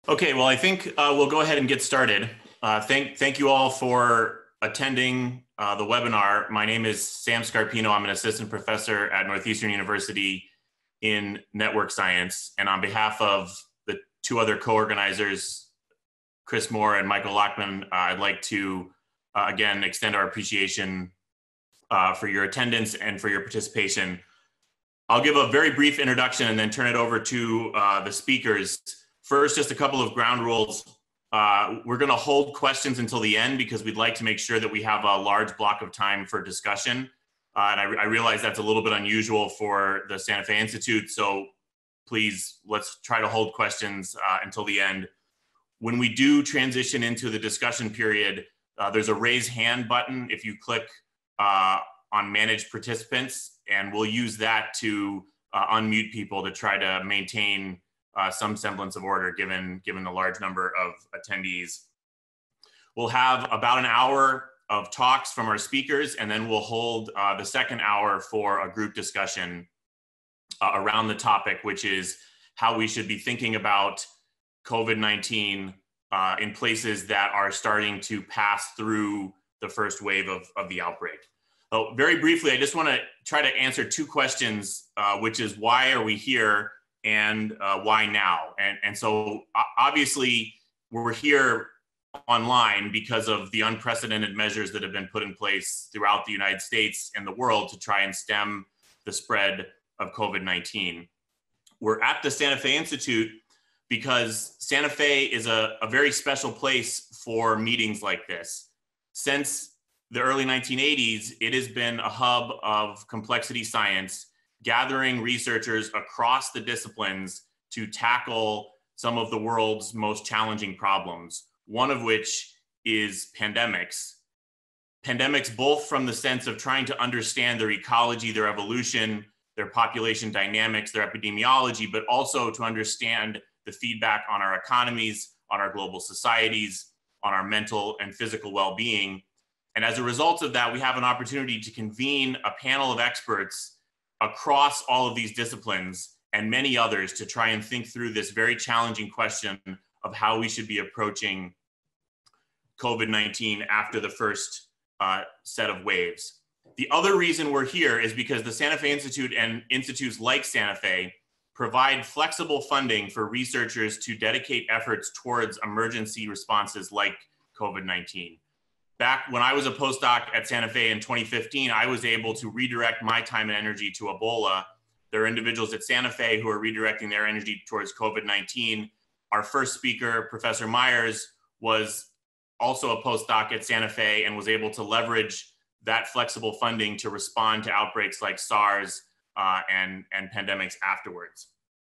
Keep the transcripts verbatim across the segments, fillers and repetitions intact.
Okay, well, I think uh, we'll go ahead and get started. Uh, thank, thank you all for attending uh, the webinar. My name is Sam Scarpino. I'm an assistant professor at Northeastern University in network science. And on behalf of the two other co-organizers, Chris Moore and Michael Lockman, uh, I'd like to, uh, again, extend our appreciation uh, for your attendance and for your participation. I'll give a very brief introduction and then turn it over to uh, the speakers. First, just a couple of ground rules. Uh, we're going to hold questions until the end because we'd like to make sure that we have a large block of time for discussion. Uh, and I, I realize that's a little bit unusual for the Santa Fe Institute, so please, let's try to hold questions uh, until the end. When we do transition into the discussion period, uh, there's a raise hand button if you click uh, on manage participants, and we'll use that to uh, unmute people to try to maintain Uh, some semblance of order given, given the large number of attendees. We'll have about an hour of talks from our speakers, and then we'll hold uh, the second hour for a group discussion uh, around the topic, which is how we should be thinking about COVID nineteen uh, in places that are starting to pass through the first wave of, of the outbreak. So very briefly, I just want to try to answer two questions, uh, which is why are we here? And uh, why now? And, and so obviously we're here online because of the unprecedented measures that have been put in place throughout the United States and the world to try and stem the spread of COVID nineteen. We're at the Santa Fe Institute because Santa Fe is a, a very special place for meetings like this. Since the early nineteen eighties, it has been a hub of complexity science, gathering researchers across the disciplines to tackle some of the world's most challenging problems, one of which is pandemics. Pandemics, both from the sense of trying to understand their ecology, their evolution, their population dynamics, their epidemiology, but also to understand the feedback on our economies, on our global societies, on our mental and physical well-being. And as a result of that, we have an opportunity to convene a panel of experts across all of these disciplines and many others to try and think through this very challenging question of how we should be approaching COVID nineteen after the first uh, set of waves. The other reason we're here is because the Santa Fe Institute and institutes like Santa Fe provide flexible funding for researchers to dedicate efforts towards emergency responses like COVID nineteen. Back when I was a postdoc at Santa Fe in twenty fifteen, I was able to redirect my time and energy to Ebola. There are individuals at Santa Fe who are redirecting their energy towards COVID nineteen. Our first speaker, Professor Meyers, was also a postdoc at Santa Fe and was able to leverage that flexible funding to respond to outbreaks like SARS uh, and, and pandemics afterwards.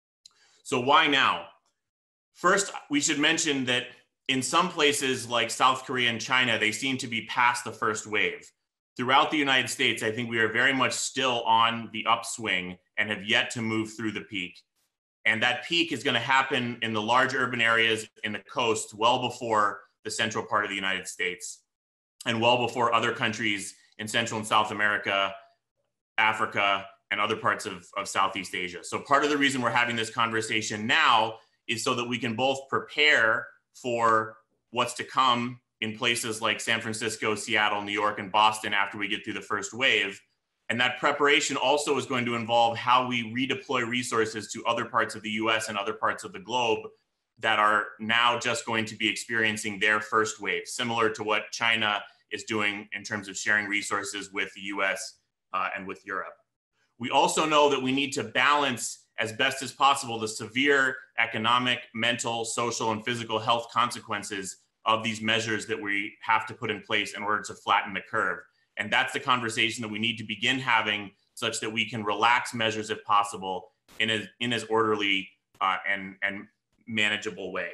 So why now? First, we should mention that in some places like South Korea and China, they seem to be past the first wave. Throughout the United States, I think we are very much still on the upswing and have yet to move through the peak. And that peak is going to happen in the large urban areas in the coast well before the central part of the United States and well before other countries in Central and South America, Africa, and other parts of, of Southeast Asia. So part of the reason we're having this conversation now is so that we can both prepare for what's to come in places like San Francisco, Seattle, New York, and Boston after we get through the first wave. And that preparation also is going to involve how we redeploy resources to other parts of the U S and other parts of the globe that are now just going to be experiencing their first wave, similar to what China is doing in terms of sharing resources with the U S uh, and with Europe. We also know that we need to balance as best as possible the severe economic, mental, social, and physical health consequences of these measures that we have to put in place in order to flatten the curve. And that's the conversation that we need to begin having such that we can relax measures if possible in, a, in as orderly uh, and, and manageable way.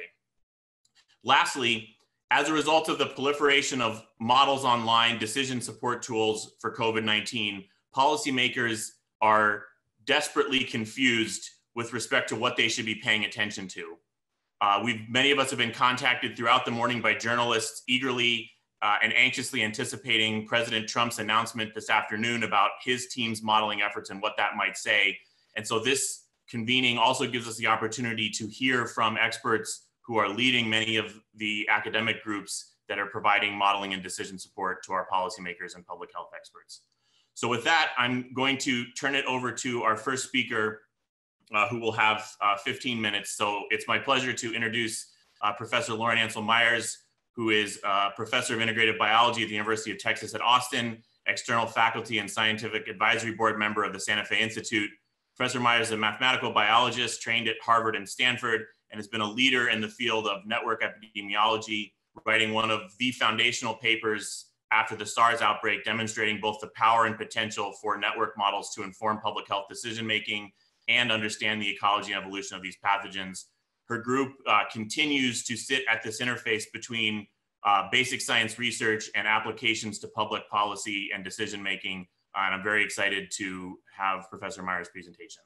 Lastly, as a result of the proliferation of models online, decision support tools for COVID nineteen, policymakers are desperately confused with respect to what they should be paying attention to. Uh, we've, many of us have been contacted throughout the morning by journalists eagerly uh, and anxiously anticipating President Trump's announcement this afternoon about his team's modeling efforts and what that might say. And so this convening also gives us the opportunity to hear from experts who are leading many of the academic groups that are providing modeling and decision support to our policymakers and public health experts. So with that, I'm going to turn it over to our first speaker, uh, who will have uh, fifteen minutes. So it's my pleasure to introduce uh, Professor Lauren Ancel Meyers, who is uh, Professor of Integrative Biology at the University of Texas at Austin, external faculty and scientific advisory board member of the Santa Fe Institute. Professor Meyers is a mathematical biologist trained at Harvard and Stanford, and has been a leader in the field of network epidemiology, writing one of the foundational papers after the SARS outbreak, demonstrating both the power and potential for network models to inform public health decision-making and understand the ecology and evolution of these pathogens. Her group uh, continues to sit at this interface between uh, basic science research and applications to public policy and decision-making. Uh, and I'm very excited to have Professor Meyers' presentation.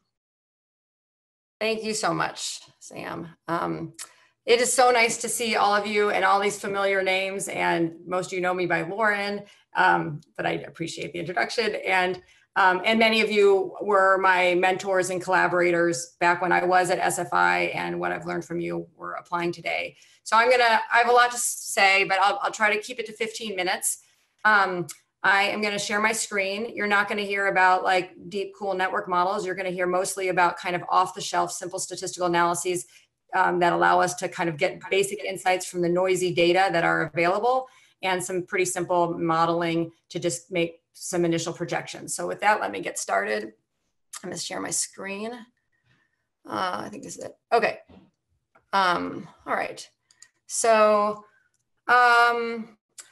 Thank you so much, Sam. Um, it is so nice to see all of you and all these familiar names, and most of you know me by Lauren, um, but I appreciate the introduction. And, um, and many of you were my mentors and collaborators back when I was at S F I, and what I've learned from you we're applying today. So I'm gonna, I have a lot to say, but I'll, I'll try to keep it to fifteen minutes. Um, I am going to share my screen. You're not going to hear about like deep, cool network models. You're going to hear mostly about kind of off-the-shelf, simple statistical analyses um, that allow us to kind of get basic insights from the noisy data that are available, and some pretty simple modeling to just make some initial projections. So with that, let me get started. I'm going to share my screen. Uh, I think this is it. Okay. Um, all right. So, um,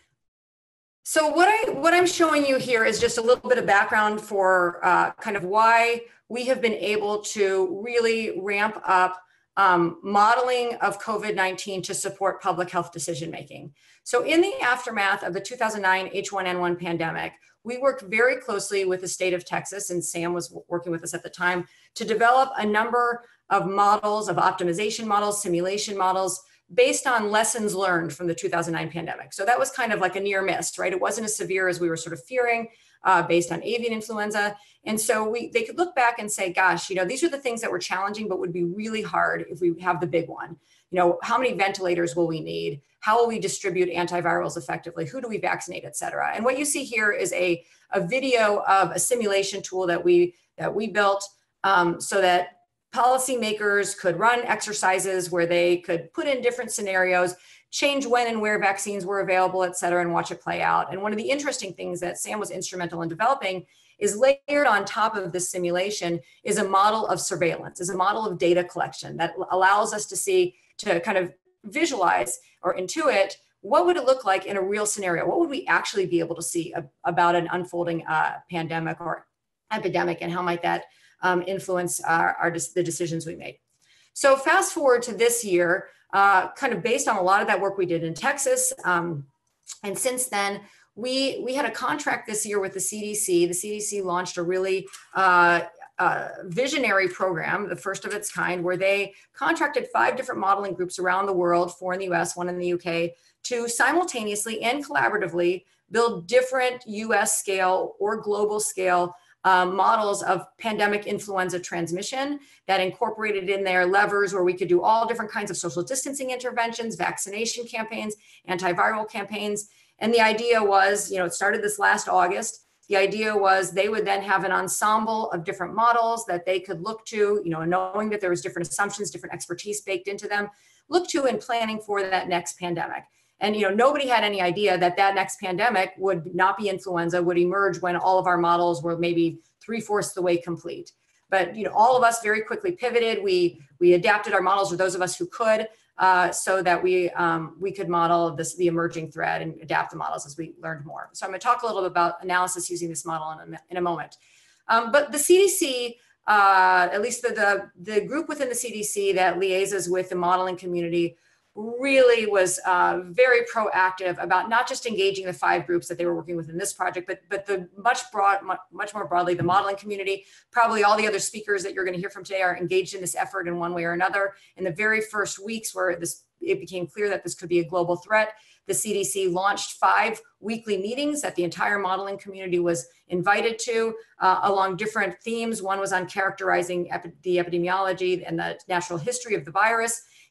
So what, I, what I'm showing you here is just a little bit of background for uh, kind of why we have been able to really ramp up um, modeling of COVID nineteen to support public health decision-making. So in the aftermath of the two thousand nine H one N one pandemic, we worked very closely with the state of Texas, and Sam was working with us at the time, to develop a number of models, of optimization models, simulation models, based on lessons learned from the two thousand nine pandemic. So that was kind of like a near miss, right? It wasn't as severe as we were sort of fearing uh, based on avian influenza. And so we, they could look back and say, gosh, you know, these are the things that were challenging, but would be really hard if we have the big one. You know, how many ventilators will we need? How will we distribute antivirals effectively? Who do we vaccinate, et cetera? And what you see here is a, a video of a simulation tool that we, that we built um, so that policymakers could run exercises where they could put in different scenarios, change when and where vaccines were available, et cetera, and watch it play out. And one of the interesting things that Sam was instrumental in developing is layered on top of this simulation is a model of surveillance, is a model of data collection that allows us to see, to kind of visualize or intuit, what would it look like in a real scenario? What would we actually be able to see about an unfolding uh, pandemic or epidemic, and how might that Um, influence our, our the decisions we make. So fast forward to this year, uh, kind of based on a lot of that work we did in Texas, um, and since then, we we had a contract this year with the C D C. The C D C launched a really uh, uh, visionary program, the first of its kind, where they contracted five different modeling groups around the world, four in the U S, one in the U K, to simultaneously and collaboratively build different U S scale or global scale Um, models of pandemic influenza transmission that incorporated in their levers where we could do all different kinds of social distancing interventions, vaccination campaigns, antiviral campaigns. And the idea was, you know, it started this last August. The idea was they would then have an ensemble of different models that they could look to, you know, knowing that there was different assumptions, different expertise baked into them, look to in planning for that next pandemic. And, you know, nobody had any idea that that next pandemic would not be influenza, would emerge when all of our models were maybe three-fourths the way complete. But, you know, all of us very quickly pivoted. We we adapted our models, or those of us who could, uh, so that we um, we could model this the emerging threat and adapt the models as we learned more. So I'm going to talk a little bit about analysis using this model in a, in a moment. Um, but the C D C, uh, at least the, the the group within the C D C that liaises with the modeling community, really was uh, very proactive about not just engaging the five groups that they were working with in this project, but but the much broad, much, much more broadly, the modeling community. Probably all the other speakers that you're going to hear from today are engaged in this effort in one way or another. In the very first weeks where this it became clear that this could be a global threat, the C D C launched five weekly meetings that the entire modeling community was invited to uh, along different themes. One was on characterizing epi the epidemiology and the natural history of the virus.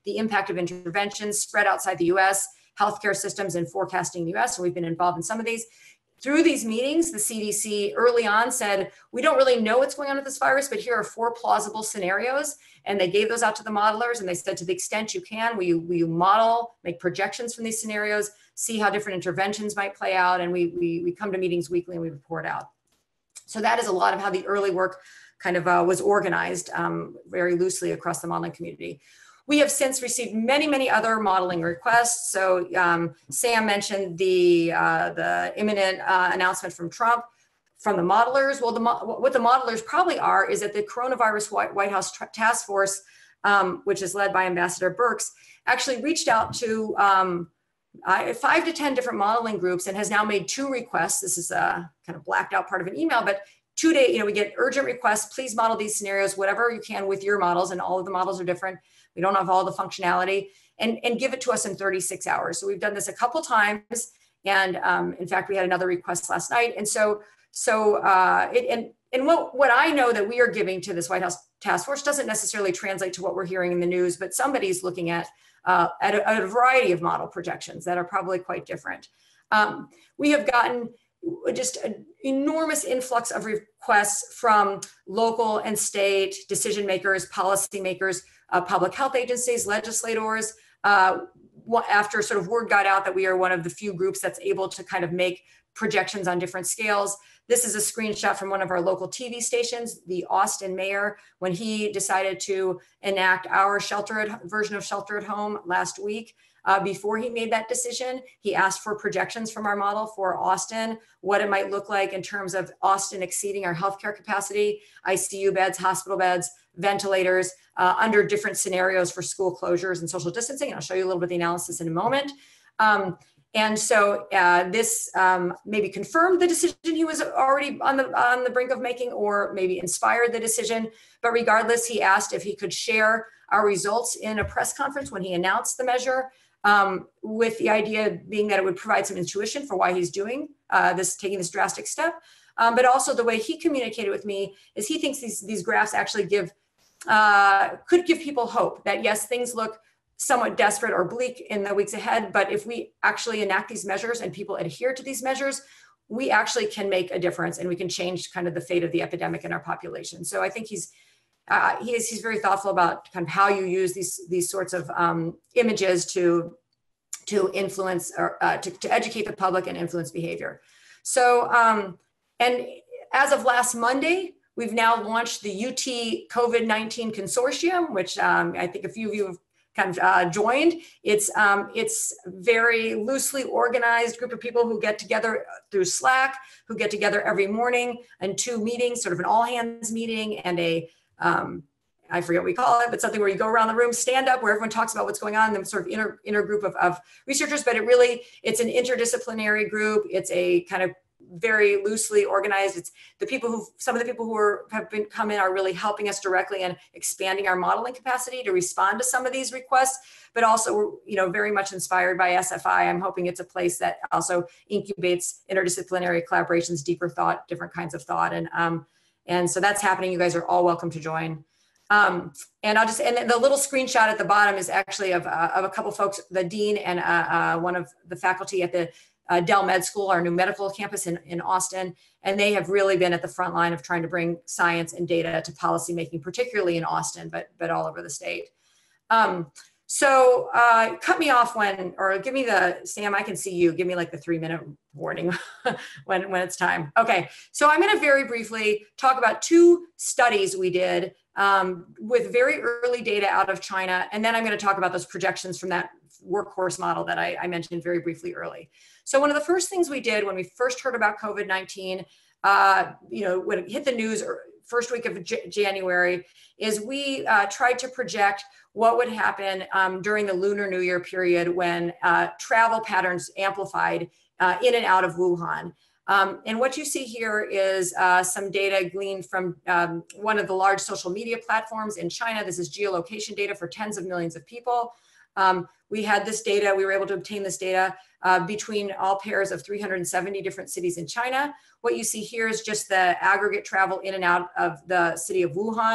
the impact of interventions spread outside the U S, healthcare systems, and forecasting the U S. So we've been involved in some of these. Through these meetings, the C D C early on said, we don't really know what's going on with this virus, but here are four plausible scenarios. And they gave those out to the modelers, and they said, to the extent you can, will you, will you model, make projections from these scenarios, see how different interventions might play out, and we, we, we come to meetings weekly and we report out. So that is a lot of how the early work kind of uh, was organized um, very loosely across the modeling community. We have since received many, many other modeling requests. So um, Sam mentioned the, uh, the imminent uh, announcement from Trump from the modelers. Well, the, what the modelers probably are is that the coronavirus White House Task Force, um, which is led by Ambassador Birx, actually reached out to um, uh, five to ten different modeling groups and has now made two requests. This is a kind of blacked out part of an email, but two day, you know, we get urgent requests, please model these scenarios, whatever you can with your models, and all of the models are different. We don't have all the functionality, and, and give it to us in thirty-six hours. So we've done this a couple times. And um, in fact, we had another request last night. And so, so uh, it, and, and what, what I know that we are giving to this White House Task Force doesn't necessarily translate to what we're hearing in the news, but somebody's looking at, uh, at, a, at a variety of model projections that are probably quite different. Um, we have gotten just an enormous influx of requests from local and state decision makers, policy makers, uh, public health agencies, legislators, uh, after sort of word got out that we are one of the few groups that's able to kind of make projections on different scales. This is a screenshot from one of our local T V stations, the Austin mayor, when he decided to enact our shelter at, version of shelter at home last week. Uh, before he made that decision, he asked for projections from our model for Austin, what it might look like in terms of Austin exceeding our healthcare capacity, I C U beds, hospital beds, ventilators, uh, under different scenarios for school closures and social distancing. And I'll show you a little bit of the analysis in a moment. Um, and so uh, this um, maybe confirmed the decision he was already on the, on the brink of making, or maybe inspired the decision. But regardless, he asked if he could share our results in a press conference when he announced the measure. Um, with the idea being that it would provide some intuition for why he's doing uh, this, taking this drastic step. Um, but also the way he communicated with me is he thinks these, these graphs actually give, uh, could give people hope that yes, things look somewhat desperate or bleak in the weeks ahead, but if we actually enact these measures and people adhere to these measures, we actually can make a difference and we can change kind of the fate of the epidemic in our population. So I think he's, Uh, he is, he's very thoughtful about kind of how you use these, these sorts of um, images to, to influence or uh, to, to educate the public and influence behavior. So, um, and as of last Monday, we've now launched the U T COVID nineteen Consortium, which um, I think a few of you have kind of uh, joined. It's, um, it's very loosely organized group of people who get together through Slack, who get together every morning in two meetings, sort of an all hands meeting and a Um, I forget what we call it, but something where you go around the room, stand up, where everyone talks about what's going on, the sort of inner, inner group of, of researchers, but it really, it's an interdisciplinary group. It's a kind of very loosely organized. It's the people who, some of the people who are, have been come in are really helping us directly and expanding our modeling capacity to respond to some of these requests, but also, you know, very much inspired by S F I. I'm hoping it's a place that also incubates interdisciplinary collaborations, deeper thought, different kinds of thought. And, um, And so that's happening. You guys are all welcome to join. Um, and I'll just, and the little screenshot at the bottom is actually of, uh, of a couple folks, the dean and uh, uh, one of the faculty at the uh, Dell Med School, our new medical campus in, in Austin. And they have really been at the front line of trying to bring science and data to policymaking, particularly in Austin, but, but all over the state. Um, so uh, cut me off when, or give me the, Sam, I can see you, give me like the three minute warning when, when it's time. Okay, so I'm gonna very briefly talk about two studies we did um, with very early data out of China, and then I'm gonna talk about those projections from that workhorse model that I, I mentioned very briefly early. So one of the first things we did when we first heard about COVID nineteen, uh, you know, when it hit the news, or first week of J January, is we uh, tried to project what would happen um, during the Lunar New Year period when uh, travel patterns amplified uh, in and out of Wuhan. Um, and what you see here is uh, some data gleaned from um, one of the large social media platforms in China. This is geolocation data for tens of millions of people. Um, we had this data, we were able to obtain this data uh, between all pairs of three hundred seventy different cities in China. What you see here is just the aggregate travel in and out of the city of Wuhan.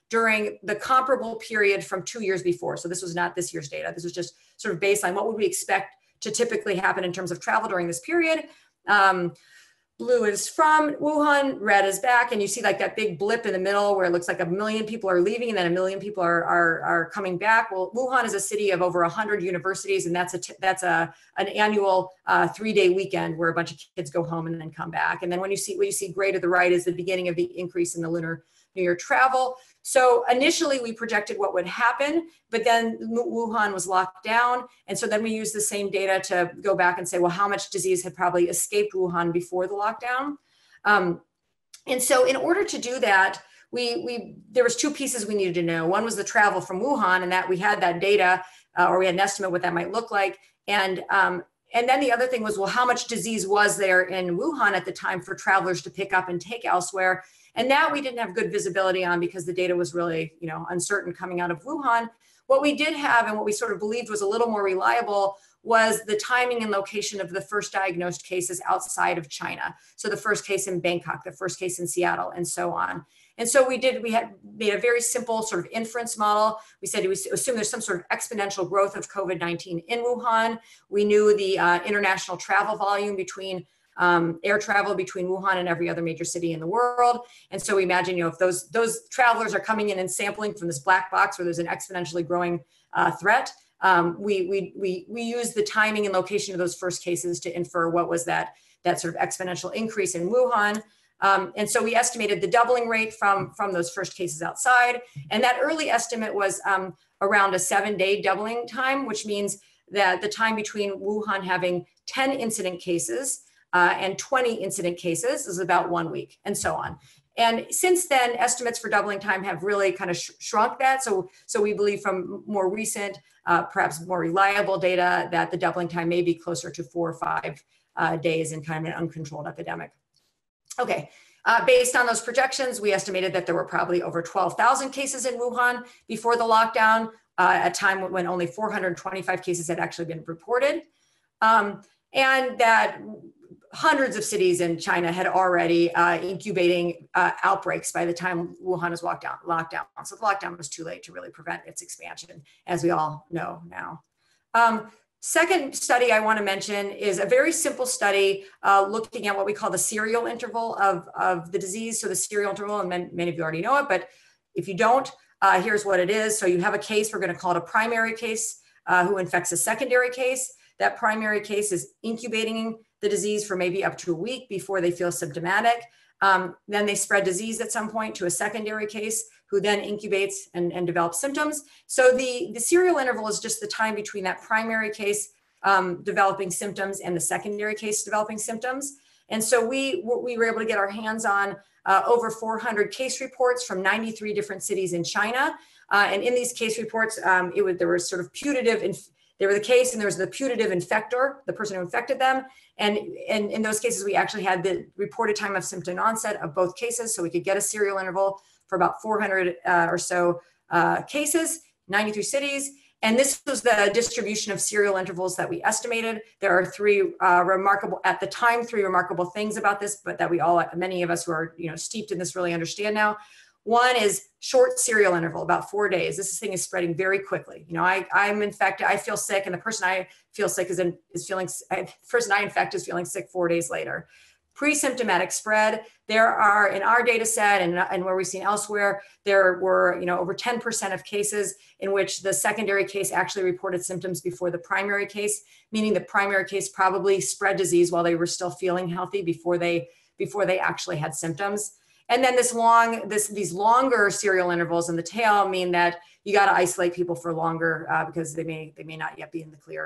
during the comparable period from two years before. So this was not this year's data. This was just sort of baseline. What would we expect to typically happen in terms of travel during this period? Um, Blue is from Wuhan, red is back, and you see like that big blip in the middle where it looks like a million people are leaving and then a million people are, are, are coming back. Well, Wuhan is a city of over one hundred universities, and that's a that's a an annual uh, three-day weekend where a bunch of kids go home and then come back. And then when you see what you see gray to the right is the beginning of the increase in the Lunar New Year travel. So initially we projected what would happen, but then Wuhan was locked down. And so then we used the same data to go back and say, well, how much disease had probably escaped Wuhan before the lockdown? Um, and so in order to do that, we, we there was two pieces we needed to know. One was the travel from Wuhan, and that we had that data, uh, or we had an estimate what that might look like. And, um, and then the other thing was, well, how much disease was there in Wuhan at the time for travelers to pick up and take elsewhere? And that we didn't have good visibility on because the data was really, you know, uncertain coming out of Wuhan. What we did have and what we sort of believed was a little more reliable was the timing and location of the first diagnosed cases outside of China. So the first case in Bangkok, the first case in Seattle, and so on. And so we did, we had made a very simple sort of inference model. We said we assume there's some sort of exponential growth of COVID nineteen in Wuhan. We knew the uh, international travel volume between Um, air travel between Wuhan and every other major city in the world. And so we imagine, you know, if those, those travelers are coming in and sampling from this black box where there's an exponentially growing uh, threat, um, we, we, we, we use the timing and location of those first cases to infer what was that, that sort of exponential increase in Wuhan. Um, and so we estimated the doubling rate from, from those first cases outside. And that early estimate was um, around a seven day doubling time, which means that the time between Wuhan having ten incident cases Uh, and twenty incident cases is about one week, and so on. And since then, estimates for doubling time have really kind of sh shrunk that. So, so we believe from more recent, uh, perhaps more reliable data that the doubling time may be closer to four or five uh, days in kind of an uncontrolled epidemic. Okay, uh, based on those projections, we estimated that there were probably over twelve thousand cases in Wuhan before the lockdown, uh, at a time when only four hundred twenty-five cases had actually been reported. Um, and that hundreds of cities in China had already uh, incubating uh, outbreaks by the time Wuhan was locked down, locked down. So the lockdown was too late to really prevent its expansion, as we all know now. Um, second study I want to mention is a very simple study uh, looking at what we call the serial interval of, of the disease. So the serial interval, and many of you already know it, but if you don't, uh, here's what it is. So you have a case, we're going to call it a primary case, uh, who infects a secondary case. That primary case is incubating the disease for maybe up to a week before they feel symptomatic. Um, then they spread disease at some point to a secondary case who then incubates and, and develops symptoms. So the, the serial interval is just the time between that primary case um, developing symptoms and the secondary case developing symptoms. And so we, we were able to get our hands on uh, over four hundred case reports from ninety-three different cities in China. Uh, and in these case reports, um, it was, there was sort of putative inf They were the case, and there was the putative infector, the person who infected them. And, and in those cases, we actually had the reported time of symptom onset of both cases. So we could get a serial interval for about four hundred uh, or so uh, cases, ninety-three cities. And this was the distribution of serial intervals that we estimated. There are three uh, remarkable, at the time, three remarkable things about this, but that we all, many of us who are, you know, steeped in this really understand now. One is short serial interval, about four days. This thing is spreading very quickly. You know, I, I'm infected, I feel sick, and the person I feel sick is, in, is feeling, the person I infect is feeling sick four days later. Pre-symptomatic spread, there are, in our data set and, and where we've seen elsewhere, there were, you know, over ten percent of cases in which the secondary case actually reported symptoms before the primary case, meaning the primary case probably spread disease while they were still feeling healthy before they, before they actually had symptoms. And then this long, this, these longer serial intervals in the tail mean that you got to isolate people for longer uh, because they may, they may not yet be in the clear.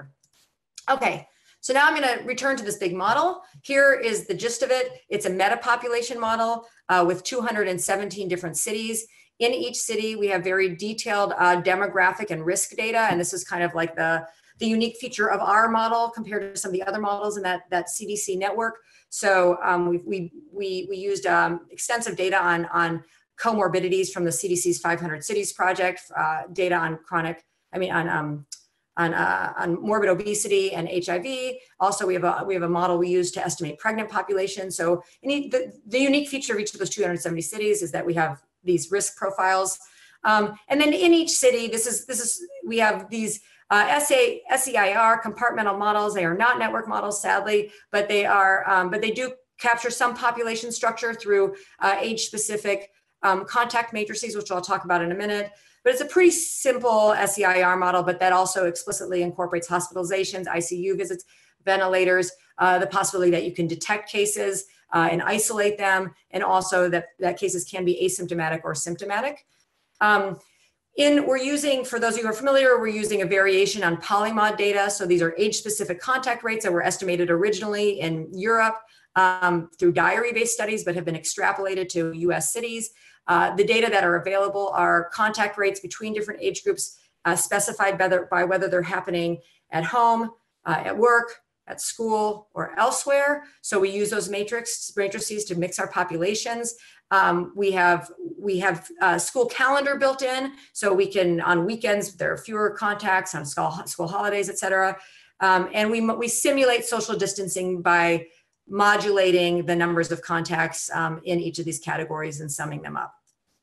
Okay, so now I'm going to return to this big model. Here is the gist of it. It's a meta population model uh, with two hundred seventeen different cities. In each city, we have very detailed uh, demographic and risk data. And this is kind of like the, the unique feature of our model compared to some of the other models in that, that C D C network. So um, we, we, we, we used um, extensive data on, on comorbidities from the C D C's five hundred cities project, uh, data on chronic, I mean, on, um, on, uh, on morbid obesity and H I V. Also, we have a, we have a model we use to estimate pregnant population. So any, the, the unique feature of each of those two hundred seventy cities is that we have these risk profiles. Um, and then in each city, this is, this is, we have these uh, S A, S E I R compartmental models. They are not network models, sadly, but they are, um, but they do capture some population structure through uh, age-specific um, contact matrices, which I'll talk about in a minute. But it's a pretty simple S E I R model, but that also explicitly incorporates hospitalizations, I C U visits, ventilators, uh, the possibility that you can detect cases uh, and isolate them, and also that, that cases can be asymptomatic or symptomatic. Um, in, we're using, for those of you who are familiar, we're using a variation on polymod data. So these are age-specific contact rates that were estimated originally in Europe um, through diary-based studies, but have been extrapolated to U S cities. Uh, the data that are available are contact rates between different age groups uh, specified by, the, by whether they're happening at home, uh, at work, at school, or elsewhere. So we use those matrix, matrices to mix our populations. Um, we have, we have a school calendar built in, so we can, on weekends, there are fewer contacts, on school, school holidays, et cetera. Um, and we, we simulate social distancing by modulating the numbers of contacts um, in each of these categories and summing them up.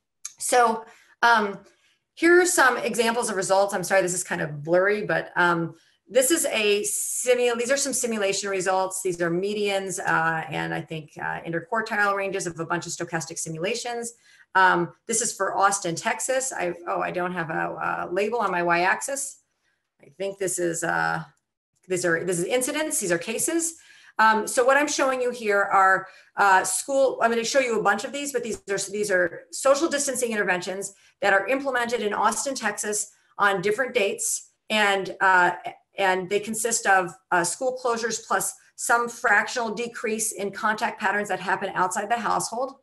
So um, here are some examples of results. I'm sorry, this is kind of blurry, but um, this is a simul, these are some simulation results. These are medians uh, and I think uh, interquartile ranges of a bunch of stochastic simulations. Um, this is for Austin, Texas. I, oh, I don't have a, a label on my y-axis. I think this is, uh, these are, this is incidents, these are cases. Um, so what I'm showing you here are uh, school, I'm going to show you a bunch of these, but these are, these are social distancing interventions that are implemented in Austin, Texas on different dates. And, uh, and they consist of uh, school closures plus some fractional decrease in contact patterns that happen outside the household.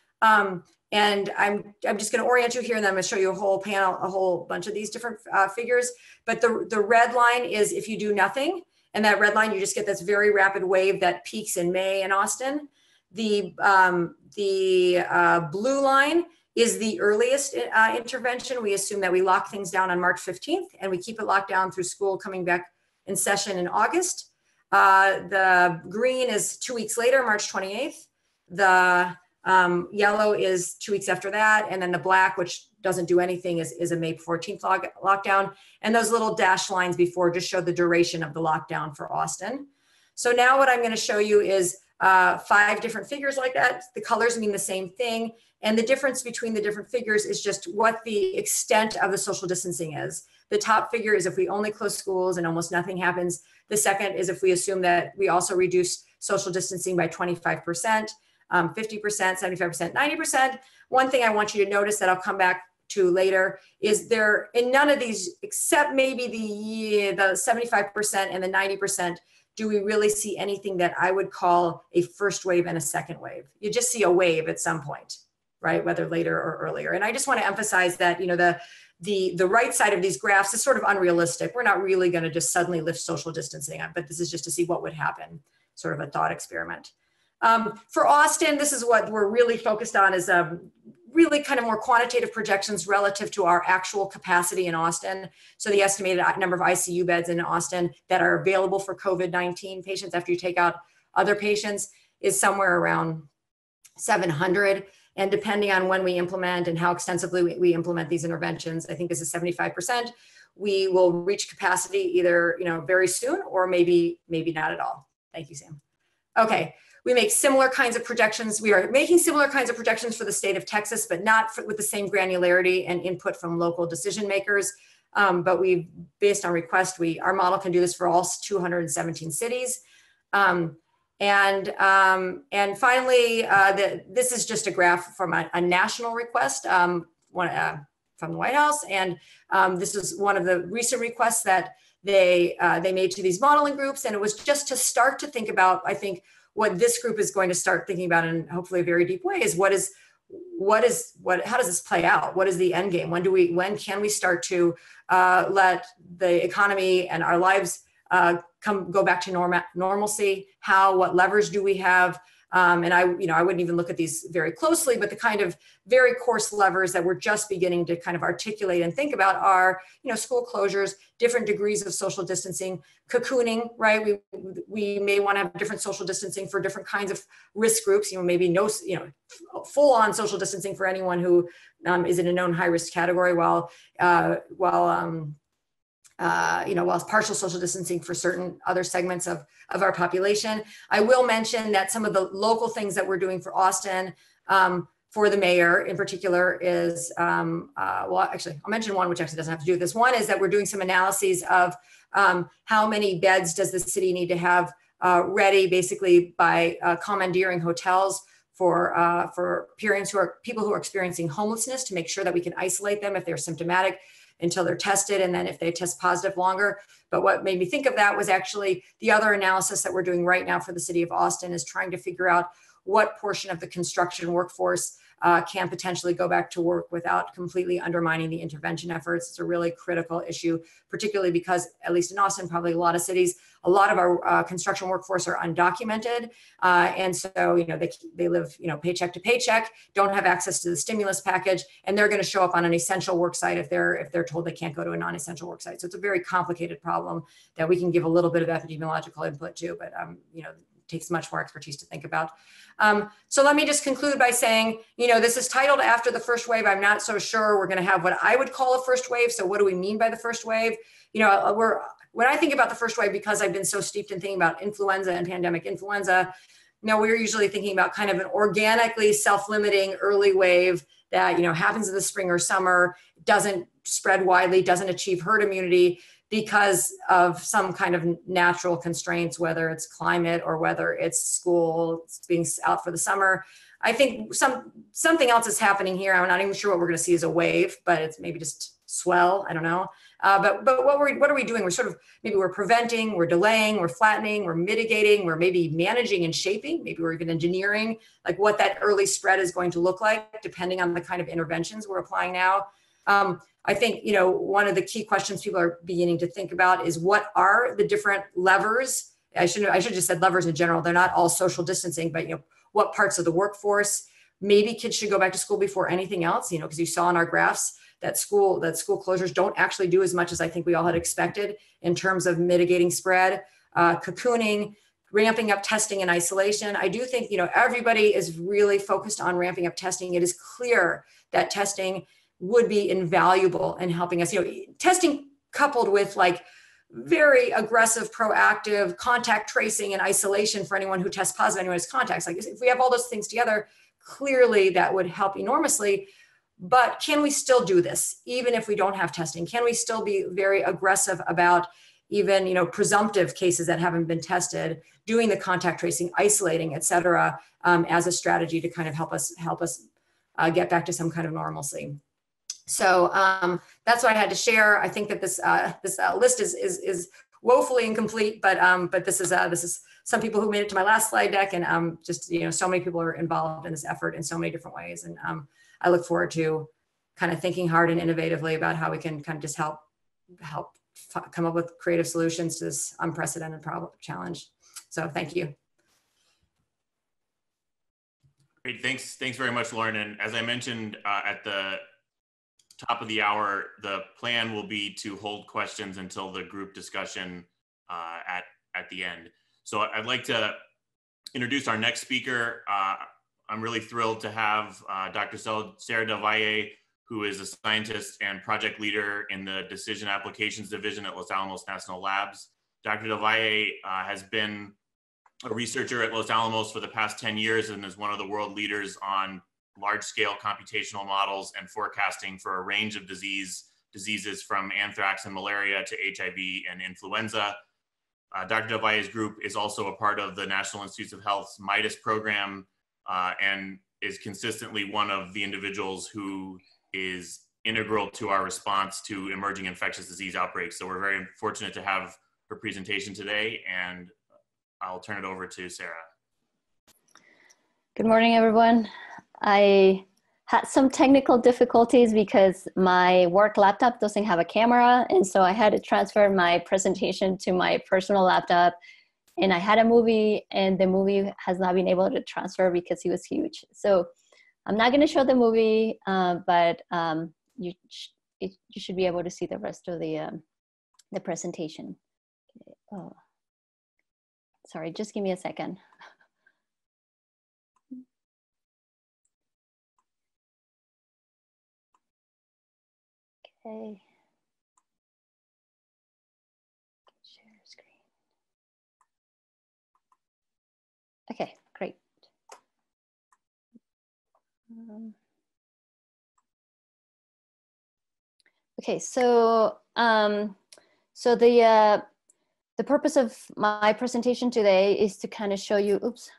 Um, and I'm, I'm just going to orient you here, and then I'm going to show you a whole panel, a whole bunch of these different uh, figures. But the, the red line is if you do nothing. And that red line, you just get this very rapid wave that peaks in May in Austin. The, um, the uh, blue line is the earliest uh, intervention. We assume that we lock things down on March fifteenth, and we keep it locked down through school coming back in session in August. Uh, the green is two weeks later, March twenty-eighth. The um, yellow is two weeks after that. And then the black, which doesn't do anything, is, is a May fourteenth lock, lockdown. And those little dashed lines before just show the duration of the lockdown for Austin. So now what I'm going to show you is uh, five different figures like that. The colors mean the same thing. And the difference between the different figures is just what the extent of the social distancing is. The top figure is if we only close schools and almost nothing happens. The second is if we assume that we also reduce social distancing by twenty-five percent, um, fifty percent, seventy-five percent, ninety percent. One thing I want you to notice that I'll come back to later is there, in none of these, except maybe the, the seventy-five percent and the ninety percent, do we really see anything that I would call a first wave and a second wave. You just see a wave at some point, right? Whether later or earlier. And I just want to emphasize that, you know, the, the, the right side of these graphs is sort of unrealistic. We're not really going to just suddenly lift social distancing, but this is just to see what would happen, sort of a thought experiment. Um, for Austin, this is what we're really focused on, is um, really kind of more quantitative projections relative to our actual capacity in Austin. So the estimated number of I C U beds in Austin that are available for COVID nineteen patients after you take out other patients is somewhere around seven hundred. And depending on when we implement and how extensively we, we implement these interventions, I think this is seventy-five percent. We will reach capacity either, you know, very soon or maybe, maybe not at all. Thank you, Sam. Okay. We make similar kinds of projections. We are making similar kinds of projections for the state of Texas, but not for, with the same granularity and input from local decision makers. Um, but we, based on request, we, our model can do this for all two hundred seventeen cities. Um, and, um, and finally, uh, the, this is just a graph from a, a national request um, one, uh, from the White House. And um, this is one of the recent requests that they, uh, they made to these modeling groups. And it was just to start to think about, I think, what this group is going to start thinking about in hopefully a very deep way is what is, what is, what, how does this play out? What is the end game? When do we, when can we start to uh, let the economy and our lives uh, come, go back to norma, normalcy? How, what levers do we have? Um, and I, you know, I wouldn't even look at these very closely, but the kind of very coarse levers that we're just beginning to kind of articulate and think about are, you know, school closures, different degrees of social distancing, cocooning, right? We, we may want to have different social distancing for different kinds of risk groups, you know, maybe no, you know, full on social distancing for anyone who um, is in a known high risk category, while, uh, while, um, Uh, you know, while partial social distancing for certain other segments of, of our population. I will mention that some of the local things that we're doing for Austin, um, for the mayor in particular is, um, uh, well, actually, I'll mention one which actually doesn't have to do with this. One is that we're doing some analyses of um, how many beds does the city need to have uh, ready, basically by uh, commandeering hotels for, uh, for parents who are, people who are experiencing homelessness, to make sure that we can isolate them if they're symptomatic until they're tested, and then if they test positive, longer. But what made me think of that was actually the other analysis that we're doing right now for the city of Austin is trying to figure out what portion of the construction workforce uh, can potentially go back to work without completely undermining the intervention efforts. It's a really critical issue, particularly because, at least in Austin, probably a lot of cities, a lot of our uh, construction workforce are undocumented. Uh, and so, you know, they, they live, you know, paycheck to paycheck, don't have access to the stimulus package, and they're going to show up on an essential work site if they're, if they're told they can't go to a non-essential work site. So it's a very complicated problem that we can give a little bit of epidemiological input to, but, um, you know, takes much more expertise to think about. Um, so let me just conclude by saying, you know, this is titled after the first wave. I'm not so sure we're going to have what I would call a first wave. So what do we mean by the first wave? You know, we're, when I think about the first wave, because I've been so steeped in thinking about influenza and pandemic influenza, you know, we're usually thinking about kind of an organically self-limiting early wave that, you know, happens in the spring or summer, doesn't spread widely, doesn't achieve herd immunity, because of some kind of natural constraints, whether it's climate or whether it's school being out for the summer. I think some something else is happening here. I'm not even sure what we're going to see as a wave, but it's maybe just swell. I don't know. Uh, but but what we're what are we doing? We're sort of maybe we're preventing, we're delaying, we're flattening, we're mitigating, we're maybe managing and shaping. Maybe we're even engineering like what that early spread is going to look like, depending on the kind of interventions we're applying now. Um, I think, you know, one of the key questions people are beginning to think about is what are the different levers? I should I should have just said levers in general. They're not all social distancing, but, you know, what parts of the workforce? Maybe kids should go back to school before anything else, you know, because you saw in our graphs that school that school closures don't actually do as much as I think we all had expected in terms of mitigating spread, uh, cocooning, ramping up testing and isolation. I do think, you know, everybody is really focused on ramping up testing. It is clear that testing would be invaluable in helping us, you know, testing coupled with like very aggressive, proactive contact tracing and isolation for anyone who tests positive, anyone who has contacts. Like if we have all those things together, clearly that would help enormously. But can we still do this even if we don't have testing? Can we still be very aggressive about even, you know, presumptive cases that haven't been tested, doing the contact tracing, isolating, et cetera, um, as a strategy to kind of help us help us uh, get back to some kind of normalcy? So um, that's what I had to share. I think that this uh, this uh, list is is is woefully incomplete, but um, but this is uh, this is some people who made it to my last slide deck, and um, just, you know, so many people are involved in this effort in so many different ways, and um, I look forward to kind of thinking hard and innovatively about how we can kind of just help help come up with creative solutions to this unprecedented problem challenge. So thank you. Great, thanks thanks very much, Lauren. And as I mentioned uh, at the top of the hour, the plan will be to hold questions until the group discussion uh, at, at the end. So I'd like to introduce our next speaker. Uh, I'm really thrilled to have uh, Doctor Sara Del Valle, who is a scientist and project leader in the Decision Applications Division at Los Alamos National Labs. Doctor Del Valle uh, has been a researcher at Los Alamos for the past ten years and is one of the world leaders on large-scale computational models and forecasting for a range of disease, diseases from anthrax and malaria to H I V and influenza. Uh, Doctor Del Valle's group is also a part of the National Institutes of Health's MIDAS program uh, and is consistently one of the individuals who is integral to our response to emerging infectious disease outbreaks. So we're very fortunate to have her presentation today, and I'll turn it over to Sara. Good morning, everyone. I had some technical difficulties because my work laptop doesn't have a camera, and so I had to transfer my presentation to my personal laptop. and I had a movie, and the movie has not been able to transfer because he was huge. So I'm not going to show the movie, uh, but um, you sh it, you should be able to see the rest of the um, the presentation. Oh, sorry, just give me a second. Okay. Share screen. Okay, great. Um, okay, so um, so the uh, the purpose of my presentation today is to kind of show you, oops,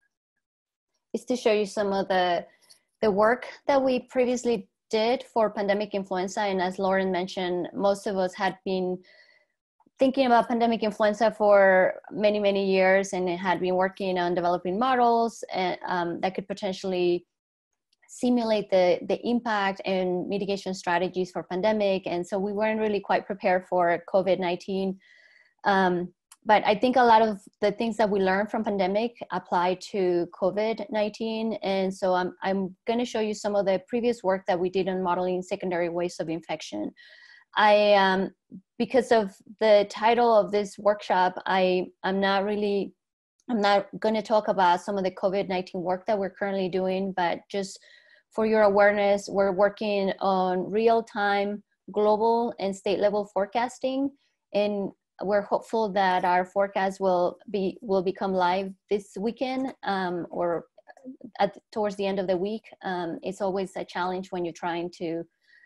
is to show you some of the the work that we previously did for pandemic influenza. And as Lauren mentioned, most of us had been thinking about pandemic influenza for many, many years, and had been working on developing models and, um, that could potentially simulate the, the impact and mitigation strategies for pandemic. And so we weren't really quite prepared for COVID nineteen. Um, but I think a lot of the things that we learned from pandemic apply to COVID nineteen. And so I'm, I'm gonna show you some of the previous work that we did on modeling secondary waves of infection. I, um, because of the title of this workshop, I, I'm not really, I'm not gonna talk about some of the COVID nineteen work that we're currently doing, but just for your awareness, we're working on real-time global and state level forecasting, and we're hopeful that our forecast will be will become live this weekend um, or at, towards the end of the week. Um, it's always a challenge when you're trying to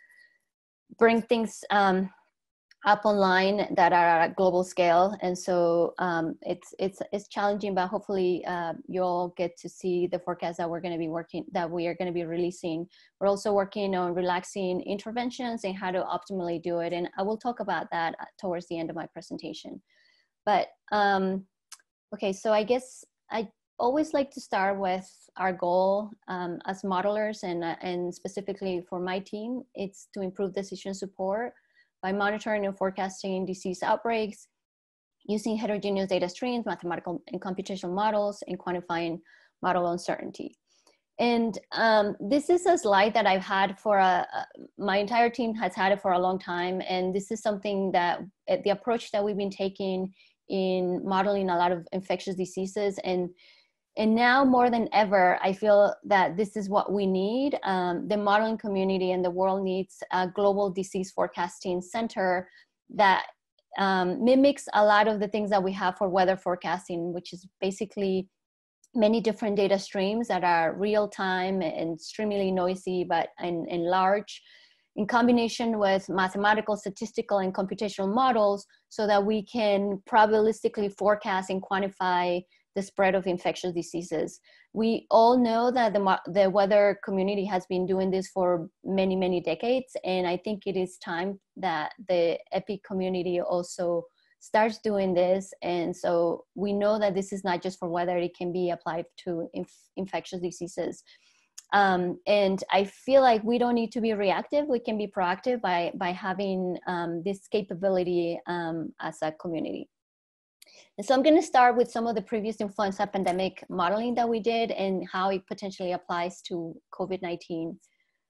bring things um, up online that are at a global scale, and so um, it's it's it's challenging. But hopefully, uh, you'll get to see the forecast that we're going to be working that we are going to be releasing. We're also working on relaxing interventions and how to optimally do it, and I will talk about that towards the end of my presentation. But um, okay, so I guess I always like to start with our goal um, as modelers, and uh, and specifically for my team, it's to improve decision support by monitoring and forecasting disease outbreaks, using heterogeneous data streams, mathematical and computational models, and quantifying model uncertainty. And um, this is a slide that I've had for a, my entire team has had it for a long time. And this is something that the approach that we've been taking in modeling a lot of infectious diseases. And And now more than ever, I feel that this is what we need. Um, the modeling community and the world needs a global disease forecasting center that um, mimics a lot of the things that we have for weather forecasting, which is basically many different data streams that are real time and extremely noisy, but and, and large, in combination with mathematical, statistical, and computational models, so that we can probabilistically forecast and quantify the spread of infectious diseases. We all know that the, the weather community has been doing this for many, many decades. And I think it is time that the epi community also starts doing this. And so we know that this is not just for weather, it can be applied to inf infectious diseases. Um, and I feel like we don't need to be reactive. We can be proactive by, by having um, this capability um, as a community. And so I'm going to start with some of the previous influenza pandemic modeling that we did and how it potentially applies to COVID nineteen.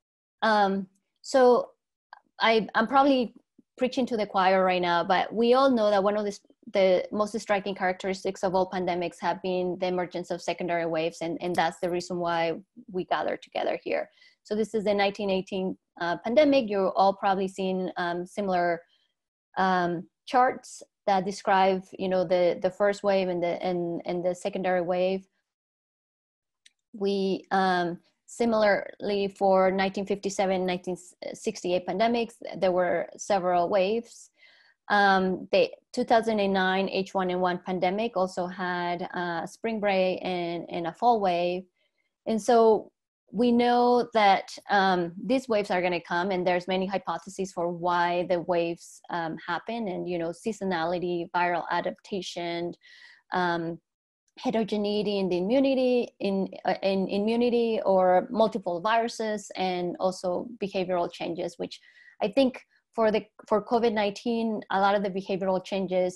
Um, so I, I'm probably preaching to the choir right now, but we all know that one of the, the most striking characteristics of all pandemics have been the emergence of secondary waves, and, and that's the reason why we gathered together here. So this is the nineteen eighteen uh, pandemic. You're all probably seen um, similar um, charts that describe, you know, the, the first wave and the, and, and the secondary wave. We, um, similarly for nineteen fifty-seven, nineteen sixty-eight pandemics, there were several waves. Um, the two thousand nine H one N one pandemic also had a spring break and, and a fall wave. And so we know that um, these waves are going to come, and there's many hypotheses for why the waves um, happen, and, you know, seasonality, viral adaptation, um, heterogeneity in the immunity, in, uh, in immunity or multiple viruses, and also behavioral changes, which I think for the for COVID nineteen, a lot of the behavioral changes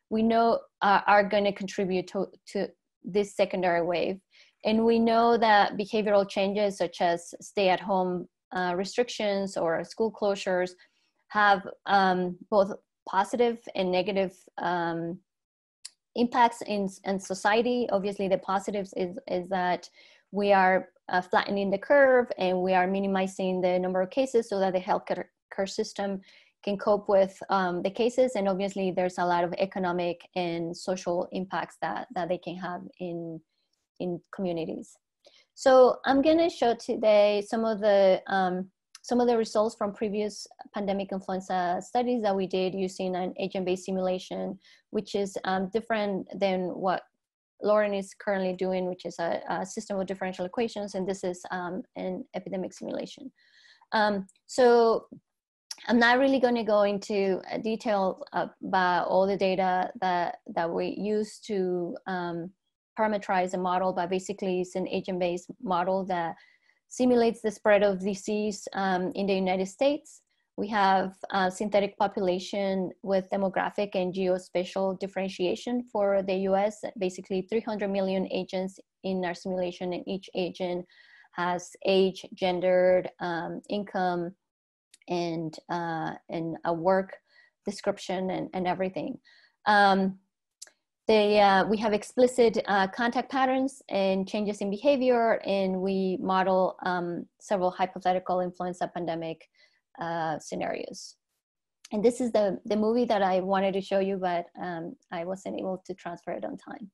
we know uh, are going to contribute to, to this secondary wave. And we know that behavioral changes such as stay-at-home uh, restrictions or school closures have um, both positive and negative um, impacts in, in society. Obviously, the positives is, is that we are uh, flattening the curve and we are minimizing the number of cases so that the healthcare system can cope with um, the cases. And obviously, there's a lot of economic and social impacts that, that they can have in, in communities. So I'm going to show today some of the um, some of the results from previous pandemic influenza studies that we did using an agent-based simulation, which is um, different than what Lauren is currently doing, which is a, a system of differential equations, and this is um, an epidemic simulation. Um, so I'm not really going to go into detail about all the data that, that we use to um, parameterize a model, but basically it's an agent-based model that simulates the spread of disease um, in the United States. We have a synthetic population with demographic and geospatial differentiation for the U S, basically three hundred million agents in our simulation, and each agent has age, gendered, um, income, and, uh, and a work description and, and everything. Um, They, uh, we have explicit uh, contact patterns and changes in behavior, and we model um, several hypothetical influenza pandemic uh, scenarios. And this is the, the movie that I wanted to show you, but um, I wasn't able to transfer it on time.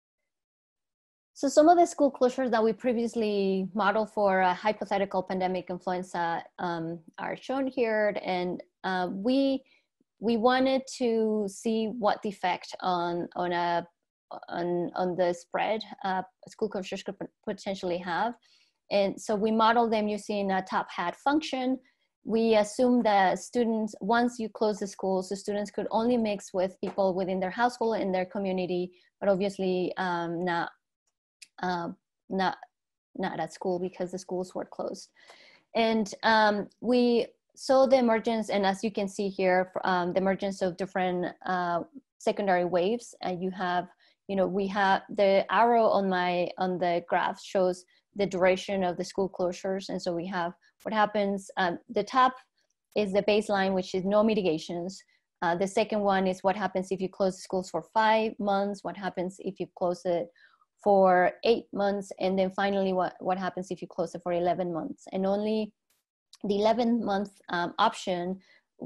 So some of the school closures that we previously modeled for a hypothetical pandemic influenza um, are shown here, and uh, we we wanted to see what the effect on on a on on the spread uh, school closures could potentially have, and so we modeled them using a top hat function. We assume that students, once you close the schools, the students could only mix with people within their household and their community, but obviously um, not uh, not not at school because the schools were closed, and um, we. So the emergence, and as you can see here, um, the emergence of different uh, secondary waves. Uh, you have, you know, we have the arrow on my on the graph shows the duration of the school closures, and so we have what happens. Um, the top is the baseline, which is no mitigations. Uh, the second one is what happens if you close the schools for five months. What happens if you close it for eight months, and then finally, what what happens if you close it for eleven months? And only the eleven month um, option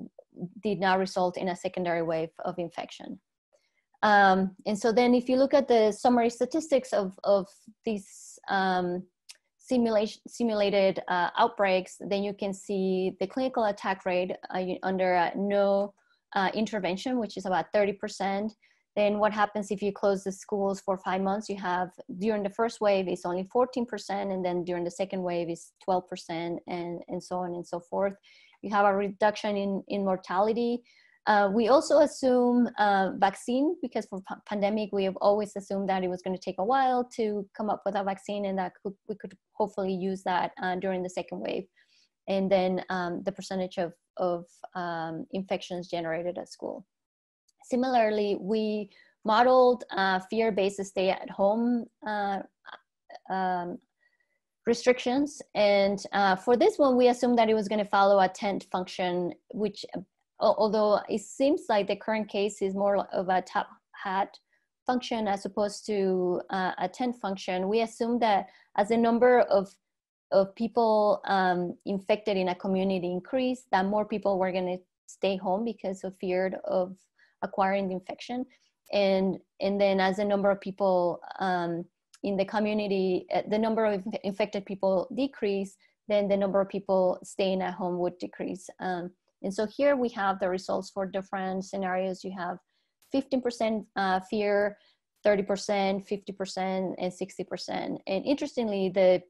did not result in a secondary wave of infection. Um, and so then if you look at the summary statistics of, of these um, simulation, simulated uh, outbreaks, then you can see the clinical attack rate uh, under uh, no uh, intervention, which is about thirty percent. Then what happens if you close the schools for five months? You have, during the first wave, it's only fourteen percent, and then during the second wave is twelve percent, and, and so on and so forth. You have a reduction in, in mortality. Uh, we also assume uh, vaccine, because for p pandemic, we have always assumed that it was going to take a while to come up with a vaccine, and that could, we could hopefully use that uh, during the second wave. And then um, the percentage of, of um, infections generated at school. Similarly, we modeled uh, fear-based stay-at-home uh, um, restrictions. And uh, for this one, we assumed that it was going to follow a tent function, which, although it seems like the current case is more of a top hat function as opposed to uh, a tent function, we assumed that as the number of, of people um, infected in a community increased, that more people were going to stay home because of fear of acquiring the infection. And, and then as the number of people um, in the community, the number of infected people decrease, then the number of people staying at home would decrease. Um, and so here we have the results for different scenarios. You have fifteen percent uh, fear, thirty percent, fifty percent, and sixty percent. And interestingly, the,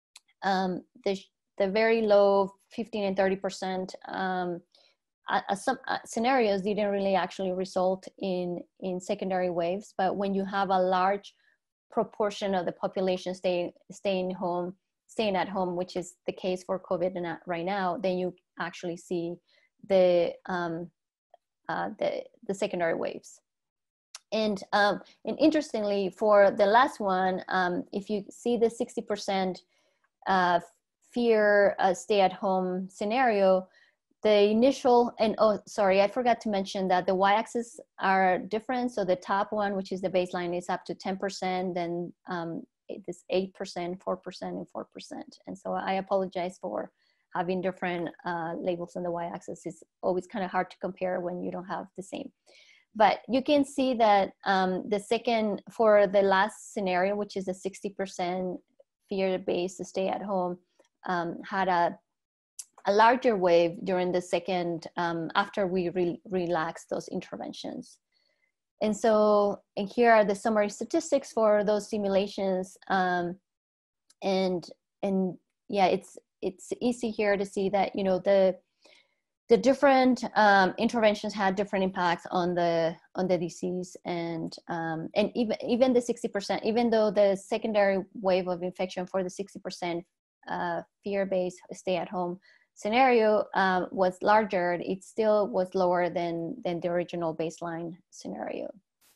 um, the, the very low fifteen and thirty percent um, Uh, some uh, scenarios didn't really actually result in, in secondary waves, but when you have a large proportion of the population stay, staying home, staying at home, which is the case for COVID right now, then you actually see the, um, uh, the, the secondary waves. And, um, and interestingly, for the last one, um, if you see the sixty percent uh, fear uh, stay-at-home scenario, the initial, and oh, sorry, I forgot to mention that the y-axis are different. So the top one, which is the baseline, is up to ten percent, then um, this eight percent, four percent, and four percent. And so I apologize for having different uh, labels on the y-axis. It's always kind of hard to compare when you don't have the same. But you can see that um, the second, for the last scenario, which is the sixty percent fear-based stay at home, um, had a, a larger wave during the second, um, after we re relaxed those interventions. And so, and here are the summary statistics for those simulations. Um, and, and yeah, it's, it's easy here to see that, you know, the, the different um, interventions had different impacts on the on the disease, and um, and even even the sixty percent, even though the secondary wave of infection for the sixty percent uh, fear-based stay-at-home scenario um, was larger, it still was lower than than the original baseline scenario.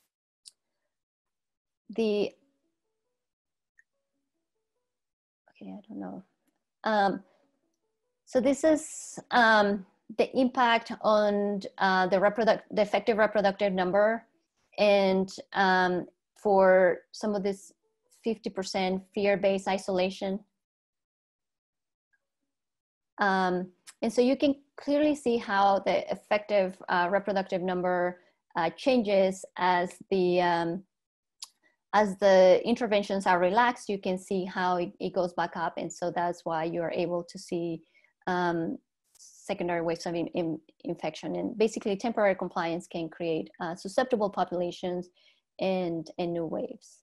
The okay, I don't know. Um, so this is. Um, the impact on uh, the, reproduct the effective reproductive number, and um, for some of this fifty percent fear-based isolation. Um, and so you can clearly see how the effective uh, reproductive number uh, changes as the, um, as the interventions are relaxed. You can see how it, it goes back up, and so that's why you're able to see um, secondary waves of in, in, infection. And basically temporary compliance can create uh, susceptible populations and, and new waves.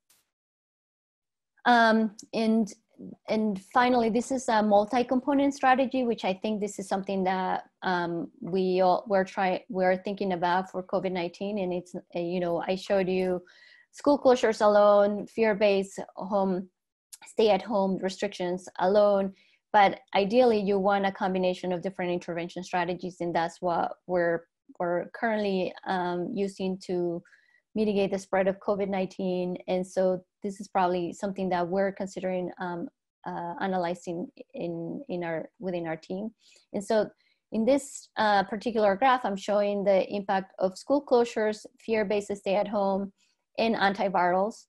Um, and, and finally, this is a multi-component strategy, which I think this is something that um, we all, we're, try, we're thinking about for COVID nineteen. And it's, uh, you know, I showed you school closures alone, fear-based home, stay-at-home restrictions alone. But ideally, you want a combination of different intervention strategies, and that's what we're, we're currently um, using to mitigate the spread of COVID nineteen. And so this is probably something that we're considering um, uh, analyzing in, in our, within our team. And so in this uh, particular graph, I'm showing the impact of school closures, fear-based stay-at-home, and antivirals.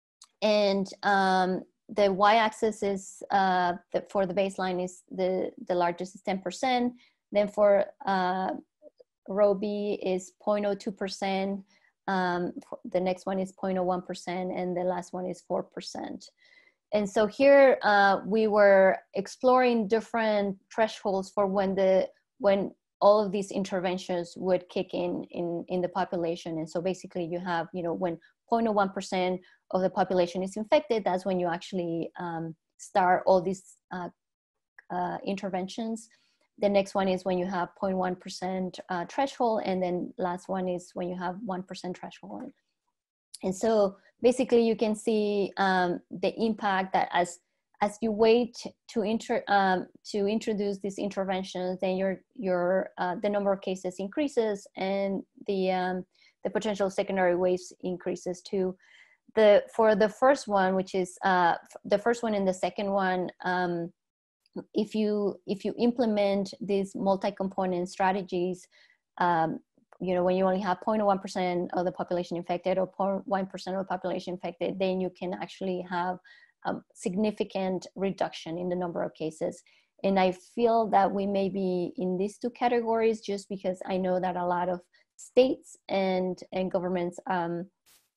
And um, the y-axis is, uh, the, for the baseline is the, the largest is ten percent. Then for uh, row B is zero point zero two percent. Um, the next one is zero point zero one percent, and the last one is four percent. And so here uh, we were exploring different thresholds for when the, when all of these interventions would kick in, in, in the population. And so basically you have, you know, when zero point zero one percent of the population is infected, that's when you actually um, start all these uh, uh, interventions. The next one is when you have zero point one percent uh, threshold, and then last one is when you have one percent threshold. And so basically you can see um, the impact that as as you wait to inter um, to introduce these interventions, then your your uh, the number of cases increases, and the um, the potential secondary waves increases too. The for the first one, which is uh, the first one and the second one, um, if you if you implement these multi-component strategies, um, you know, when you only have zero point zero one percent of the population infected or zero point one percent of the population infected, then you can actually have a significant reduction in the number of cases. And I feel that we may be in these two categories just because I know that a lot of states and, and governments um,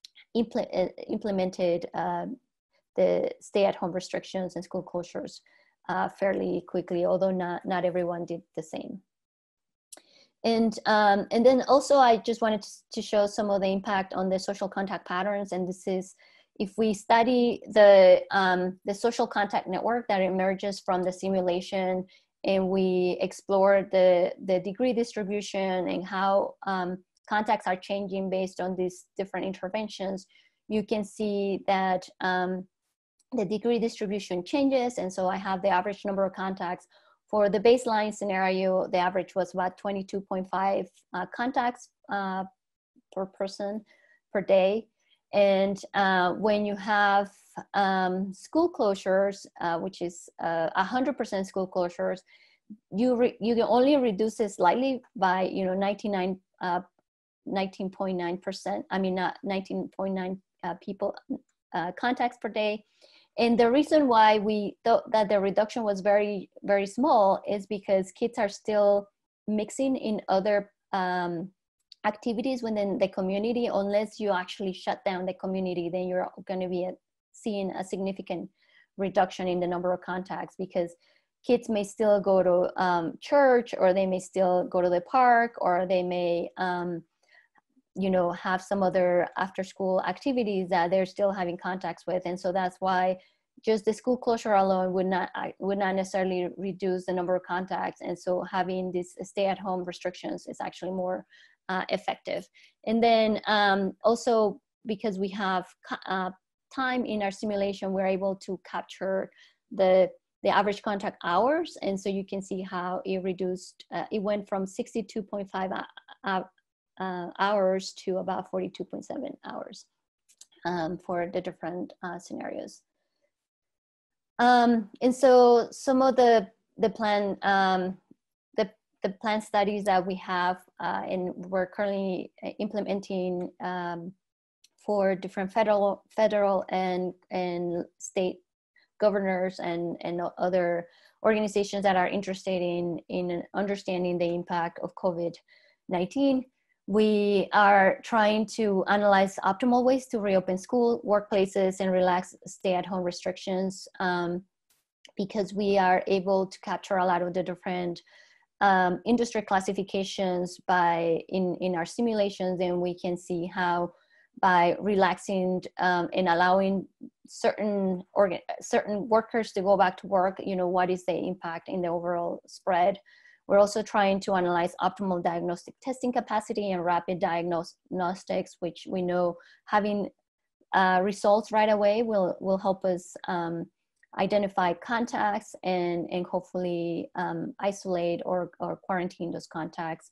impl implemented uh, the stay-at-home restrictions and school closures uh, fairly quickly, although not, not everyone did the same. And, um, and then also I just wanted to, to show some of the impact on the social contact patterns. And this is, if we study the, um, the social contact network that emerges from the simulation, and we explore the, the degree distribution and how um, contacts are changing based on these different interventions, you can see that um, the degree distribution changes. And so I have the average number of contacts. For the baseline scenario, the average was about twenty-two point five uh, contacts uh, per person. per day. And uh, when you have um, school closures, uh, which is uh, one hundred percent school closures, you re you can only reduce it slightly by, you know, ninety-nine, uh, nineteen point nine percent. I mean, not nineteen point nine uh, people uh, contacts per day. And the reason why we thought that the reduction was very, very small is because kids are still mixing in other um, activities within the community. Unless you actually shut down the community, then you're going to be seeing a significant reduction in the number of contacts, because kids may still go to um, church, or they may still go to the park, or they may, um, you know, have some other after school activities that they're still having contacts with. And so that's why just the school closure alone would not, would not necessarily reduce the number of contacts. And so having these stay at home restrictions is actually more uh, effective. And then um, also because we have uh, time in our simulation, we're able to capture the the average contact hours. And so you can see how it reduced, uh, it went from sixty-two point five uh, uh, hours to about forty-two point seven hours um, for the different uh, scenarios. Um, and so some of the, the plan, um, the, the plan studies that we have uh, and we're currently implementing um, for different federal, federal and, and state governors and, and other organizations that are interested in, in understanding the impact of COVID nineteen. We are trying to analyze optimal ways to reopen school, workplaces, and relax stay-at-home restrictions um, because we are able to capture a lot of the different um, industry classifications by in, in our simulations, and we can see how by relaxing um, and allowing certain organ certain workers to go back to work, you know, what is the impact in the overall spread. We're also trying to analyze optimal diagnostic testing capacity and rapid diagnostics, which we know having uh, results right away will, will help us um, identify contacts and, and hopefully um, isolate or, or quarantine those contacts.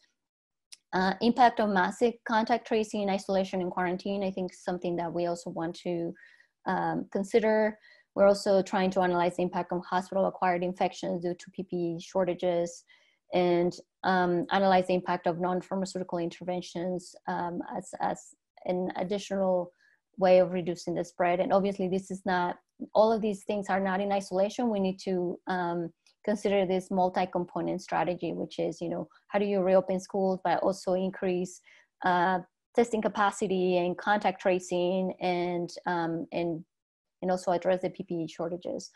Uh, impact of massive contact tracing, isolation, and quarantine, I think something that we also want to um, consider. We're also trying to analyze the impact on hospital-acquired infections due to P P E shortages, and um, analyze the impact of non-pharmaceutical interventions um, as, as an additional way of reducing the spread. And obviously this is not, all of these things are not in isolation. We need to um, consider this multi-component strategy, which is, you know, how do you reopen schools, but also increase uh, testing capacity and contact tracing, and, um, and, and also address the P P E shortages.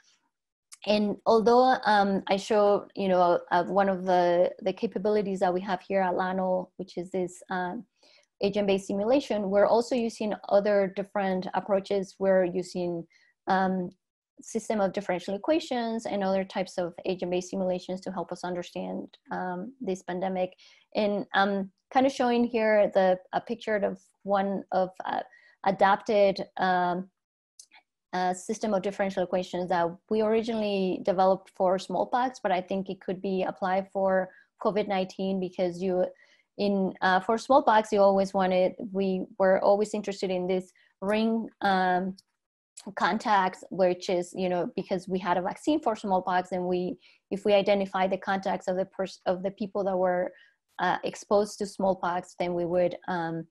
And although um, I show, you know, uh, one of the, the capabilities that we have here at Lano, which is this um, agent-based simulation, we're also using other different approaches. We're using um, system of differential equations and other types of agent-based simulations to help us understand um, this pandemic. And I'm kind of showing here the a picture of one of uh, adapted um, uh, system of differential equations that we originally developed for smallpox, but I think it could be applied for COVID nineteen, because you, in uh, for smallpox, you always wanted, we were always interested in this ring um, contacts, which is, you know, because we had a vaccine for smallpox, and we, if we identify the contacts of the person of the people that were uh, exposed to smallpox, then we would, um,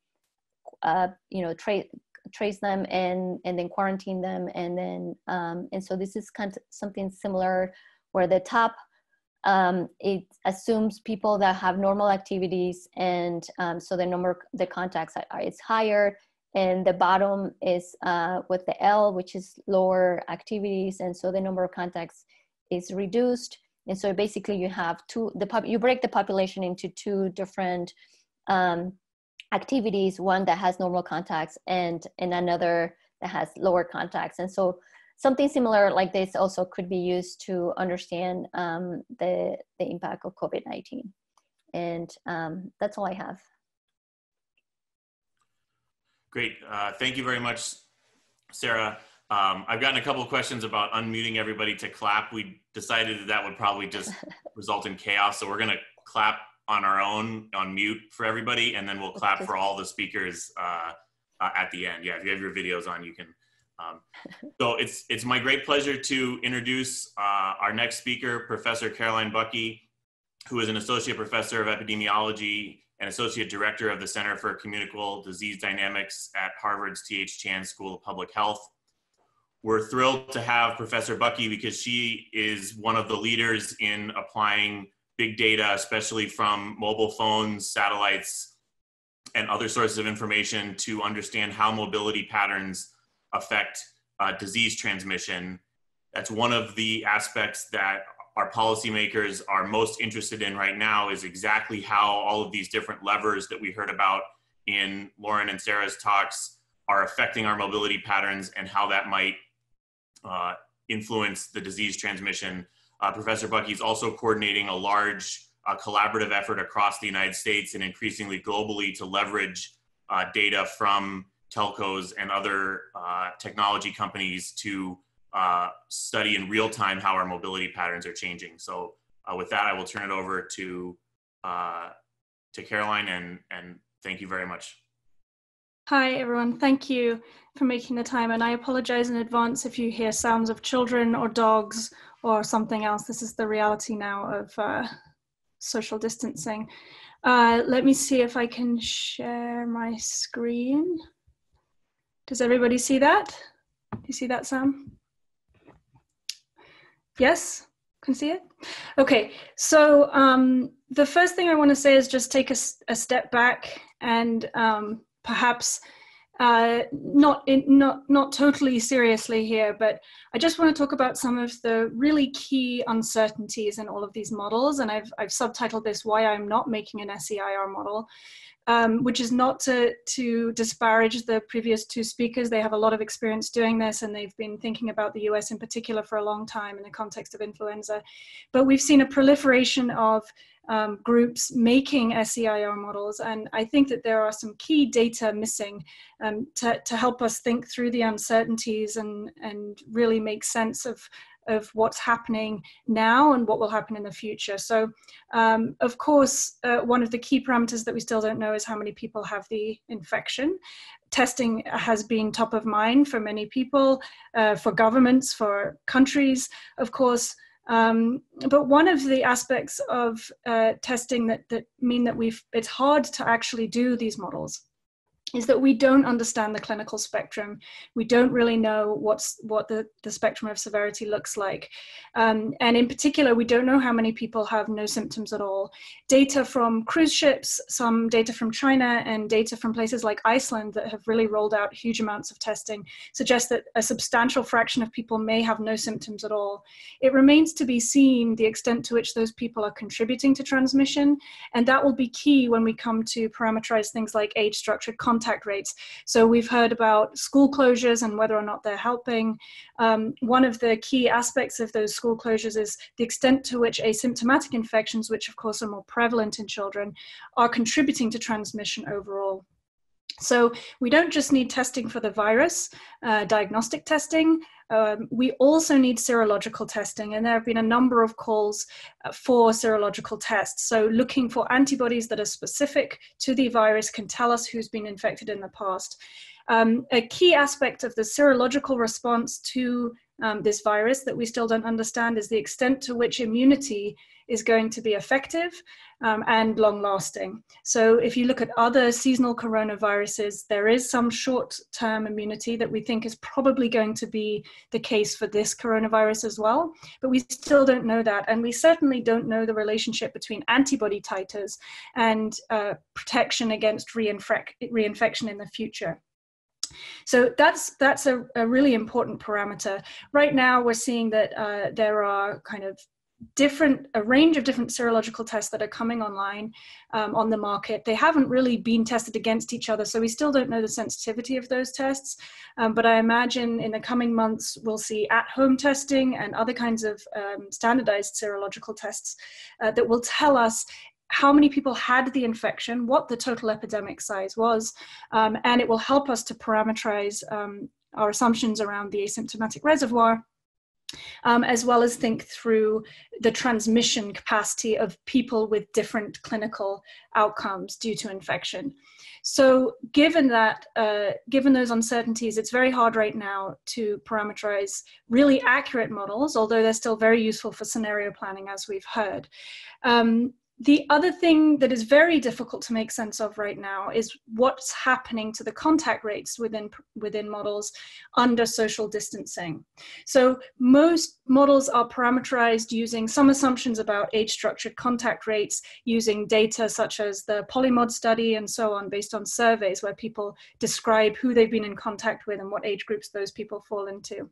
uh, you know, trace trace them and and then quarantine them, and then um, and so this is kind of something similar, where the top um, it assumes people that have normal activities, and um, so the number the contacts are, is higher. And the bottom is uh, with the L, which is lower activities. And so the number of contacts is reduced. And so basically you have two, the pop, you break the population into two different um, activities, one that has normal contacts and, and another that has lower contacts. And so something similar like this also could be used to understand um, the, the impact of COVID nineteen. And um, that's all I have. Great. Uh, thank you very much, Sarah. Um, I've gotten a couple of questions about unmuting everybody to clap. We decided that that would probably just result in chaos. So we're going to clap on our own on mute for everybody, and then we'll clap for all the speakers uh, uh, at the end. Yeah, if you have your videos on, you can. Um, so it's, it's my great pleasure to introduce uh, our next speaker, Professor Caroline Buckee, who is an associate professor of epidemiology and associate director of the Center for Communicable Disease Dynamics at Harvard's T H Chan School of Public Health. We're thrilled to have Professor Buckee because she is one of the leaders in applying big data, especially from mobile phones, satellites, and other sources of information to understand how mobility patterns affect uh, disease transmission. That's one of the aspects that our policymakers are most interested in right now, is exactly how all of these different levers that we heard about in Lauren and Sarah's talks are affecting our mobility patterns and how that might uh, influence the disease transmission. Uh, Professor Buckee is also coordinating a large uh, collaborative effort across the United States and increasingly globally to leverage uh, data from telcos and other uh, technology companies to uh, study in real time how our mobility patterns are changing. So uh, with that, I will turn it over to, uh, to Caroline, and, and thank you very much. Hi, everyone. Thank you for making the time. And I apologize in advance if you hear sounds of children or dogs or something else. This is the reality now of uh, social distancing. Uh, let me see if I can share my screen. Does everybody see that? Do you see that, Sam? Yes? Can see it? Okay, so um, the first thing I want to say is just take a, a step back and um, perhaps uh, not, in, not, not totally seriously here, but I just want to talk about some of the really key uncertainties in all of these models. And I've, I've subtitled this, Why I'm Not Making an S E I R Model. Um, which is not to, to disparage the previous two speakers. They have a lot of experience doing this, and they've been thinking about the U S in particular for a long time in the context of influenza. But we've seen a proliferation of um, groups making S E I R models, and I think that there are some key data missing um, to, to help us think through the uncertainties and, and really make sense of of what's happening now and what will happen in the future. So um, of course, uh, one of the key parameters that we still don't know is how many people have the infection. Testing has been top of mind for many people, uh, for governments, for countries, of course. Um, but one of the aspects of uh, testing that, that mean that we've, it's hard to actually do these models is that we don't understand the clinical spectrum. We don't really know what's, what the, the spectrum of severity looks like. Um, and in particular, we don't know how many people have no symptoms at all. Data from cruise ships, some data from China, and data from places like Iceland that have really rolled out huge amounts of testing suggest that a substantial fraction of people may have no symptoms at all. It remains to be seen the extent to which those people are contributing to transmission, and that will be key when we come to parameterize things like age-structured contact contact rates. So we've heard about school closures and whether or not they're helping. Um, one of the key aspects of those school closures is the extent to which asymptomatic infections, which of course are more prevalent in children, are contributing to transmission overall. So we don't just need testing for the virus, uh, diagnostic testing, um, we also need serological testing, and there have been a number of calls uh, for serological tests. So looking for antibodies that are specific to the virus can tell us who's been infected in the past. Um, a key aspect of the serological response to um, this virus that we still don't understand is the extent to which immunity is going to be effective um, and long-lasting. So if you look at other seasonal coronaviruses, there is some short-term immunity that we think is probably going to be the case for this coronavirus as well, but we still don't know that. And we certainly don't know the relationship between antibody titers and uh, protection against reinfec- reinfection in the future. So that's that's a, a really important parameter. Right now, we're seeing that uh, there are kind of different, a range of different serological tests that are coming online um, on the market. They haven't really been tested against each other, so we still don't know the sensitivity of those tests. Um, but I imagine in the coming months, we'll see at-home testing and other kinds of um, standardized serological tests uh, that will tell us how many people had the infection, what the total epidemic size was, um, and it will help us to parameterize um, our assumptions around the asymptomatic reservoir Um, as well as think through the transmission capacity of people with different clinical outcomes due to infection. So given that, uh, given those uncertainties, it's very hard right now to parameterize really accurate models, although they're still very useful for scenario planning, as we've heard. Um, The other thing that is very difficult to make sense of right now is what's happening to the contact rates within, within models under social distancing. So most models are parameterized using some assumptions about age-structured contact rates, using data such as the Polymod study and so on, based on surveys where people describe who they've been in contact with and what age groups those people fall into.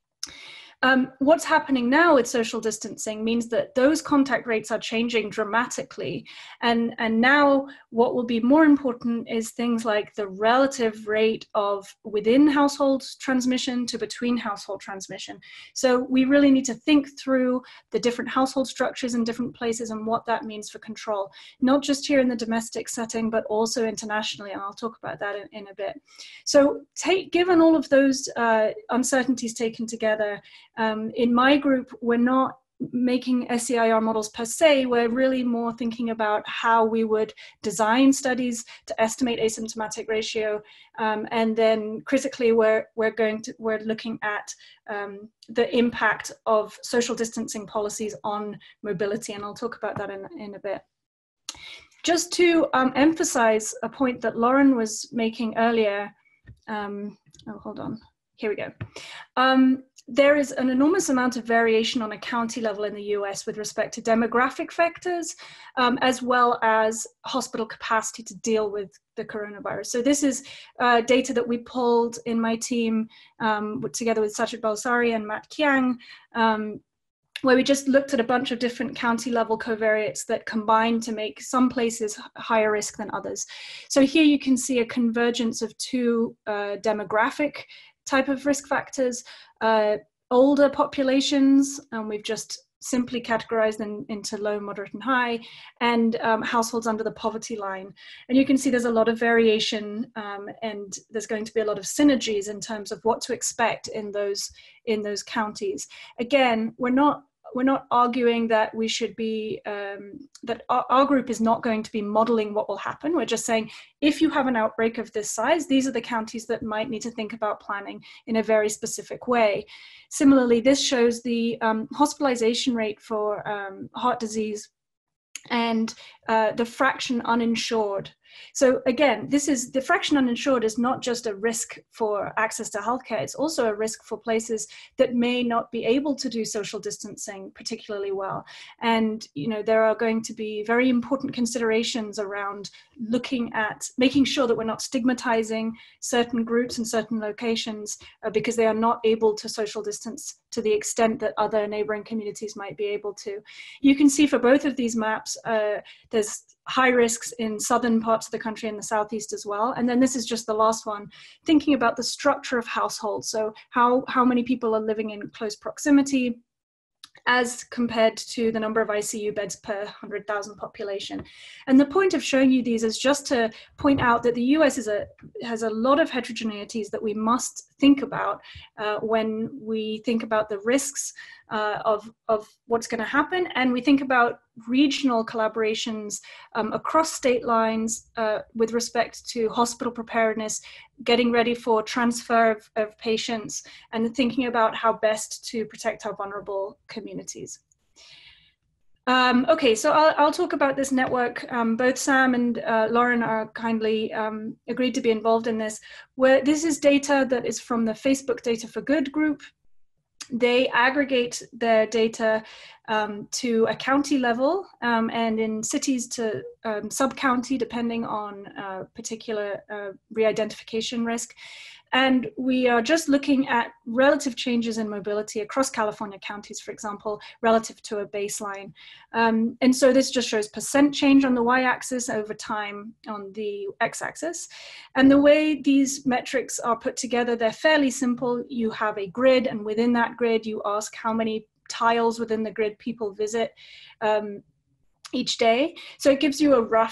Um, what's happening now with social distancing means that those contact rates are changing dramatically. And, and now what will be more important is things like the relative rate of within household transmission to between household transmission. So we really need to think through the different household structures in different places and what that means for control, not just here in the domestic setting, but also internationally. And I'll talk about that in, in a bit. So take, given all of those uh, uncertainties taken together, Um, in my group, we're not making S E I R models per se. We're really more thinking about how we would design studies to estimate asymptomatic ratio, um, and then critically, we're we're going to we're looking at um, the impact of social distancing policies on mobility, and I'll talk about that in in a bit. Just to um, emphasize a point that Lauren was making earlier. Um, oh, hold on. Here we go. Um, There is an enormous amount of variation on a county level in the U S with respect to demographic factors, um, as well as hospital capacity to deal with the coronavirus. So this is uh, data that we pulled in my team um, together with Sajid Balsari and Matt Kiang, um, where we just looked at a bunch of different county level covariates that combine to make some places higher risk than others. So here you can see a convergence of two uh, demographic type of risk factors, uh, older populations, and we've just simply categorized them into low, moderate, and high, and um, households under the poverty line. And you can see there's a lot of variation, um, and there's going to be a lot of synergies in terms of what to expect in those, in those counties. Again, we're not We're not arguing that we should be, um, that our, our group is not going to be modeling what will happen. We're just saying, if you have an outbreak of this size, these are the counties that might need to think about planning in a very specific way. Similarly, this shows the um, hospitalization rate for um, heart disease and uh, the fraction uninsured. So again, this is the fraction uninsured is not just a risk for access to healthcare, it's also a risk for places that may not be able to do social distancing particularly well. And you know, there are going to be very important considerations around looking at making sure that we're not stigmatizing certain groups and certain locations uh, because they are not able to social distance to the extent that other neighboring communities might be able to. You can see for both of these maps, uh, there's high risks in southern parts of the country and the southeast as well. And then this is just the last one, thinking about the structure of households. So how, how many people are living in close proximity as compared to the number of I C U beds per one hundred thousand population. And the point of showing you these is just to point out that the U S is a, has a lot of heterogeneities that we must think about uh, when we think about the risks uh, of, of what's going to happen. And we think about regional collaborations um, across state lines uh, with respect to hospital preparedness, getting ready for transfer of, of patients, and thinking about how best to protect our vulnerable communities. Um, okay, so I'll, I'll talk about this network. Um, both Sam and uh, Lauren are kindly um, agreed to be involved in this, where this is data that is from the Facebook Data for Good group. They aggregate their data um, to a county level um, and in cities to um, sub-county, depending on uh, particular uh, re-identification risk. And we are just looking at relative changes in mobility across California counties, for example, relative to a baseline. Um, and so this just shows percent change on the y-axis over time on the x-axis. And the way these metrics are put together, they're fairly simple. You have a grid, and within that grid, you ask how many tiles within the grid people visit um, each day. So it gives you a rough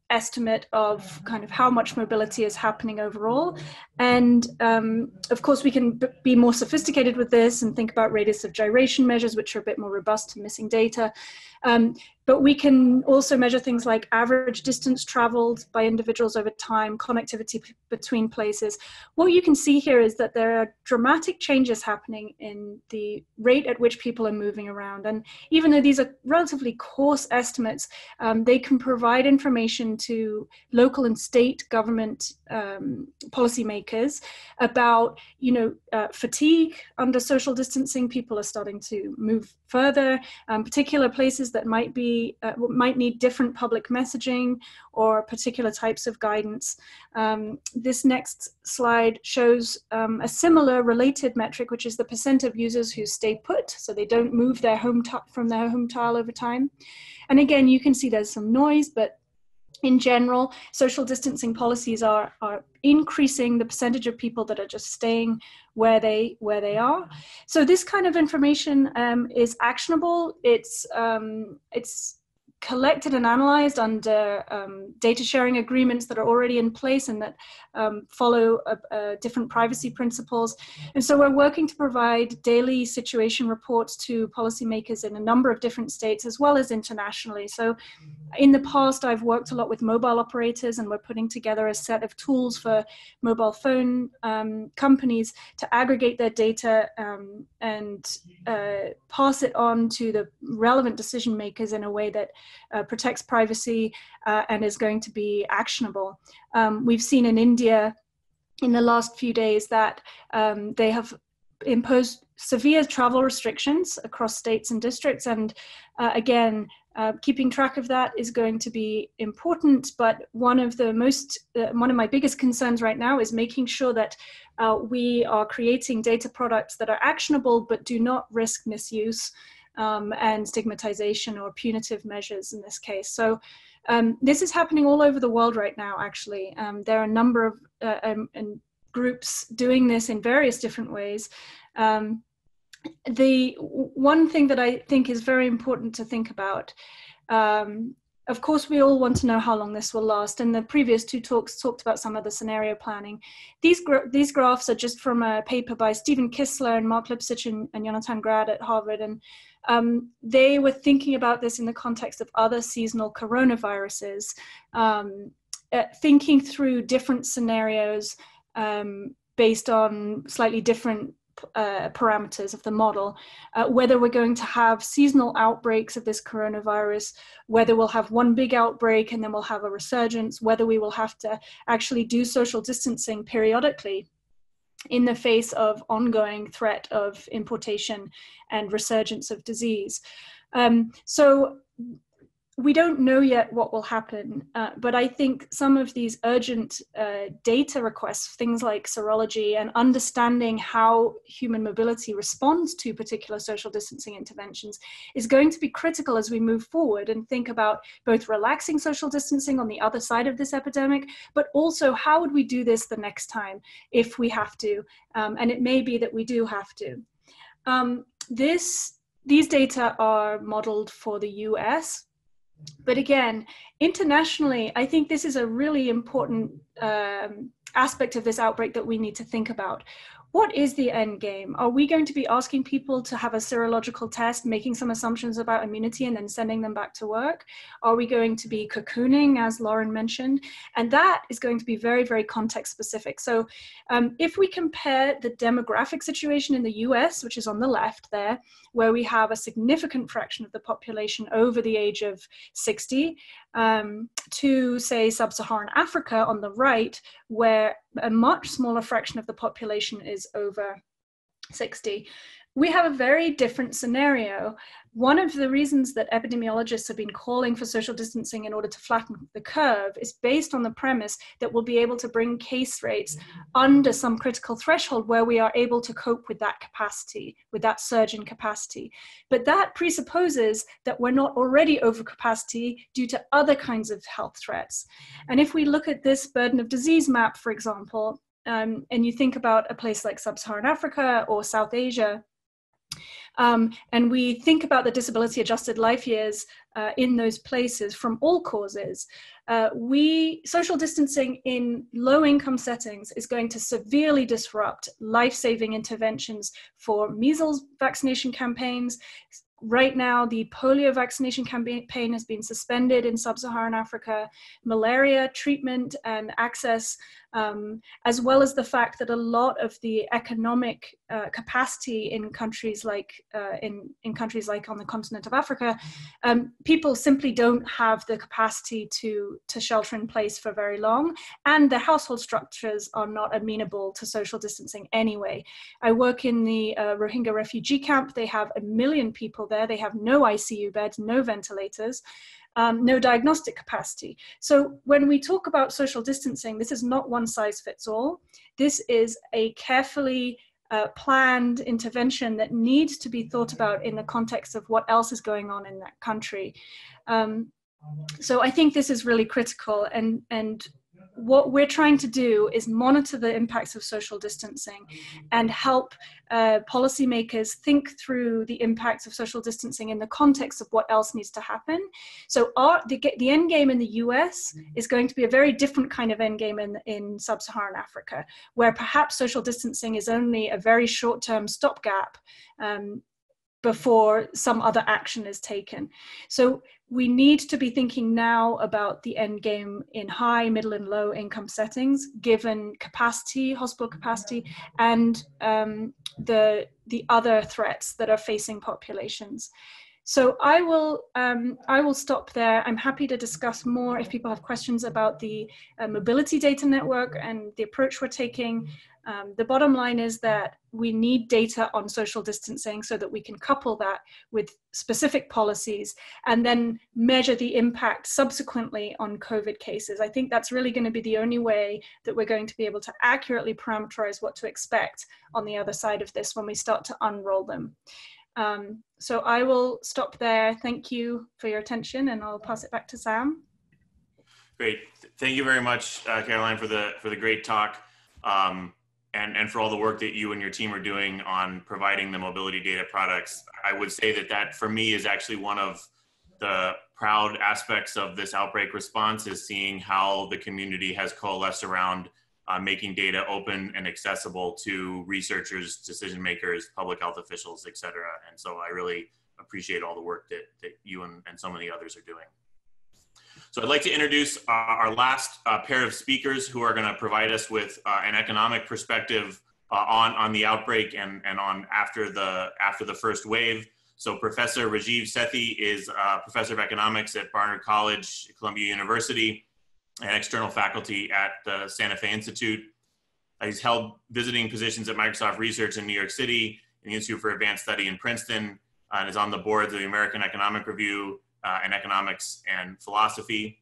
estimate of kind of how much mobility is happening overall. And um, of course, we can b be more sophisticated with this and think about radius of gyration measures, which are a bit more robust to missing data. Um, but we can also measure things like average distance traveled by individuals over time, connectivity between places. What you can see here is that there are dramatic changes happening in the rate at which people are moving around. And even though these are relatively coarse estimates, um, they can provide information to local and state government um, policymakers about, you know, uh, fatigue under social distancing. People are starting to move further, um, particular places that might be uh, might need different public messaging or particular types of guidance. Um, this next slide shows um, a similar related metric, which is the percent of users who stay put, so they don't move their home from their home tile over time. And again, you can see there's some noise, but in general, social distancing policies are, are increasing the percentage of people that are just staying where they where they are. So this kind of information um, is actionable. It's um, it's collected and analyzed under um, data sharing agreements that are already in place and that um, follow uh, uh, different privacy principles. And so we're working to provide daily situation reports to policymakers in a number of different states as well as internationally. So in the past, I've worked a lot with mobile operators, and we're putting together a set of tools for mobile phone um, companies to aggregate their data um, and uh, pass it on to the relevant decision makers in a way that uh, protects privacy uh, and is going to be actionable. Um, we've seen in India in the last few days that um, they have imposed severe travel restrictions across states and districts, and uh, again, Uh, keeping track of that is going to be important, but one of the most, uh, one of my biggest concerns right now is making sure that uh, we are creating data products that are actionable but do not risk misuse um, and stigmatization or punitive measures in this case. So um, this is happening all over the world right now, actually. Um, there are a number of uh, um, and groups doing this in various different ways. Um, The one thing that I think is very important to think about, um, of course, we all want to know how long this will last. And the previous two talks talked about some of the scenario planning. These, gra these graphs are just from a paper by Stephen Kistler and Mark Lipsitch and, and Jonathan Grad at Harvard. And um, they were thinking about this in the context of other seasonal coronaviruses, um, uh, thinking through different scenarios um, based on slightly different Uh, parameters of the model, uh, whether we're going to have seasonal outbreaks of this coronavirus, whether we'll have one big outbreak and then we'll have a resurgence, whether we will have to actually do social distancing periodically in the face of ongoing threat of importation and resurgence of disease. Um, so we don't know yet what will happen, uh, but I think some of these urgent uh, data requests, things like serology and understanding how human mobility responds to particular social distancing interventions, is going to be critical as we move forward and think about both relaxing social distancing on the other side of this epidemic, but also how would we do this the next time if we have to, um, and it may be that we do have to. Um, this, these data are modeled for the U S, but again, internationally, I think this is a really important um, aspect of this outbreak that we need to think about. What is the end game? Are we going to be asking people to have a serological test, making some assumptions about immunity and then sending them back to work? Are we going to be cocooning, as Lauren mentioned? And that is going to be very, very context specific. So um, if we compare the demographic situation in the U S, which is on the left there, where we have a significant fraction of the population over the age of sixty, um, to say sub-Saharan Africa on the right, where a much smaller fraction of the population is over sixty, we have a very different scenario. One of the reasons that epidemiologists have been calling for social distancing in order to flatten the curve is based on the premise that we'll be able to bring case rates under some critical threshold where we are able to cope with that capacity, with that surge in capacity. But that presupposes that we're not already over capacity due to other kinds of health threats. And if we look at this burden of disease map, for example, um, and you think about a place like sub-Saharan Africa or South Asia, Um, and we think about the disability adjusted life years uh, in those places from all causes. Uh, we, social distancing in low income settings is going to severely disrupt life-saving interventions for measles vaccination campaigns. Right now, the polio vaccination campaign has been suspended in sub-Saharan Africa, malaria treatment and access, um, as well as the fact that a lot of the economic uh, capacity in countries like uh, in, in countries like on the continent of Africa, um, people simply don't have the capacity to, to shelter in place for very long, and their household structures are not amenable to social distancing anyway. I work in the uh, Rohingya refugee camp. They have a million people there. They have no I C U beds, no ventilators, um, no diagnostic capacity. So when we talk about social distancing, this is not one size fits all. This is a carefully uh, planned intervention that needs to be thought about in the context of what else is going on in that country. Um, so I think this is really critical, and, and what we're trying to do is monitor the impacts of social distancing and help uh, policymakers think through the impacts of social distancing in the context of what else needs to happen. So our, the, the end game in the U S is going to be a very different kind of end game in, in sub-Saharan Africa, where perhaps social distancing is only a very short-term stopgap um, before some other action is taken. So we need to be thinking now about the end game in high, middle, and low income settings, given capacity, hospital capacity, and um, the, the other threats that are facing populations. So I will, um, I will stop there. I'm happy to discuss more if people have questions about the uh, mobility data network and the approach we're taking. Um, the bottom line is that we need data on social distancing so that we can couple that with specific policies and then measure the impact subsequently on COVID cases. I think that's really going to be the only way that we're going to be able to accurately parameterize what to expect on the other side of this when we start to unroll them. Um, so I will stop there. Thank you for your attention, and I'll pass it back to Sam. Great. Thank you very much, uh, Caroline, for the, for the great talk. Um, And, and for all the work that you and your team are doing on providing the mobility data products. I would say that that for me is actually one of the proud aspects of this outbreak response, is seeing how the community has coalesced around uh, making data open and accessible to researchers, decision makers, public health officials, et cetera. And so I really appreciate all the work that, that you and, and so many others are doing. So I'd like to introduce uh, our last uh, pair of speakers who are going to provide us with uh, an economic perspective uh, on, on the outbreak and, and on after the, after the first wave. So Professor Rajiv Sethi is uh, Professor of Economics at Barnard College, Columbia University, and external faculty at the Santa Fe Institute. Uh, he's held visiting positions at Microsoft Research in New York City, and the Institute for Advanced Study in Princeton, uh, and is on the boards of the American Economic Review, Uh, and economics and philosophy.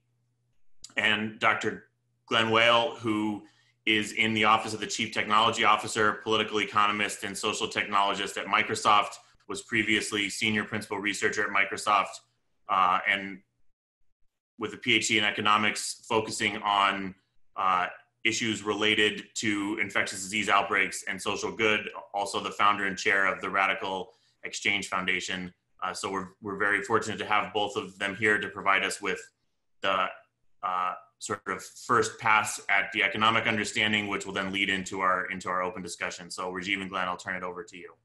And Doctor Glen Weyl, who is in the office of the Chief Technology Officer, political economist, and social technologist at Microsoft, was previously senior principal researcher at Microsoft, uh, and with a PhD in economics, focusing on uh, issues related to infectious disease outbreaks and social good, also the founder and chair of the RadicalxChange Foundation. Uh, so we're, we're very fortunate to have both of them here to provide us with the uh, sort of first pass at the economic understanding, which will then lead into our, into our open discussion. So Rajiv and Glen, I'll turn it over to you.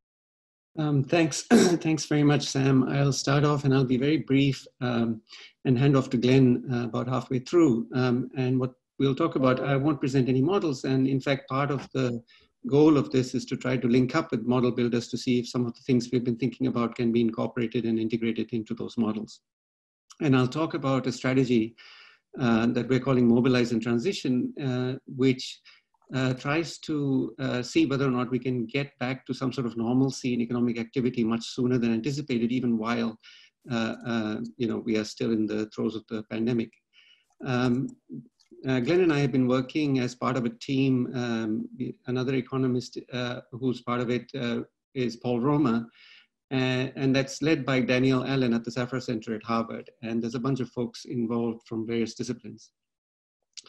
Um, thanks. Thanks very much, Sam. I'll start off and I'll be very brief um, and hand off to Glen uh, about halfway through. Um, and what we'll talk about, I won't present any models. And in fact, part of the goal of this is to try to link up with model builders to see if some of the things we've been thinking about can be incorporated and integrated into those models. And I'll talk about a strategy uh, that we're calling Mobilize and Transition, uh, which uh, tries to uh, see whether or not we can get back to some sort of normalcy in economic activity much sooner than anticipated, even while uh, uh, you know, we are still in the throes of the pandemic. Um, Uh, Glen and I have been working as part of a team. Um, another economist uh, who's part of it uh, is Paul Roma, uh, and that's led by Daniel Allen at the Safra Center at Harvard. And there's a bunch of folks involved from various disciplines.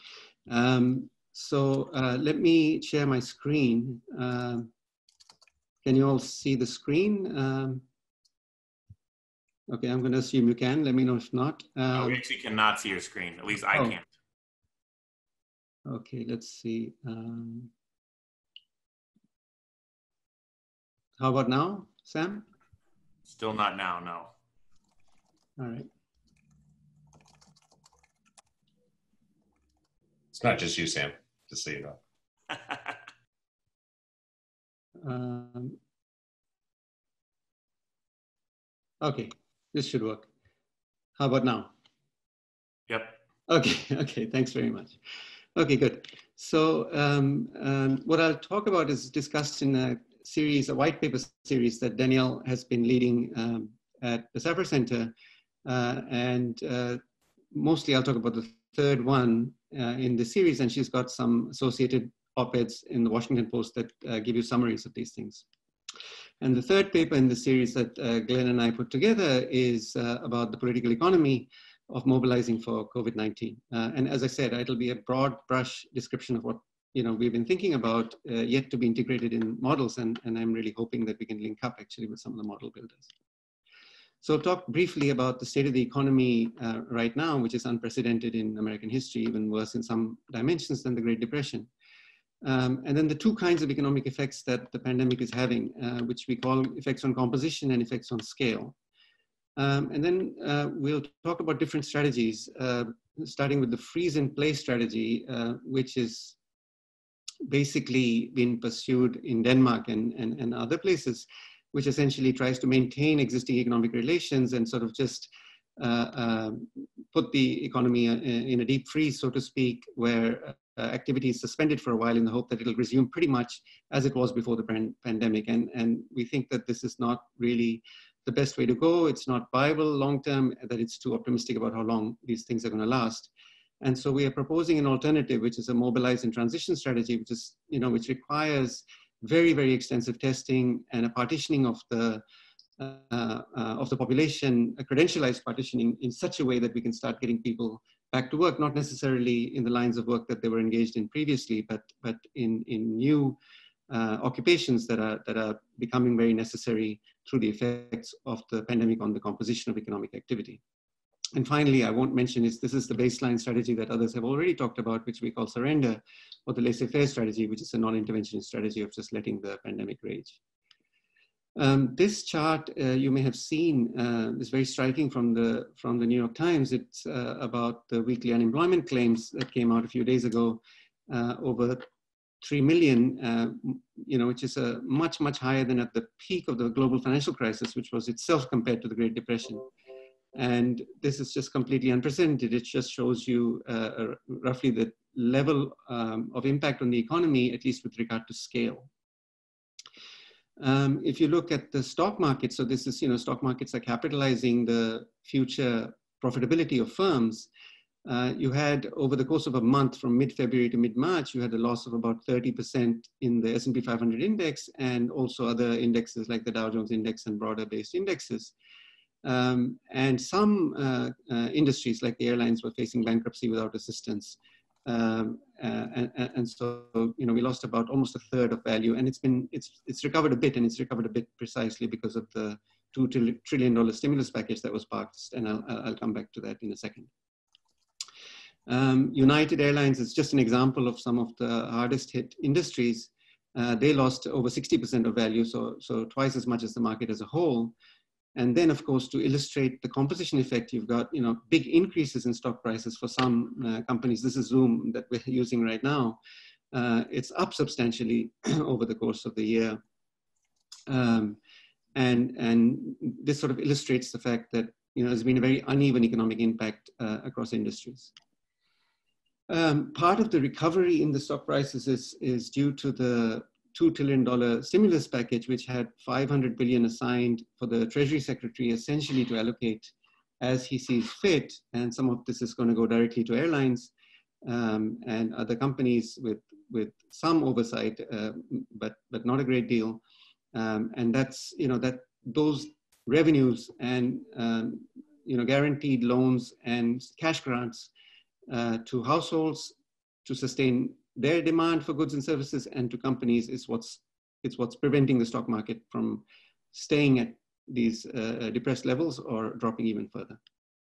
Um, so uh, let me share my screen. Uh, can you all see the screen? Um, okay, I'm going to assume you can. Let me know if not. Um, no, we actually cannot see your screen. At least I oh. can't. Okay, let's see. Um, how about now, Sam? Still not now, no. All right. It's not just you, Sam, just so you know. Um, okay, this should work. How about now? Yep. Okay, okay, thanks very much. Okay, good. So um, um, what I'll talk about is discussed in a series, a white paper series that Danielle has been leading um, at the Safra Center. Uh, and uh, mostly I'll talk about the third one uh, in the series, and she's got some associated op-eds in the Washington Post that uh, give you summaries of these things. And the third paper in the series that uh, Glen and I put together is uh, about the political economy of mobilizing for COVID nineteen. Uh, and as I said, it'll be a broad brush description of what you know we've been thinking about, uh, yet to be integrated in models. And, and I'm really hoping that we can link up actually with some of the model builders. So I'll talk briefly about the state of the economy uh, right now, which is unprecedented in American history, even worse in some dimensions than the Great Depression. Um, and then the two kinds of economic effects that the pandemic is having, uh, which we call effects on composition and effects on scale. Um, and then uh, we'll talk about different strategies, uh, starting with the freeze in place strategy, uh, which is basically been pursued in Denmark and, and, and other places, which essentially tries to maintain existing economic relations and sort of just uh, uh, put the economy in a deep freeze, so to speak, where uh, activity is suspended for a while in the hope that it'll resume pretty much as it was before the pan pandemic. And, and we think that this is not really the best way to go. It's not viable long-term, that it's too optimistic about how long these things are going to last. And so we are proposing an alternative, which is a mobilize and transition strategy, which is, you know, which requires very, very extensive testing and a partitioning of the uh, uh, of the population, a credentialized partitioning in such a way that we can start getting people back to work, not necessarily in the lines of work that they were engaged in previously, but but in in new uh, occupations that are that are becoming very necessary through the effects of the pandemic on the composition of economic activity. And finally, I won't mention is this is the baseline strategy that others have already talked about, which we call surrender, or the laissez-faire strategy, which is a non-interventionist strategy of just letting the pandemic rage. Um, this chart uh, you may have seen uh, is very striking from the from the New York Times. It's uh, about the weekly unemployment claims that came out a few days ago, uh, over three million, uh, you know, which is a much much higher than at the peak of the global financial crisis, which was itself compared to the Great Depression. And this is just completely unprecedented. It just shows you uh, roughly the level um, of impact on the economy, at least with regard to scale. Um, if you look at the stock market, so this is, you know, stock markets are capitalizing the future profitability of firms. Uh, you had, over the course of a month from mid-February to mid-March, you had a loss of about thirty percent in the S and P five hundred index, and also other indexes like the Dow Jones index and broader based indexes. Um, and some uh, uh, industries like the airlines were facing bankruptcy without assistance. Um, uh, and, and so, you know, we lost about almost a third of value, and it's been, it's, it's recovered a bit, and it's recovered a bit precisely because of the two trillion dollar stimulus package that was passed. And I'll, I'll come back to that in a second. Um, United Airlines is just an example of some of the hardest hit industries. Uh, they lost over sixty percent of value, so, so twice as much as the market as a whole. And then, of course, to illustrate the composition effect, you've got, you know, big increases in stock prices for some uh, companies. This is Zoom that we're using right now. Uh, it's up substantially over the course of the year. Um, and, and this sort of illustrates the fact that, you know, there's been a very uneven economic impact uh, across industries. Um, part of the recovery in the stock prices is, is due to the two trillion dollar stimulus package, which had five hundred billion assigned for the Treasury Secretary essentially to allocate as he sees fit. And some of this is going to go directly to airlines um, and other companies with, with some oversight, uh, but, but not a great deal. Um, and that's, you know, that those revenues and, um, you know, guaranteed loans and cash grants uh, to households to sustain their demand for goods and services and to companies is what's it's what's preventing the stock market from staying at these uh, depressed levels or dropping even further.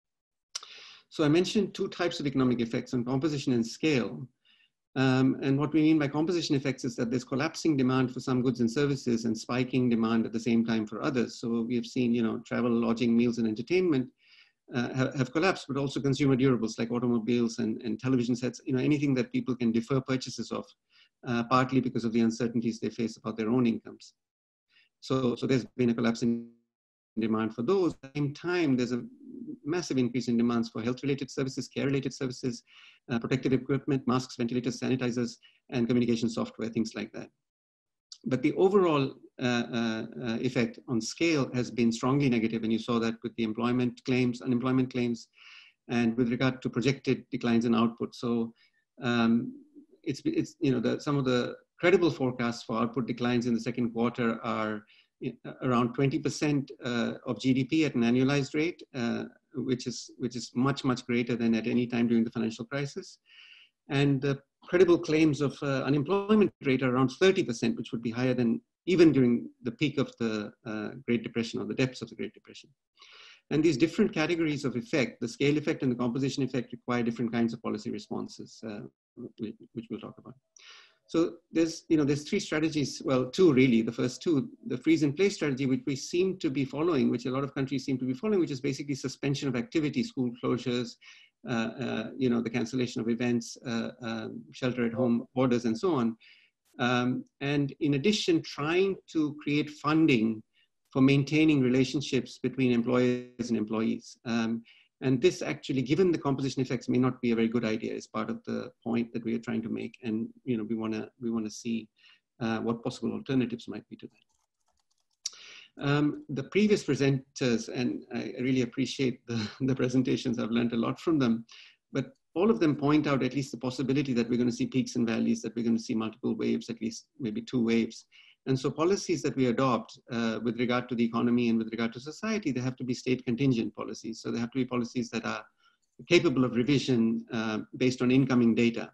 So I mentioned two types of economic effects on composition and scale. Um, and what we mean by composition effects is that there's collapsing demand for some goods and services and spiking demand at the same time for others. So we have seen, you know, travel, lodging, meals, and entertainment uh, have, have collapsed, but also consumer durables like automobiles and, and television sets, you know, anything that people can defer purchases of, uh, partly because of the uncertainties they face about their own incomes. So, so there's been a collapse in demand for those. At the same time, there's a massive increase in demands for health-related services, care-related services, uh, protective equipment, masks, ventilators, sanitizers, and communication software, things like that. But the overall uh, uh, uh, effect on scale has been strongly negative, and you saw that with the employment claims, unemployment claims, and with regard to projected declines in output. So um, it's, it's, you know, the, some of the credible forecasts for output declines in the second quarter are around twenty percent uh, of G D P at an annualized rate, uh, which is which is much, much greater than at any time during the financial crisis. And the credible claims of uh, unemployment rate are around thirty percent, which would be higher than even during the peak of the uh, Great Depression or the depths of the Great Depression. And these different categories of effect, the scale effect and the composition effect, require different kinds of policy responses, uh, which we'll talk about. So there's, you know, there's three strategies, well, two really. The first two, the freeze in place strategy, which we seem to be following, which a lot of countries seem to be following, which is basically suspension of activity, school closures, uh, uh, you know, the cancellation of events, uh, uh, shelter at home orders, and so on. Um, and in addition, trying to create funding for maintaining relationships between employers and employees. Um, And this actually, given the composition effects, may not be a very good idea as part of the point that we are trying to make. And, you know, we want to we want to see uh, what possible alternatives might be to that. Um, the previous presenters, and I really appreciate the, the presentations, I've learned a lot from them, but all of them point out at least the possibility that we're going to see peaks and valleys, that we're going to see multiple waves, at least maybe two waves. And so policies that we adopt uh, with regard to the economy and with regard to society, they have to be state contingent policies. So they have to be policies that are capable of revision uh, based on incoming data.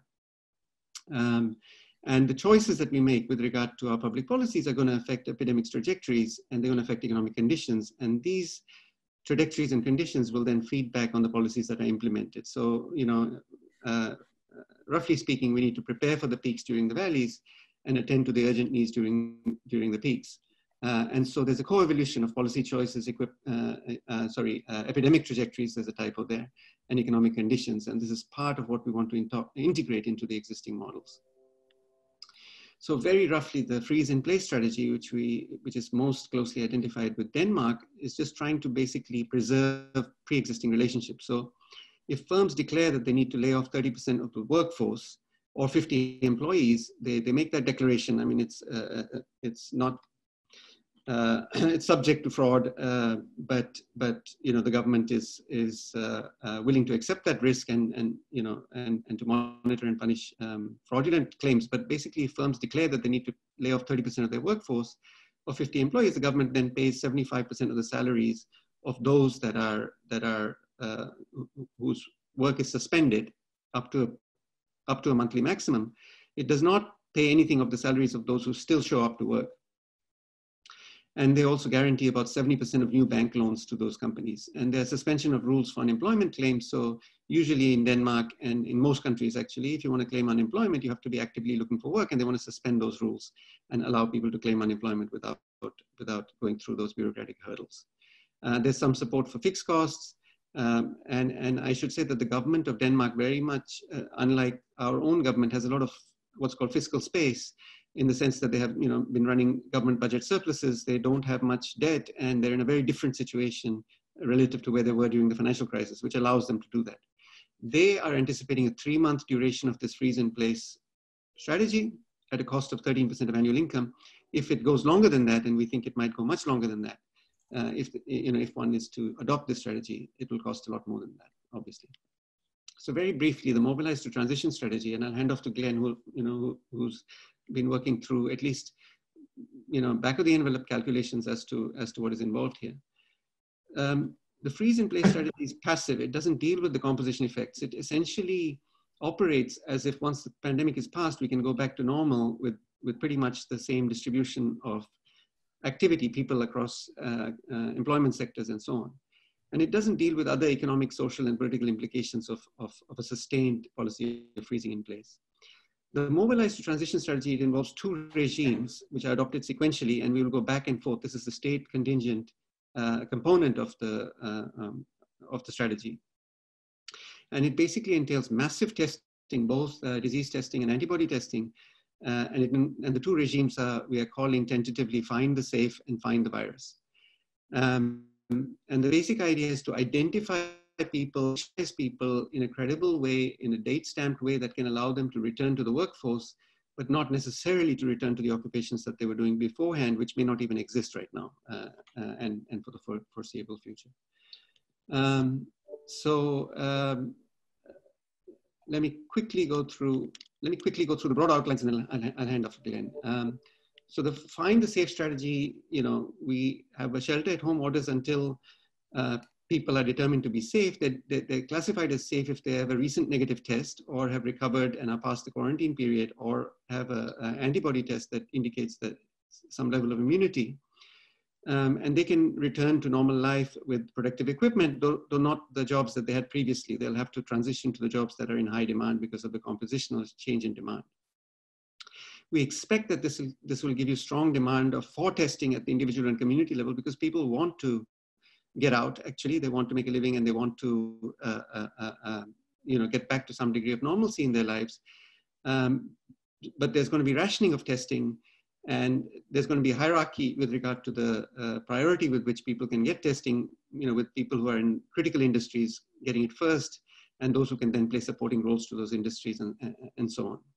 Um, and the choices that we make with regard to our public policies are going to affect epidemics trajectories, and they're going to affect economic conditions. And these trajectories and conditions will then feed back on the policies that are implemented. So, you know, uh, roughly speaking, we need to prepare for the peaks during the valleys and attend to the urgent needs during, during the peaks. Uh, and so there's a co-evolution of policy choices, equip, uh, uh, sorry, uh, epidemic trajectories, there's a typo there, and economic conditions. And this is part of what we want to in integrate into the existing models. So very roughly, the freeze in place strategy, which, we, which is most closely identified with Denmark, is just trying to basically preserve pre-existing relationships. So if firms declare that they need to lay off thirty percent of the workforce, or fifty employees, they, they make that declaration. I mean, it's, uh, it's not, uh, it's subject to fraud, uh, but, but, you know, the government is, is uh, uh, willing to accept that risk and, and you know, and, and to monitor and punish um, fraudulent claims. But basically, if firms declare that they need to lay off thirty percent of their workforce or fifty employees, the government then pays seventy-five percent of the salaries of those that are, that are, uh, whose work is suspended up to a up to a monthly maximum. It does not pay anything of the salaries of those who still show up to work. And they also guarantee about seventy percent of new bank loans to those companies. And there's suspension of rules for unemployment claims. So usually in Denmark and in most countries, actually, if you want to claim unemployment, you have to be actively looking for work, and they want to suspend those rules and allow people to claim unemployment without, without going through those bureaucratic hurdles. Uh, there's some support for fixed costs. Um, and, and I should say that the government of Denmark, very much uh, unlike our own government, has a lot of what's called fiscal space, in the sense that they have, you know, been running government budget surpluses. They don't have much debt, and they're in a very different situation relative to where they were during the financial crisis, which allows them to do that. They are anticipating a three-month duration of this freeze-in-place strategy at a cost of thirteen percent of annual income. If it goes longer than that, and we think it might go much longer than that, Uh, if, you know, if one is to adopt this strategy, it will cost a lot more than that, obviously. So very briefly, the mobilize to transition strategy, and I'll hand off to Glen, who, you know, who, who's been working through at least, you know, back of the envelope calculations as to, as to what is involved here. Um, the freeze in place strategy is passive. It doesn't deal with the composition effects. It essentially operates as if once the pandemic is past, we can go back to normal with with pretty much the same distribution of activity, people across uh, uh, employment sectors and so on. And it doesn't deal with other economic, social, and political implications of, of, of a sustained policy of freezing in place. The mobilized to transition strategy, it involves two regimes, which are adopted sequentially, and we will go back and forth. This is the state contingent uh, component of the, uh, um, of the strategy. And it basically entails massive testing, both uh, disease testing and antibody testing. Uh, and, it, and the two regimes are, we are calling tentatively find the safe and find the virus. Um, and the basic idea is to identify people, test people in a credible way, in a date-stamped way that can allow them to return to the workforce, but not necessarily to return to the occupations that they were doing beforehand, which may not even exist right now, uh, uh, and, and for the foreseeable future. Um, so um, let me quickly go through, let me quickly go through the broad outlines and I'll, I'll hand off to Glen. Um, so the find the safe strategy, you know, we have a shelter at home orders until uh, people are determined to be safe. They, they, they're classified as safe if they have a recent negative test or have recovered and are past the quarantine period or have an antibody test that indicates that some level of immunity. Um, and they can return to normal life with productive equipment, though, though not the jobs that they had previously. They'll have to transition to the jobs that are in high demand because of the compositional change in demand. We expect that this will, this will give you strong demand of, for testing at the individual and community level because people want to get out, actually. They want to make a living and they want to uh, uh, uh, uh, you know, get back to some degree of normalcy in their lives. Um, but there's going to be rationing of testing. And there's going to be a hierarchy with regard to the uh, priority with which people can get testing, you know, with people who are in critical industries getting it first, and those who can then play supporting roles to those industries and, and, and so on.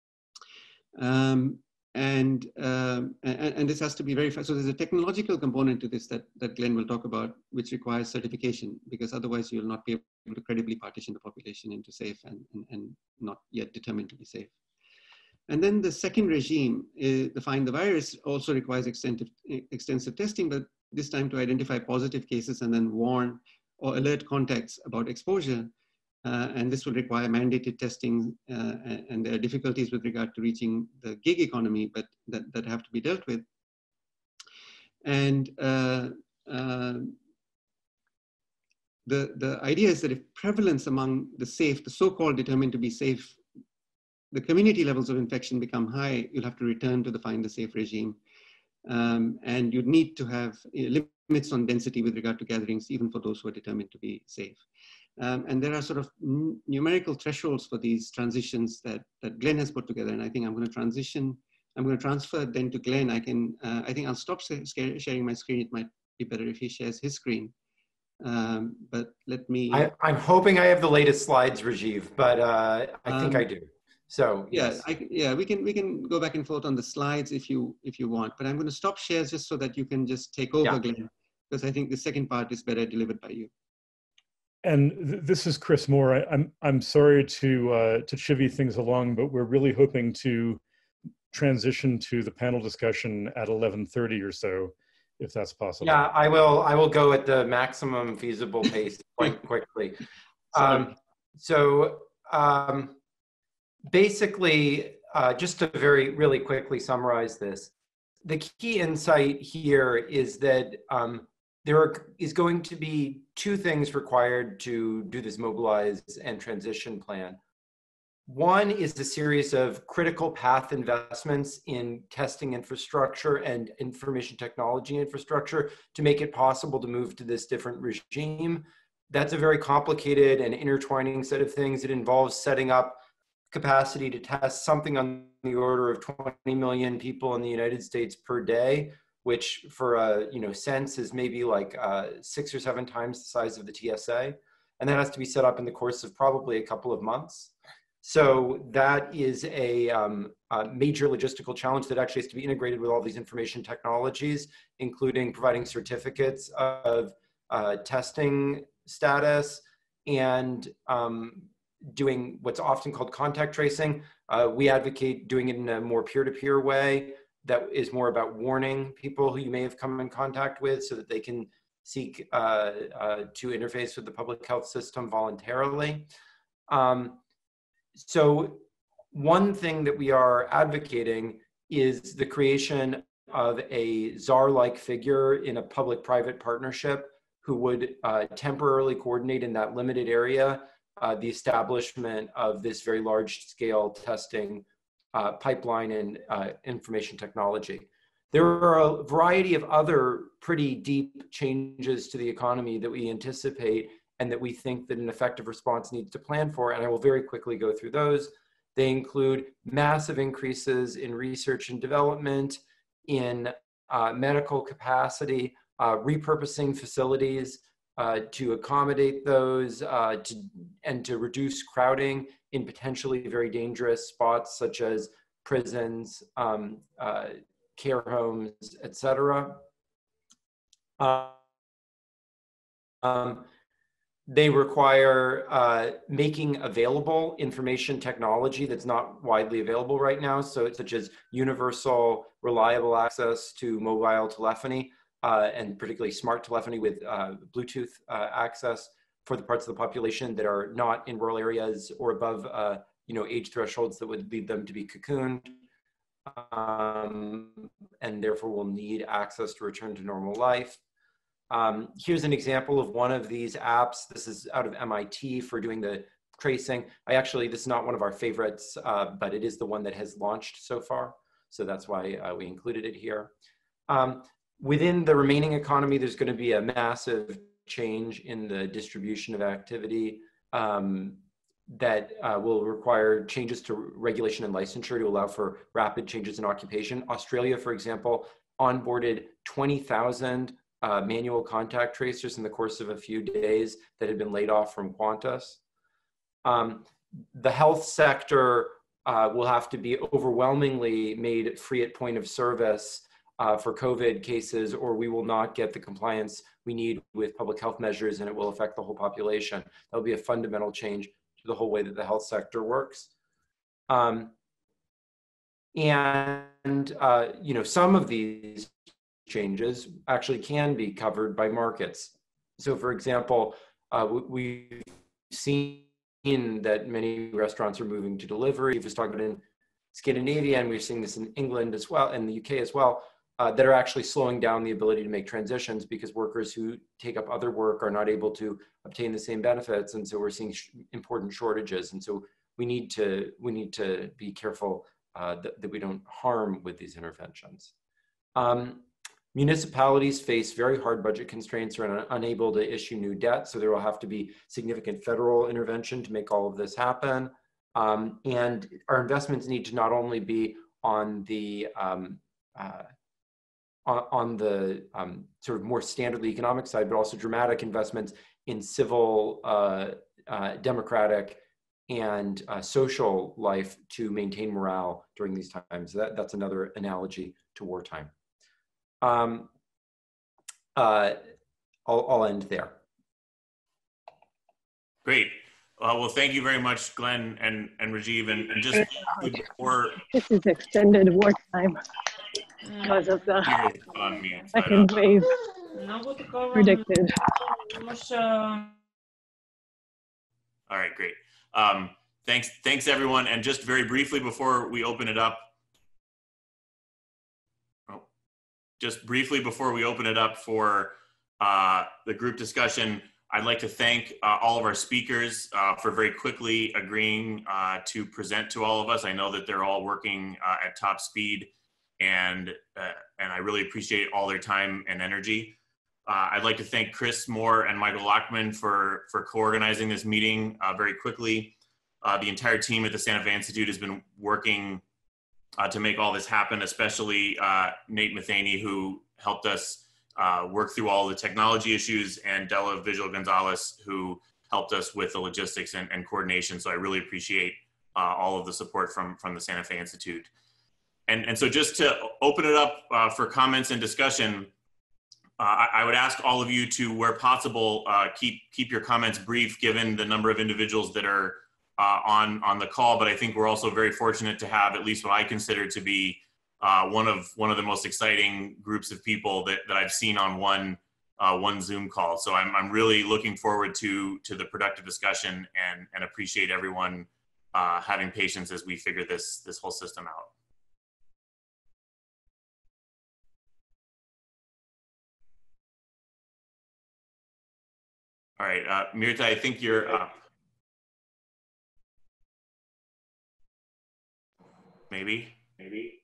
Um, and, um, and, and this has to be verified. So there's a technological component to this that, that Glen will talk about, which requires certification, because otherwise you'll not be able to credibly partition the population into safe and, and, and not yet determined to be safe. And then the second regime, uh, the find the virus, also requires extensive, extensive testing, but this time to identify positive cases and then warn or alert contacts about exposure. Uh, and this will require mandated testing, uh, and, and there are difficulties with regard to reaching the gig economy, but that, that have to be dealt with. And uh, uh, the, the idea is that if prevalence among the safe, the so-called determined to be safe, the community levels of infection become high, you'll have to return to the find the safe regime. Um, and you'd need to have uh, limits on density with regard to gatherings, even for those who are determined to be safe. Um, and there are sort of numerical thresholds for these transitions that, that Glen has put together. And I think I'm going to transition, I'm going to transfer then to Glen. I can, uh, I think I'll stop sharing my screen. It might be better if he shares his screen. Um, but let me. I, I'm hoping I have the latest slides, Rajiv, but uh, I think um, I do. So yes. yeah, I, yeah, we can we can go back and forth on the slides if you if you want. But I'm going to stop shares just so that you can just take over, yeah. Glen, because I think the second part is better delivered by you. And th this is Chris Moore. I, I'm I'm sorry to uh, to chivvy things along, but we're really hoping to transition to the panel discussion at eleven thirty or so, if that's possible. Yeah, I will. I will go at the maximum feasible pace quite quickly. Um, so. Um, Basically, uh, just to very, really quickly summarize this, the key insight here is that um, there are, is going to be two things required to do this mobilize and transition plan. One is a series of critical path investments in testing infrastructure and information technology infrastructure to make it possible to move to this different regime. That's a very complicated and intertwining set of things. It involves setting up capacity to test something on the order of twenty million people in the United States per day, which for a you know sense is maybe like uh, six or seven times the size of the T S A. And that has to be set up in the course of probably a couple of months. So that is a, um, a major logistical challenge that actually has to be integrated with all these information technologies, including providing certificates of uh, testing status and um, doing what's often called contact tracing. Uh, we advocate doing it in a more peer-to-peer way that is more about warning people who you may have come in contact with so that they can seek uh, uh, to interface with the public health system voluntarily. Um, so one thing that we are advocating is the creation of a czar-like figure in a public-private partnership who would uh, temporarily coordinate in that limited area uh, the establishment of this very large-scale testing uh, pipeline and uh, information technology. There are a variety of other pretty deep changes to the economy that we anticipate and that we think that an effective response needs to plan for, and I will very quickly go through those. They include massive increases in research and development, in uh, medical capacity, uh, repurposing facilities uh, to accommodate those, uh, to, and to reduce crowding in potentially very dangerous spots such as prisons, um, uh, care homes, et cetera. Uh, um, They require uh, making available information technology that's not widely available right now, so such as universal, reliable access to mobile telephony, uh, and particularly smart telephony with uh, Bluetooth uh, access for the parts of the population that are not in rural areas or above uh, you know, age thresholds that would lead them to be cocooned, um, and therefore will need access to return to normal life. Um, here's an example of one of these apps. This is out of M I T for doing the tracing. I actually, this is not one of our favorites, uh, but it is the one that has launched so far. So that's why uh, we included it here. Um, within the remaining economy, there's going to be a massive change in the distribution of activity um, that uh, will require changes to regulation and licensure to allow for rapid changes in occupation. Australia, for example, onboarded twenty thousand Uh, manual contact tracers in the course of a few days that had been laid off from Qantas. Um, the health sector uh, will have to be overwhelmingly made free at point of service uh, for COVID cases, or we will not get the compliance we need with public health measures, and it will affect the whole population. That'll be a fundamental change to the whole way that the health sector works. Um, and uh, you know, some of these changes actually can be covered by markets. So for example, uh, we've seen that many restaurants are moving to delivery. We've just talked about in Scandinavia, and we're seeing this in England as well, and the U K as well, uh, that are actually slowing down the ability to make transitions because workers who take up other work are not able to obtain the same benefits. And so we're seeing sh important shortages. And so we need to, we need to be careful uh, that, that we don't harm with these interventions. Um, Municipalities face very hard budget constraints or are unable to issue new debt, so there will have to be significant federal intervention to make all of this happen. Um, and our investments need to not only be on the um, uh, on, on the um, sort of more standardly economic side, but also dramatic investments in civil, uh, uh, democratic, and uh, social life to maintain morale during these times. That, that's another analogy to wartime. Um, uh, I'll, I'll end there. Great. Uh, well, thank you very much, Glenn and, and Rajiv. And, and just before... This is extended wartime because of the on me, second wave predicted. All right, great. Um, thanks, thanks everyone. And just very briefly before we open it up, Just briefly before we open it up for uh, the group discussion, I'd like to thank uh, all of our speakers uh, for very quickly agreeing uh, to present to all of us. I know that they're all working uh, at top speed, and, uh, and I really appreciate all their time and energy. Uh, I'd like to thank Chris Moore and Michael Lockman for, for co-organizing this meeting uh, very quickly. Uh, the entire team at the Santa Fe Institute has been working Uh, to make all this happen, especially uh, Nate Matheny, who helped us uh, work through all the technology issues, and Della Visual Gonzalez, who helped us with the logistics and, and coordination. So I really appreciate uh, all of the support from, from the Santa Fe Institute. And, and so just to open it up uh, for comments and discussion, uh, I, I would ask all of you to, where possible, uh, keep, keep your comments brief, given the number of individuals that are Uh, on, on the call, but I think we're also very fortunate to have at least what I consider to be uh, one of one of the most exciting groups of people that, that I've seen on one uh, one Zoom call. So I'm, I'm really looking forward to, to the productive discussion, and, and appreciate everyone uh, having patience as we figure this, this whole system out. All right, uh, Mirta, I think you're up. Maybe, maybe.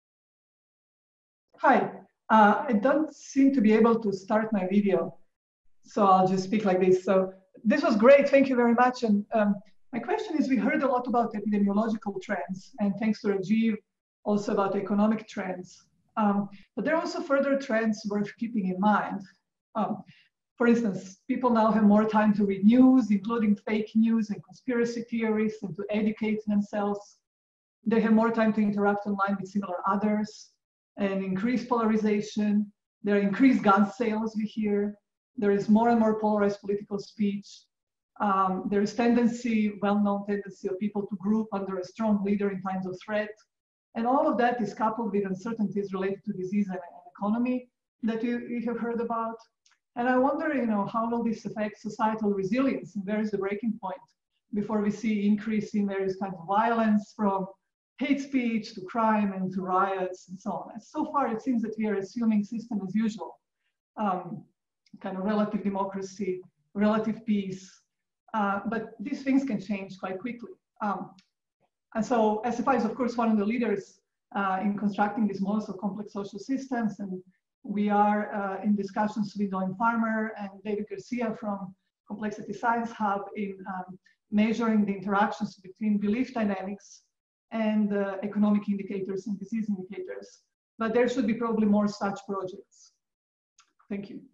Hi, uh, I don't seem to be able to start my video, so I'll just speak like this. So this was great, thank you very much. And um, my question is, we heard a lot about epidemiological trends, and thanks to Rajiv, also about economic trends. Um, but there are also further trends worth keeping in mind. Um, for instance, people now have more time to read news, including fake news and conspiracy theories, and to educate themselves. They have more time to interact online with similar others, and increased polarization. There are increased gun sales, we hear. There is more and more polarized political speech. Um, there is tendency, well-known tendency of people to group under a strong leader in times of threat. And all of that is coupled with uncertainties related to disease and, and economy that you, you have heard about. And I wonder, you know, how will this affect societal resilience, and where is the breaking point before we see increase in various kinds of violence, from hate speech to crime and to riots and so on. And so far, it seems that we are assuming system as usual, um, kind of relative democracy, relative peace, uh, but these things can change quite quickly. Um, and so S F I is, of course, one of the leaders uh, in constructing these models of complex social systems, and we are uh, in discussions with Owen Farmer and David Garcia from Complexity Science Hub in um, measuring the interactions between belief dynamics and uh, economic indicators and disease indicators. But there should be probably more such projects. Thank you.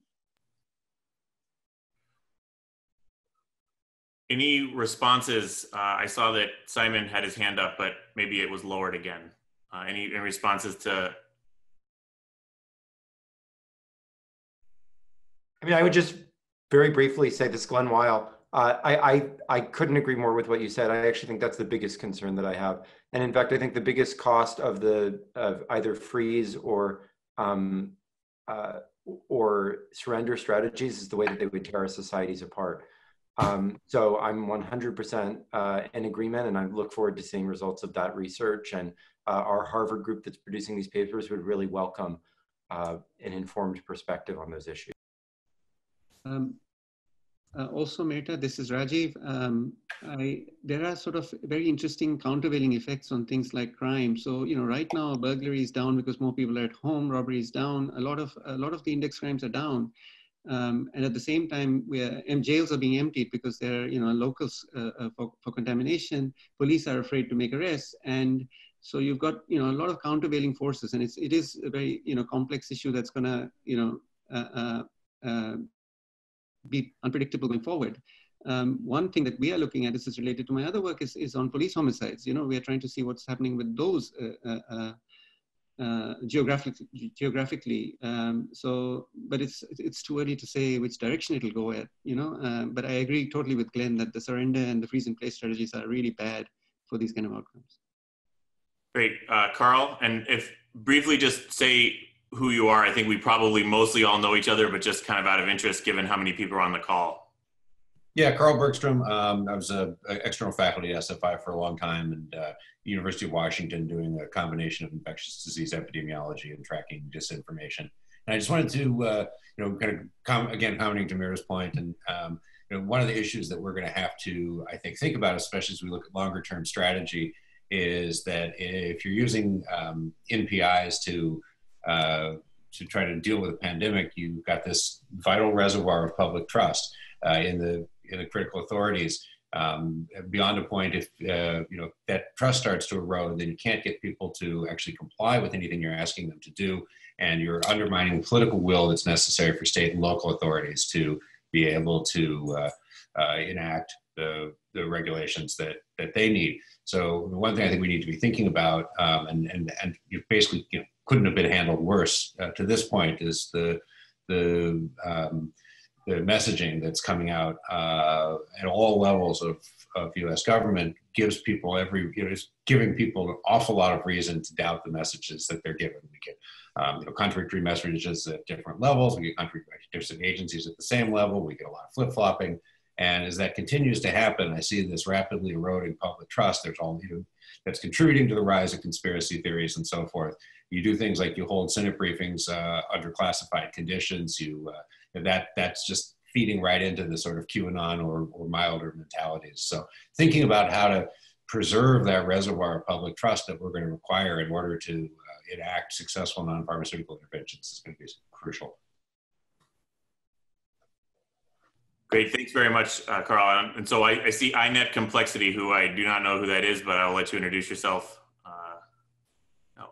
Any responses? Uh, I saw that Simon had his hand up, but maybe it was lowered again. Uh, any, any responses to? I mean, I would just very briefly say this, Glen, Weyl. Uh, I, I, I couldn't agree more with what you said. I actually think that's the biggest concern that I have. And in fact, I think the biggest cost of the of either freeze or um, uh, or surrender strategies is the way that they would tear our societies apart. Um, so I'm one hundred percent uh, in agreement, and I look forward to seeing results of that research. And uh, our Harvard group that's producing these papers would really welcome uh, an informed perspective on those issues. Um, Uh, also, Mirta, this is Rajiv. Um, I, there are sort of very interesting countervailing effects on things like crime. So, you know, right now burglary is down because more people are at home. Robbery is down. A lot of a lot of the index crimes are down, um, and at the same time, we're, and jails are being emptied because there are, you know, locals uh, for, for contamination. Police are afraid to make arrests, and so you've got, you know, a lot of countervailing forces, and it's it is a very, you know, complex issue that's going to, you know. Uh, uh, uh, be unpredictable going forward. Um, one thing that we are looking at, this is related to my other work, is, is on police homicides. You know, we are trying to see what's happening with those uh, uh, uh, geographically. geographically. Um, so, but it's it's too early to say which direction it'll go at, you know, um, but I agree totally with Glen that the surrender and the freeze in place strategies are really bad for these kind of outcomes. Great, uh, Carl, and if briefly just say who you are. I think we probably mostly all know each other, but just kind of out of interest, given how many people are on the call. Yeah, Carl Bergstrom. Um, I was a, a external faculty at S F I for a long time, and uh, University of Washington, doing a combination of infectious disease epidemiology and tracking disinformation. And I just wanted to, uh, you know, kind of com again, commenting to Mira's point, and um, you know, one of the issues that we're going to have to, I think, think about, especially as we look at longer term strategy, is that if you're using um, N P Is to Uh, to try to deal with a pandemic, you've got this vital reservoir of public trust uh, in the in the critical authorities. Um, beyond a point, if uh, you know that trust starts to erode, then you can't get people to actually comply with anything you're asking them to do, and you're undermining the political will that's necessary for state and local authorities to be able to uh, uh, enact the the regulations that that they need. So the one thing I think we need to be thinking about, um, and and and you basically, you know, couldn't have been handled worse uh, to this point, is the the um, the messaging that's coming out uh, at all levels of, of U S government gives people every, you know, is giving people an awful lot of reason to doubt the messages that they're given. We get um, you know, contradictory messages at different levels. We get contradictory different agencies at the same level. We get a lot of flip-flopping. And as that continues to happen, I see this rapidly eroding public trust. There's all, you know, that's contributing to the rise of conspiracy theories and so forth. You do things like you hold Senate briefings uh, under classified conditions. You uh, that that's just feeding right into the sort of QAnon or, or milder mentalities. So thinking about how to preserve that reservoir of public trust that we're going to require in order to uh, enact successful non-pharmaceutical interventions is going to be crucial. Great, thanks very much, uh, Carl. And so I, I see I net Complexity, who I do not know who that is, but I'll let you introduce yourself. Uh, no,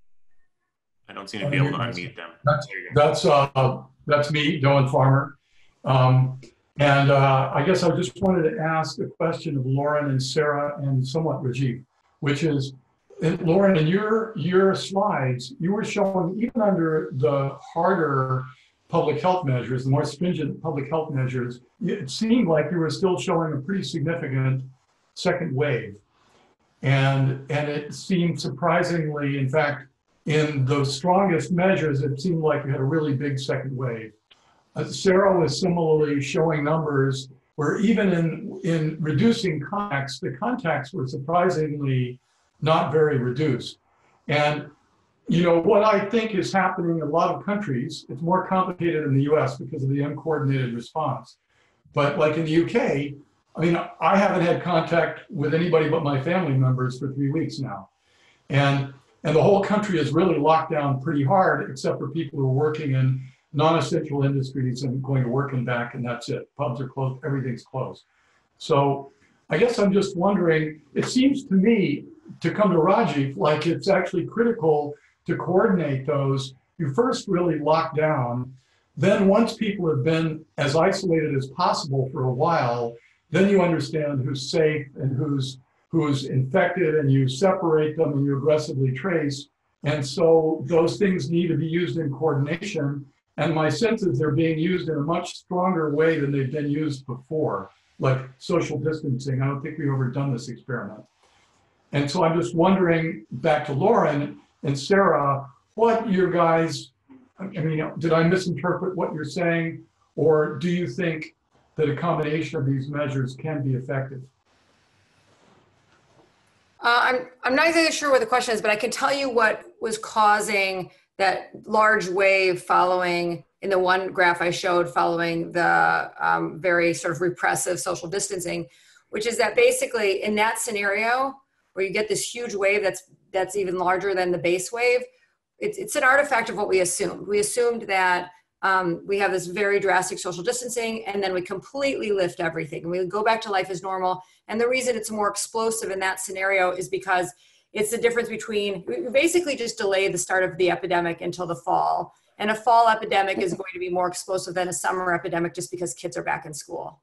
I don't seem to be able to unmute them. That's that's, uh, that's me, Dylan Farmer. Um, and uh, I guess I just wanted to ask a question of Lauren and Sara and somewhat Rajiv, which is, Lauren, in your, your slides, you were showing even under the harder public health measures, the more stringent public health measures, it seemed like you were still showing a pretty significant second wave. And, and it seemed surprisingly, in fact, in those strongest measures, it seemed like you had a really big second wave. Uh, Sara was similarly showing numbers where even in, in reducing contacts, the contacts were surprisingly not very reduced. And you know, what I think is happening in a lot of countries, it's more complicated in the U S because of the uncoordinated response. But like in the U K, I mean, I haven't had contact with anybody but my family members for three weeks now. And, and the whole country is really locked down pretty hard, except for people who are working in non-essential industries and going to work and back, and that's it. Pubs are closed, everything's closed. So I guess I'm just wondering, it seems to me, to come to Rajiv, like it's actually critical to coordinate those. You first really lock down. Then once people have been as isolated as possible for a while, then you understand who's safe and who's, who's infected, and you separate them and you aggressively trace. And so those things need to be used in coordination. And my sense is they're being used in a much stronger way than they've been used before, like social distancing. I don't think we've ever done this experiment. And so I'm just wondering, back to Lauren and Sara, what your guys, I mean, did I misinterpret what you're saying? Or do you think that a combination of these measures can be effective? Uh, I'm, I'm not exactly sure what the question is, but I can tell you what was causing that large wave following, in the one graph I showed, following the um, very sort of repressive social distancing, which is that basically in that scenario, where you get this huge wave that's that's even larger than the base wave, it's, it's an artifact of what we assumed. We assumed that um, we have this very drastic social distancing, and then we completely lift everything, and we go back to life as normal. And the reason it's more explosive in that scenario is because it's the difference between, we basically just delay the start of the epidemic until the fall. And a fall epidemic is going to be more explosive than a summer epidemic just because kids are back in school.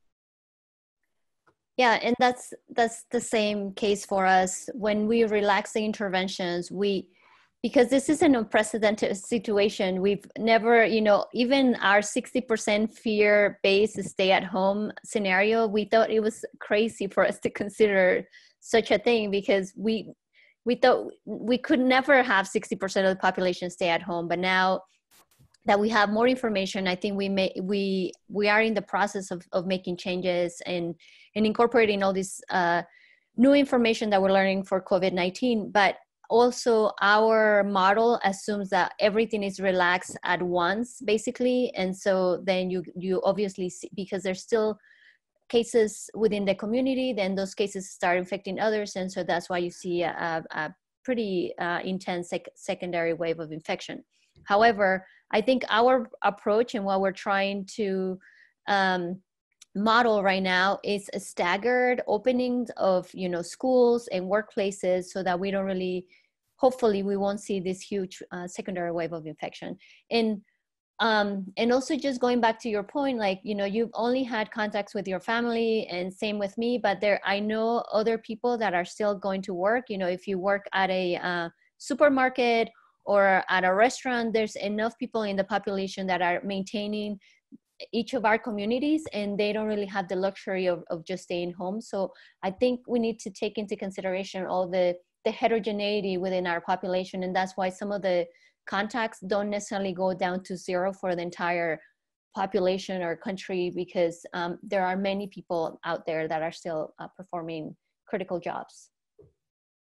Yeah, and that's that's the same case for us. When we relax the interventions, we, because this is an unprecedented situation, we've never, you know, even our sixty percent fear-based stay-at-home scenario, we thought it was crazy for us to consider such a thing, because we we thought we could never have sixty percent of the population stay at home. But now that we have more information, I think we may we we are in the process of, of making changes and and incorporating all this uh, new information that we're learning for COVID nineteen. But also our model assumes that everything is relaxed at once, basically. And so then you you obviously see, because there's still cases within the community, then those cases start infecting others. And so that's why you see a, a pretty uh, intense sec secondary wave of infection. However, I think our approach and what we're trying to um, model right now is a staggered openings of, you know, schools and workplaces, so that we don't really, hopefully we won't see this huge uh, secondary wave of infection. And Um, and also just going back to your point, like, you know, you've only had contacts with your family, and same with me, but there, I know other people that are still going to work. You know, if you work at a uh, supermarket or at a restaurant, there's enough people in the population that are maintaining each of our communities, and they don't really have the luxury of, of just staying home. So I think we need to take into consideration all the, the heterogeneity within our population. And that's why some of the contacts don't necessarily go down to zero for the entire population or country, because um, there are many people out there that are still uh, performing critical jobs.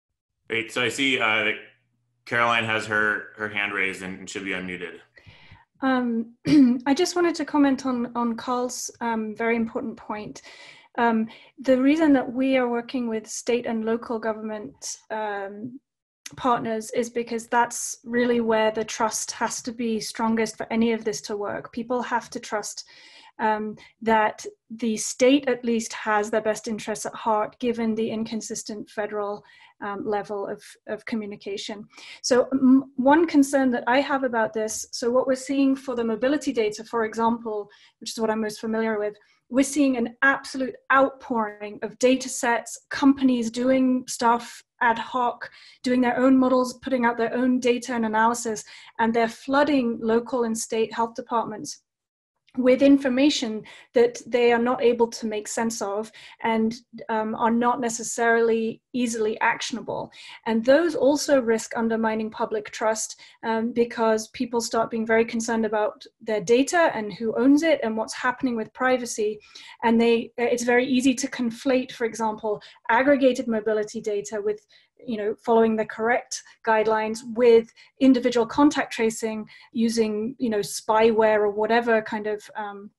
Great. So I see uh, Caroline has her, her hand raised and should be unmuted. Um, I just wanted to comment on, on Carl's um, very important point. Um, the reason that we are working with state and local government um, partners is because that's really where the trust has to be strongest for any of this to work. People have to trust um, that the state at least has their best interests at heart, given the inconsistent federal um, level of, of communication. So um, one concern that I have about this, so what we're seeing for the mobility data, for example, which is what I'm most familiar with, we're seeing an absolute outpouring of data sets, companies doing stuff ad hoc, doing their own models, putting out their own data and analysis, and they're flooding local and state health departments with information that they are not able to make sense of and um, are not necessarily easily actionable. And those also risk undermining public trust um, because people start being very concerned about their data and who owns it and what's happening with privacy. And they, it's very easy to conflate, for example, aggregated mobility data with you know, following the correct guidelines with individual contact tracing using, you know, spyware or whatever kind of um,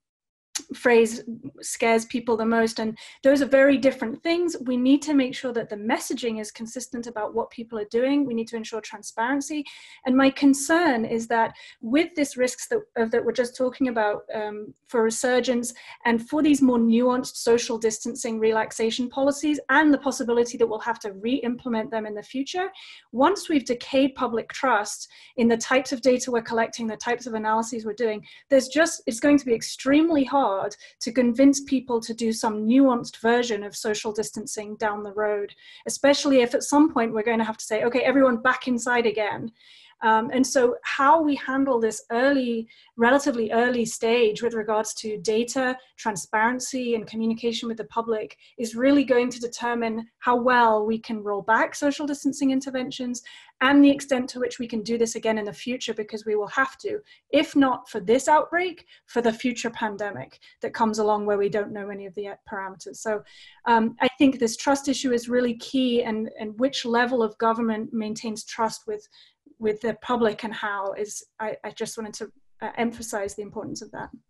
phrase scares people the most. And those are very different things. We need to make sure that the messaging is consistent about what people are doing. We need to ensure transparency. And my concern is that with this risks that, uh, that we're just talking about um, for resurgence and for these more nuanced social distancing relaxation policies and the possibility that we'll have to re-implement them in the future, once we've decayed public trust in the types of data we're collecting, the types of analyses we're doing, there's just, it's going to be extremely hard to convince people to do some nuanced version of social distancing down the road, especially if at some point we're going to have to say, okay, everyone back inside again. Um, and so how we handle this early, relatively early stage with regards to data, transparency, and communication with the public is really going to determine how well we can roll back social distancing interventions and the extent to which we can do this again in the future, because we will have to, if not for this outbreak, for the future pandemic that comes along where we don't know any of the parameters. So um, I think this trust issue is really key, and, and which level of government maintains trust with with the public and how is, I, I just wanted to uh, emphasize the importance of that.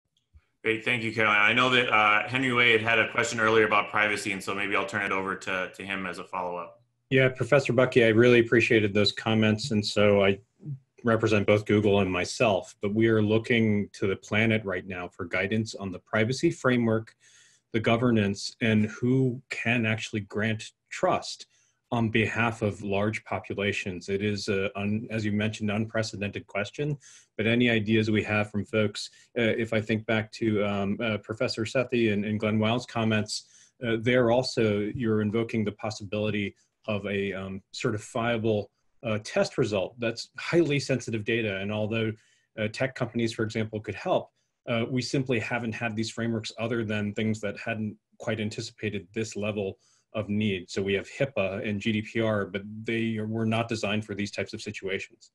Great, thank you, Caroline. I know that uh, Henry Wade had a question earlier about privacy, and so maybe I'll turn it over to, to him as a follow-up. Yeah, Professor Buckee, I really appreciated those comments, and so I represent both Google and myself, but we are looking to the planet right now for guidance on the privacy framework, the governance, and who can actually grant trust on behalf of large populations. It is, a, un, as you mentioned, unprecedented question, but any ideas we have from folks, uh, if I think back to um, uh, Professor Sethi and, and Glen Weyl's comments, uh, there also, you're invoking the possibility of a um, certifiable uh, test result that's highly sensitive data. And although uh, tech companies, for example, could help, uh, we simply haven't had these frameworks other than things that hadn't quite anticipated this level of need. So we have HIPAA and G D P R, but they were not designed for these types of situations.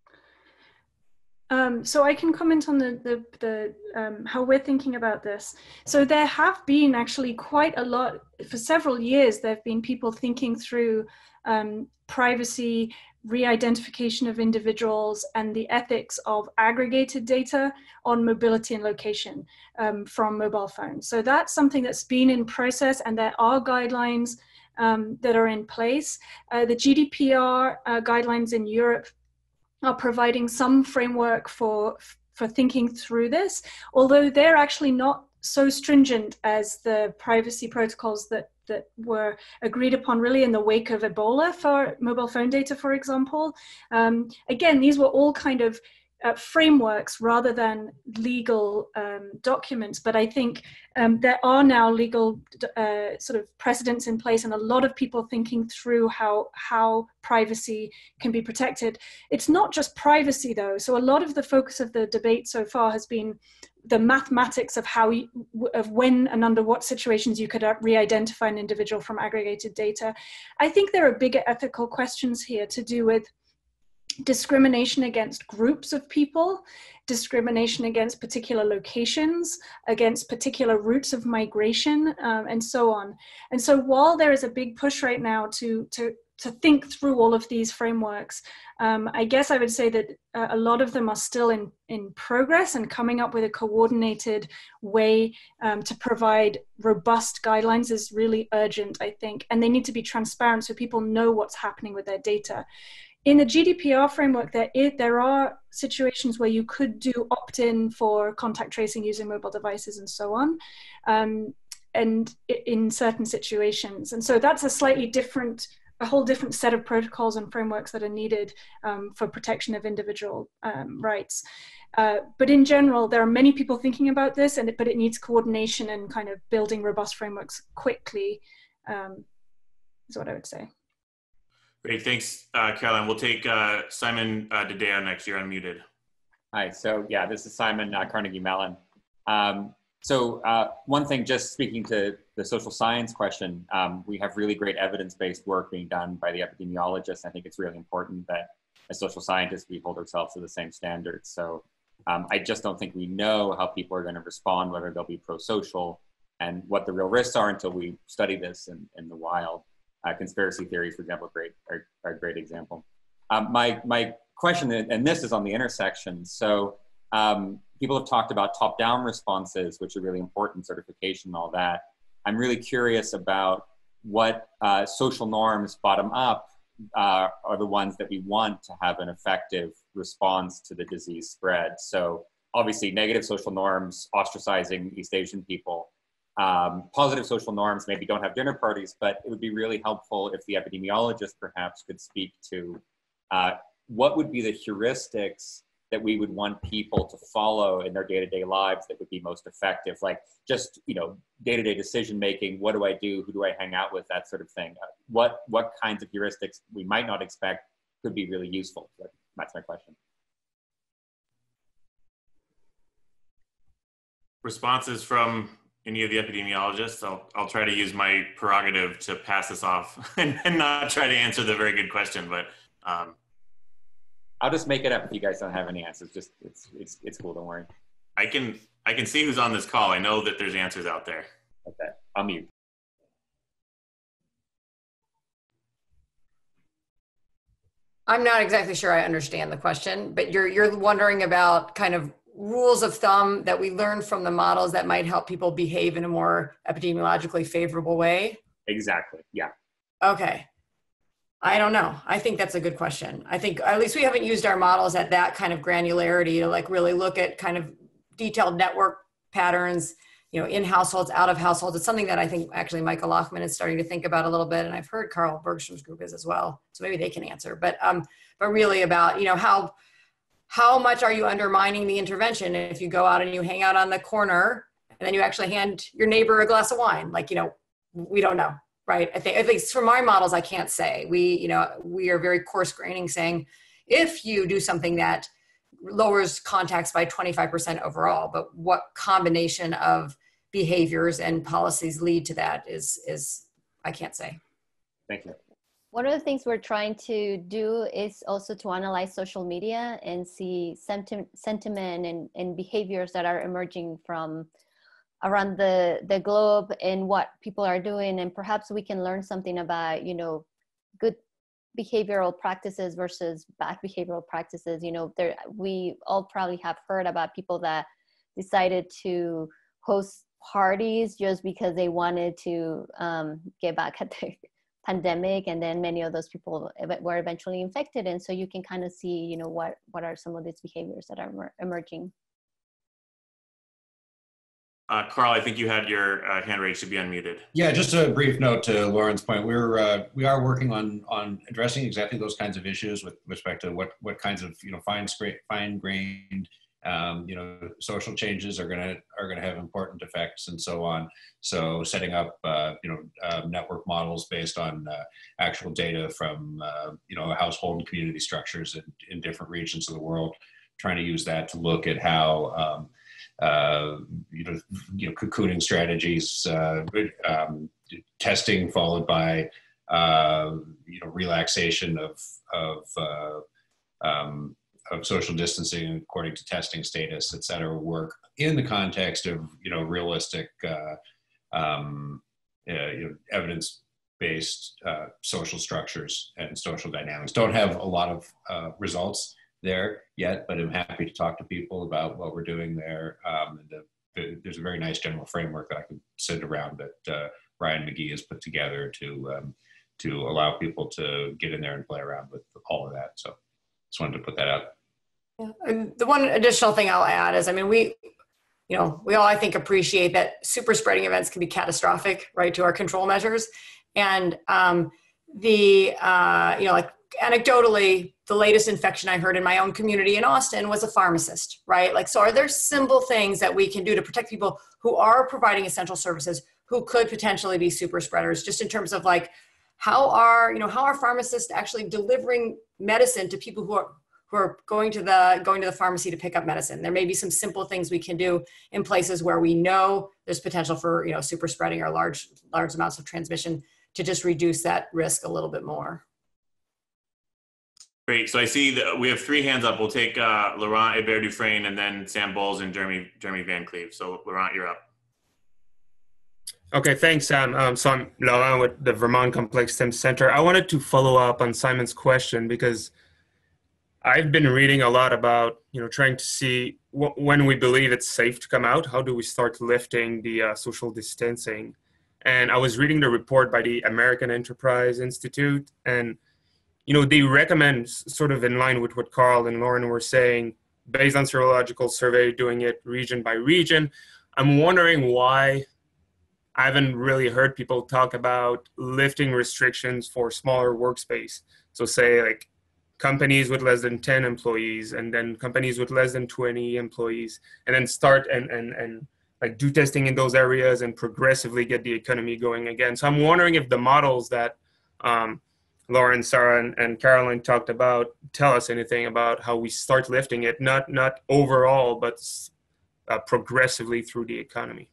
Um, so I can comment on the, the, the um, how we're thinking about this. So there have been actually quite a lot, for several years, there have been people thinking through um, privacy, re-identification of individuals, and the ethics of aggregated data on mobility and location um, from mobile phones. So that's something that's been in process, and there are guidelines um, that are in place. Uh, the G D P R uh, guidelines in Europe are providing some framework for, for thinking through this, although they're actually not so stringent as the privacy protocols that that were agreed upon really in the wake of Ebola for mobile phone data, for example. Um, again, these were all kind of uh, frameworks rather than legal um, documents, but I think um, there are now legal uh, sort of precedents in place, and a lot of people thinking through how, how privacy can be protected. It's not just privacy though, so a lot of the focus of the debate so far has been the mathematics of how, you, of when and under what situations you could re-identify an individual from aggregated data. I think there are bigger ethical questions here to do with discrimination against groups of people, discrimination against particular locations, against particular routes of migration, um, and so on. And so while there is a big push right now to, to to think through all of these frameworks. Um, I guess I would say that uh, a lot of them are still in, in progress, and coming up with a coordinated way um, to provide robust guidelines is really urgent, I think. And they need to be transparent so people know what's happening with their data. In the G D P R framework, there, is, there are situations where you could do opt-in for contact tracing using mobile devices and so on, um, and in certain situations. And so that's a slightly different, a whole different set of protocols and frameworks that are needed um, for protection of individual um, rights. Uh, but in general, there are many people thinking about this, and it, but it needs coordination and kind of building robust frameworks quickly, um, is what I would say. Great, thanks, uh, Caroline. We'll take uh, Simon uh, Dedeo next. You're unmuted. Hi, so yeah, this is Simon, uh, Carnegie Mellon. Um, so uh, one thing, just speaking to the social science question, um, we have really great evidence-based work being done by the epidemiologists. I think it's really important that as social scientists, we hold ourselves to the same standards. So um, I just don't think we know how people are going to respond, whether they'll be pro-social, and what the real risks are until we study this in, in the wild. Uh, conspiracy theories, for example, great, are, are a great example. Um, my, my question, and this is on the intersection. So um, people have talked about top-down responses, which are really important, certification and all that. I'm really curious about what uh, social norms bottom-up uh, are the ones that we want to have an effective response to the disease spread. So obviously negative social norms, ostracizing East Asian people. Um, positive social norms maybe don't have dinner parties, but it would be really helpful if the epidemiologist perhaps could speak to uh, what would be the heuristics that we would want people to follow in their day-to-day lives that would be most effective, like just, you know, day-to-day decision making. What do I do? Who do I hang out with? That sort of thing. Uh, what what kinds of heuristics we might not expect could be really useful? That's my question. Responses from any of the epidemiologists? I'll, I'll try to use my prerogative to pass this off and, and not try to answer the very good question, but. Um, I'll just make it up if you guys don't have any answers. Just, it's, it's, it's cool, don't worry. I can, I can see who's on this call. I know that there's answers out there. Okay, I'll mute. I'm not exactly sure I understand the question, but you're, you're wondering about kind of rules of thumb that we learn from the models that might help people behave in a more epidemiologically favorable way? Exactly, yeah. Okay. I don't know. I think that's a good question. I think at least we haven't used our models at that kind of granularity to like really look at kind of detailed network patterns, you know, in households, out of households. It's something that I think actually Michael Lochman is starting to think about a little bit. And I've heard Carl Bergstrom's group is as well. So maybe they can answer, but, um, but really about, you know, how, how much are you undermining the intervention if you go out and you hang out on the corner and then you actually hand your neighbor a glass of wine? Like, you know, we don't know, right? I think, at least from our models, I can't say. We, you know, we are very coarse graining saying, if you do something that lowers contacts by twenty-five percent overall, but what combination of behaviors and policies lead to that is, is I can't say. Thank you. One of the things we're trying to do is also to analyze social media and see senti sentiment and, and behaviors that are emerging from around the, the globe and what people are doing. And perhaps we can learn something about, you know, good behavioral practices versus bad behavioral practices. You know, there, we all probably have heard about people that decided to host parties just because they wanted to um, get back at the pandemic, and then many of those people were eventually infected. And so you can kind of see, you know, what, what are some of these behaviors that are emer emerging. Uh, Carl, I think you had your uh, hand raised, should be unmuted. Yeah, just a brief note to Lauren's point. We're uh, we are working on on addressing exactly those kinds of issues with respect to what what kinds of you know fine fine grained um, you know social changes are gonna are gonna have important effects and so on. So setting up uh, you know uh, network models based on uh, actual data from uh, you know household and community structures in, in different regions of the world, trying to use that to look at how. Um, Uh, you know, you know, cocooning strategies, uh, um, testing followed by, uh, you know, relaxation of of uh, um, of social distancing according to testing status, et cetera, work in the context of you know realistic, uh, um, uh, you know, evidence based uh, social structures and social dynamics. Don't have a lot of uh, results there yet, but I'm happy to talk to people about what we're doing there. Um, and the, the, there's a very nice general framework that I could send around that uh, Ryan McGee has put together to um, to allow people to get in there and play around with all of that. So just wanted to put that out. Yeah. And the one additional thing I'll add is, I mean, we, you know, we all, I think, appreciate that super spreading events can be catastrophic, right, to our control measures. And um, the, uh, you know, like anecdotally, the latest infection I heard in my own community in Austin was a pharmacist, right? Like, so are there simple things that we can do to protect people who are providing essential services who could potentially be super spreaders, just in terms of like, how are, you know, how are pharmacists actually delivering medicine to people who are, who are going to the, going to the pharmacy to pick up medicine? There may be some simple things we can do in places where we know there's potential for, you know, super spreading or large, large amounts of transmission to just reduce that risk a little bit more. Great. So I see that we have three hands up. We'll take uh, Laurent Hébert-Dufresne and then Sam Bowles and Jeremy, Jeremy Van Cleve. So Laurent, you're up. Okay, thanks, Sam. Um, so I'm Laurent with the Vermont Complex STEM Center. I wanted to follow up on Simon's question because I've been reading a lot about, you know, trying to see wh when we believe it's safe to come out, how do we start lifting the uh, social distancing? And I was reading the report by the American Enterprise Institute, and, you know, they recommend, sort of in line with what Carl and Lauren were saying, based on serological survey, doing it region by region. I'm wondering why I haven't really heard people talk about lifting restrictions for smaller workspace. So say like companies with less than ten employees, and then companies with less than twenty employees, and then start and, and, and like do testing in those areas and progressively get the economy going again. So I'm wondering if the models that um, Lauren, Sara, and, and Caroline talked about tell us anything about how we start lifting it, not, not overall, but uh, progressively through the economy.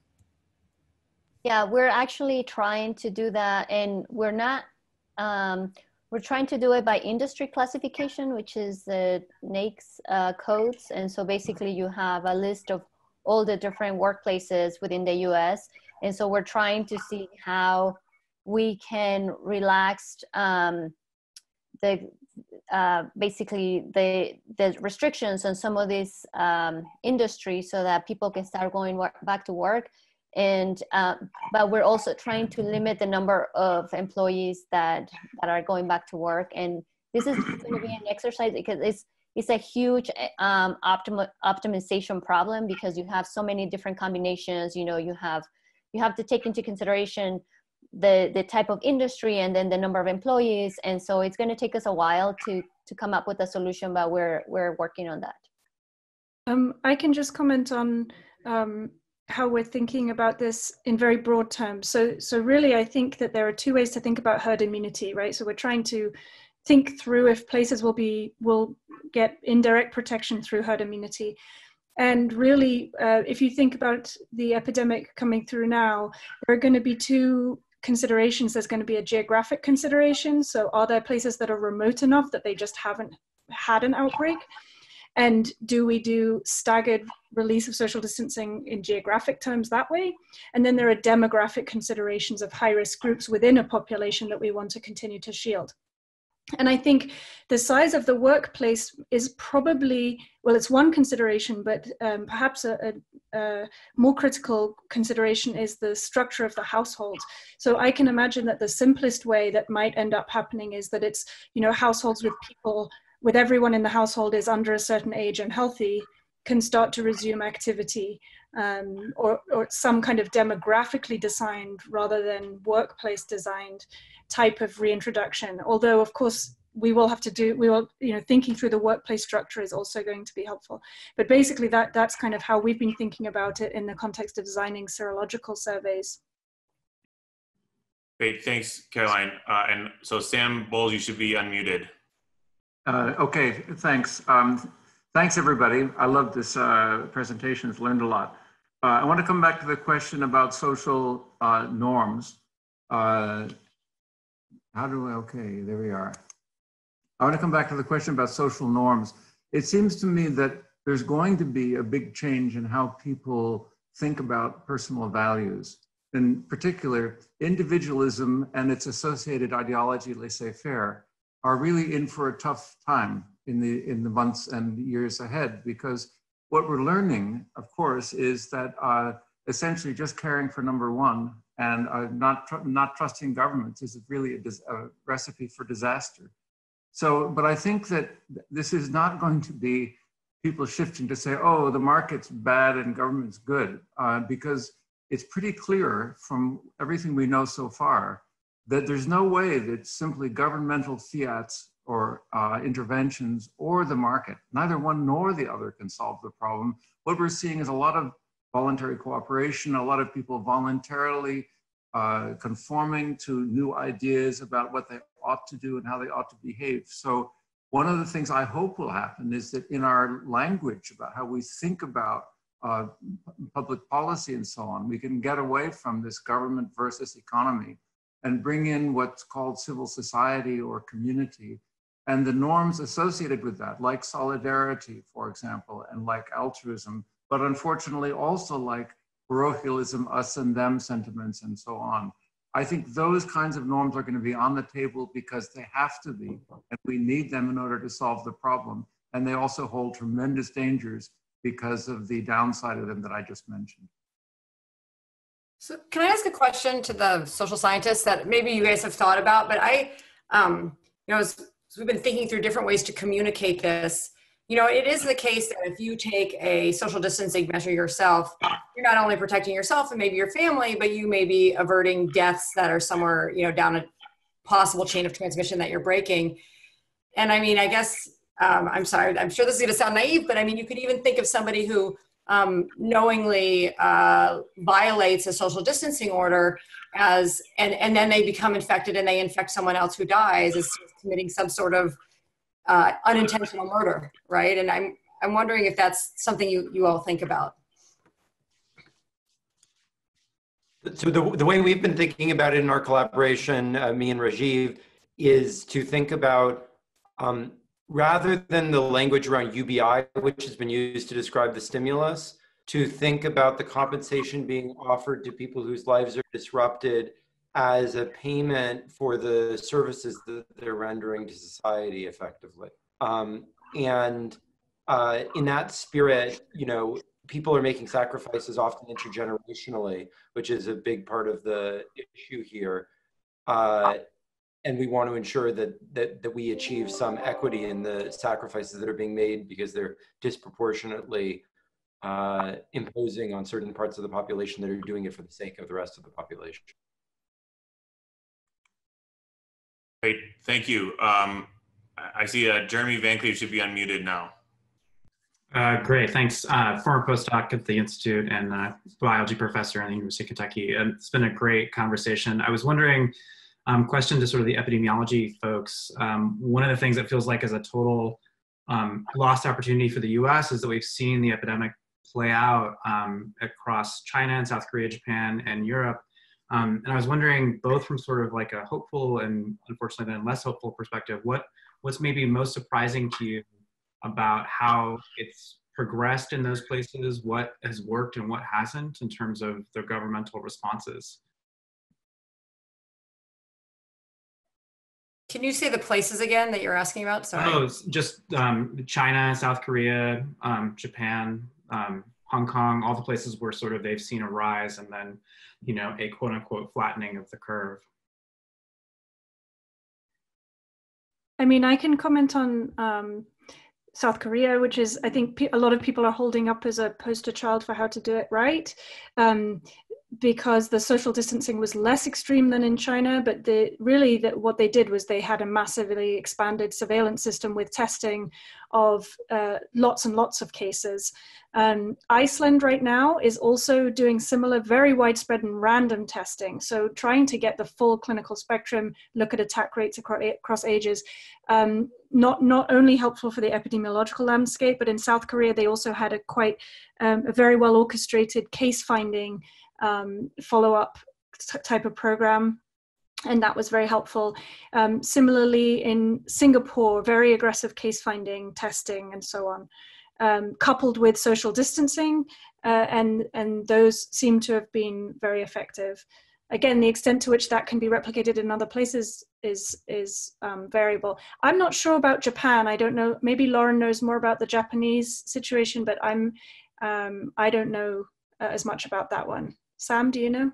Yeah, we're actually trying to do that, and we're not, um, we're trying to do it by industry classification, which is the N A I C S uh, codes. And so basically you have a list of all the different workplaces within the U S. And so we're trying to see how we can relax um, the, uh, basically the, the restrictions on some of these um, industries so that people can start going work, back to work. And uh, but we're also trying to limit the number of employees that that are going back to work. And this is going to be an exercise because it's it's a huge um, optim optimization problem, because you have so many different combinations. You know, you have you have to take into consideration the the type of industry and then the number of employees. And so it's going to take us a while to to come up with a solution, but we're we're working on that. Um, I can just comment on. Um, how we're thinking about this in very broad terms. So, so really, I think that there are two ways to think about herd immunity, right? So we're trying to think through if places will be, will get indirect protection through herd immunity. And really, uh, if you think about the epidemic coming through now, there are going to be two considerations. There's going to be a geographic consideration. So are there places that are remote enough that they just haven't had an outbreak? And do we do staggered release of social distancing in geographic terms that way? And then there are demographic considerations of high-risk groups within a population that we want to continue to shield. And I think the size of the workplace is probably, well, it's one consideration, but um, perhaps a, a, a more critical consideration is the structure of the household. So I can imagine that the simplest way that might end up happening is that it's, you know, households with people with everyone in the household is under a certain age and healthy, can start to resume activity, um, or, or some kind of demographically designed rather than workplace designed type of reintroduction. Although, of course, we will have to do, we will, you know, thinking through the workplace structure is also going to be helpful. But basically that, that's kind of how we've been thinking about it in the context of designing serological surveys. Great, thanks, Caroline. Uh, and so Sam Bowles, you should be unmuted. Uh, okay, thanks. Um, thanks, everybody. I love this uh, presentation. I've learned a lot. Uh, I want to come back to the question about social uh, norms. Uh, how do I, okay, there we are. I want to come back to the question about social norms. It seems to me that there's going to be a big change in how people think about personal values. in particular, individualism and its associated ideology, laissez-faire, are really in for a tough time in the, in the months and years ahead, because what we're learning, of course, is that uh, essentially just caring for number one and uh, not, tr not trusting governments is really a, a recipe for disaster. So, but I think that this is not going to be people shifting to say, oh, the market's bad and government's good, uh, because it's pretty clear from everything we know so far that there's no way that simply governmental fiats or uh, interventions or the market, neither one nor the other can solve the problem. What we're seeing is a lot of voluntary cooperation, a lot of people voluntarily uh, conforming to new ideas about what they ought to do and how they ought to behave. So one of the things I hope will happen is that in our language about how we think about uh, public policy and so on, we can get away from this government versus economy and bring in what's called civil society or community and the norms associated with that, like solidarity, for example, and like altruism, but unfortunately also like parochialism, us and them sentiments and so on. I think those kinds of norms are going to be on the table because they have to be, and we need them in order to solve the problem. And they also hold tremendous dangers because of the downside of them that I just mentioned. So can I ask a question to the social scientists that maybe you guys have thought about, but I, um, you know, as, as we've been thinking through different ways to communicate this, you know, it is the case that if you take a social distancing measure yourself, you're not only protecting yourself and maybe your family, but you may be averting deaths that are somewhere, you know, down a possible chain of transmission that you're breaking. And I mean, I guess, um, I'm sorry, I'm sure this is going to sound naive, but I mean, you could even think of somebody who um, knowingly uh, violates a social distancing order as, and, and then they become infected and they infect someone else who dies as committing some sort of uh, unintentional murder, right? And I'm, I'm wondering if that's something you, you all think about. So the, the way we've been thinking about it in our collaboration, uh, me and Rajiv, is to think about, um, rather than the language around U B I, which has been used to describe the stimulus, to think about the compensation being offered to people whose lives are disrupted as a payment for the services that they're rendering to society effectively. Um, and uh, in that spirit, you know, people are making sacrifices often intergenerationally, which is a big part of the issue here. Uh, and we want to ensure that, that, that we achieve some equity in the sacrifices that are being made because they're disproportionately uh, imposing on certain parts of the population that are doing it for the sake of the rest of the population. Great, thank you. Um, I see uh, Jeremy Van Cleve should be unmuted now. Uh, great, thanks. Uh, former postdoc at the Institute and uh, biology professor at the University of Kentucky. And it's been a great conversation. I was wondering, um, question to sort of the epidemiology folks. Um, one of the things that feels like is a total um, lost opportunity for the U S is that we've seen the epidemic play out um, across China and South Korea, Japan, and Europe. Um, and I was wondering, both from sort of like a hopeful and unfortunately then less hopeful perspective, what what's maybe most surprising to you about how it's progressed in those places, what has worked and what hasn't in terms of their governmental responses? Can you say the places again that you're asking about? Sorry. Oh, just um, China, South Korea, um, Japan, um, Hong Kong, all the places where sort of they've seen a rise and then, you know, a quote unquote flattening of the curve. I mean, I can comment on um, South Korea, which is, I think a lot of people are holding up as a poster child for how to do it right. Um, because the social distancing was less extreme than in China, but the, really that what they did was they had a massively expanded surveillance system with testing of uh, lots and lots of cases. Um, Iceland right now is also doing similar, very widespread and random testing. So trying to get the full clinical spectrum, look at attack rates across, across ages, um, not, not only helpful for the epidemiological landscape, but in South Korea, they also had a quite, um, a very well orchestrated case finding Um, follow-up type of program, and that was very helpful. Um, similarly, in Singapore, very aggressive case finding, testing, and so on. um, coupled with social distancing, uh, and, and those seem to have been very effective. Again, the extent to which that can be replicated in other places is, is um, variable. I'm not sure about Japan. I don't know, maybe Lauren knows more about the Japanese situation, but I'm, um, I don't know uh, as much about that one. Sam, do you know?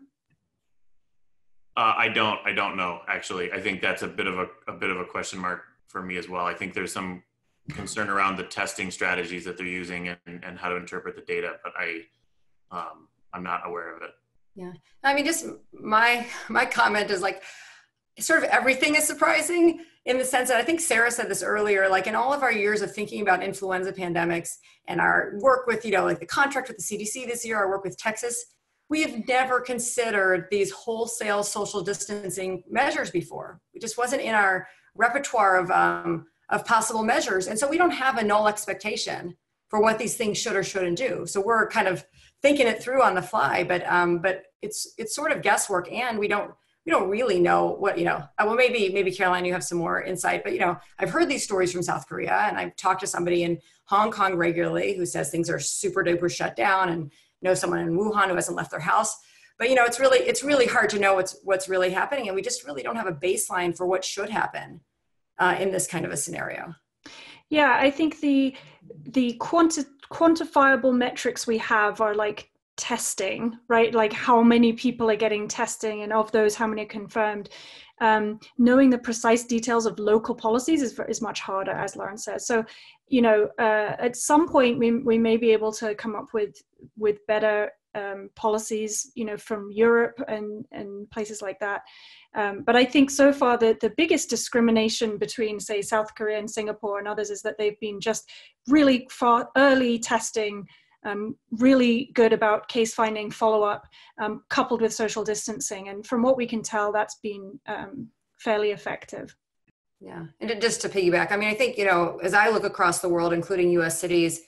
Uh, I don't, I don't know, actually. I think that's a bit of a, a bit of a question mark for me as well. I think there's some concern around the testing strategies that they're using and, and how to interpret the data, but I, um, I'm not aware of it. Yeah, I mean, just my my comment is like, sort of everything is surprising in the sense that I think Sara said this earlier, like in all of our years of thinking about influenza pandemics and our work with, you know, like the contract with the C D C this year, our work with Texas, we have never considered these wholesale social distancing measures before. It just wasn't in our repertoire of, um, of possible measures. And so we don't have a null expectation for what these things should or shouldn't do. So we're kind of thinking it through on the fly, but um, but it's it's sort of guesswork, and we don't we don't really know what, you know. Uh, well, maybe maybe Caroline, you have some more insight, but you know, I've heard these stories from South Korea, and I've talked to somebody in Hong Kong regularly who says things are super duper shut down, and know someone in Wuhan who hasn't left their house. But you know, it's really it's really hard to know what's what's really happening, and we just really don't have a baseline for what should happen uh, in this kind of a scenario. Yeah, I think the the quanti quantifiable metrics we have are like testing, right? Like how many people are getting testing, and of those, how many are confirmed. Um, knowing the precise details of local policies is, is much harder, as Lauren says. So, you know, uh, at some point we, we may be able to come up with with better um, policies, you know, from Europe and, and places like that. Um, but I think so far the, the biggest discrimination between, say, South Korea and Singapore and others is that they've been just really far early testing, um, really good about case finding, follow-up, um, coupled with social distancing. And from what we can tell, that's been um, fairly effective. Yeah, and just to piggyback, I mean, I think, you know, as I look across the world, including U S cities,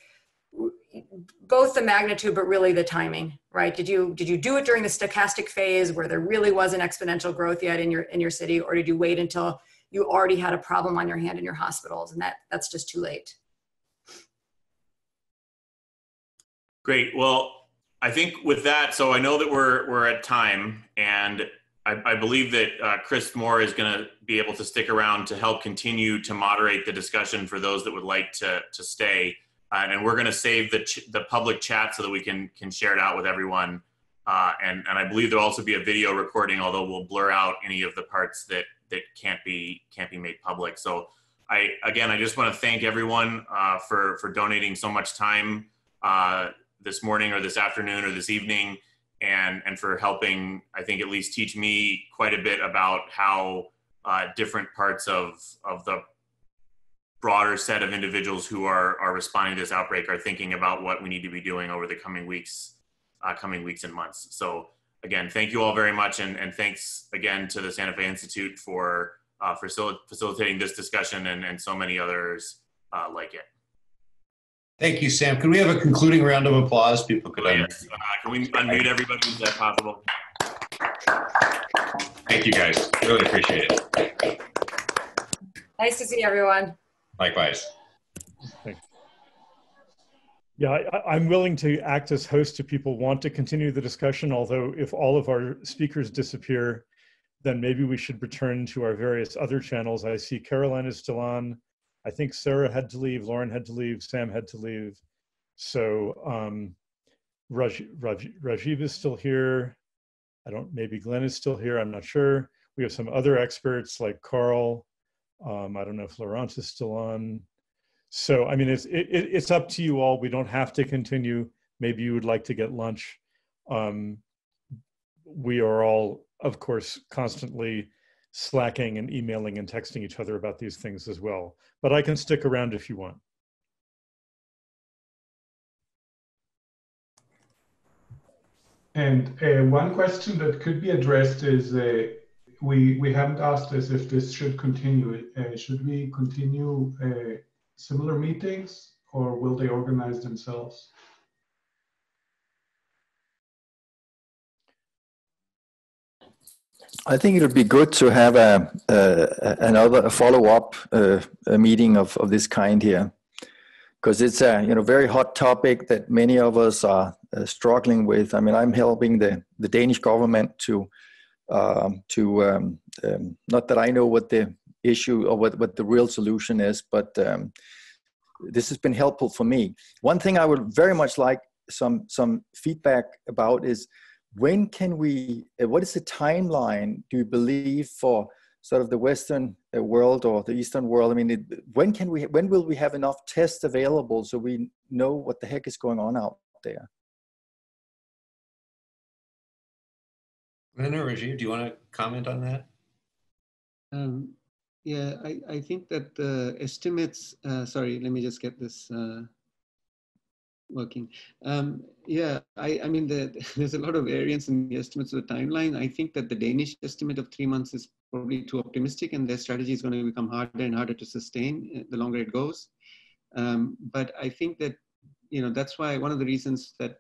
both the magnitude, but really the timing, right? Did you did you do it during the stochastic phase where there really wasn't exponential growth yet in your in your city, or did you wait until you already had a problem on your hand in your hospitals, and that that's just too late? Great. Well, I think with that, so I know that we're we're at time, and I, I believe that uh, Chris Moore is going to be able to stick around to help continue to moderate the discussion for those that would like to to stay. Uh, and we're going to save the ch the public chat so that we can can share it out with everyone. Uh, and and I believe there'll also be a video recording, although we'll blur out any of the parts that that can't be can't be made public. So I again I just want to thank everyone uh, for for donating so much time uh, this morning or this afternoon or this evening, and and for helping, I think, at least teach me quite a bit about how uh, different parts of of the broader set of individuals who are, are responding to this outbreak are thinking about what we need to be doing over the coming weeks, uh, coming weeks and months. So again, thank you all very much. And, and thanks again to the Santa Fe Institute for uh, facil facilitating this discussion and, and so many others uh, like it. Thank you, Sam. Can we have a concluding round of applause? People could oh, yes. uh, Can we unmute everybody? Is that possible? Thank you, guys. Really appreciate it. Nice to see everyone. Likewise. Thanks. Yeah, I, I'm willing to act as host if people want to continue the discussion, although if all of our speakers disappear, then maybe we should return to our various other channels. I see Caroline is still on. I think Sara had to leave, Lauren had to leave, Sam had to leave. So um, Raj, Raj, Rajiv is still here. I don't, maybe Glen is still here, I'm not sure. We have some other experts like Carl. Um, I don't know if Laurence is still on. So, I mean, it's, it, it's up to you all. We don't have to continue. Maybe you would like to get lunch. Um, we are all, of course, constantly slacking and emailing and texting each other about these things as well. But I can stick around if you want. And uh, one question that could be addressed is, uh, we, we haven't asked us if this should continue. Uh, should we continue uh, similar meetings, or will they organize themselves? I think it would be good to have a, a another follow-up uh, meeting of, of this kind here, because it's a you know very hot topic that many of us are uh, struggling with. I mean, I'm helping the the Danish government to um, to um, um, not that I know what the issue or what what the real solution is, but um, this has been helpful for me. One thing I would very much like some some feedback about is when can we? Uh, what is the timeline? Do you believe for sort of the Western world or the Eastern world? I mean, it, when can we, when will we have enough tests available so we know what the heck is going on out there? Glen or Rajiv, do you want to comment on that? Um, yeah, I, I think that the estimates, uh, sorry, let me just get this uh, working. Um, yeah, I, I mean, the, there's a lot of variance in the estimates of the timeline. I think that the Danish estimate of three months is probably too optimistic, and their strategy is going to become harder and harder to sustain the longer it goes. Um, but I think that, you know, that's why one of the reasons that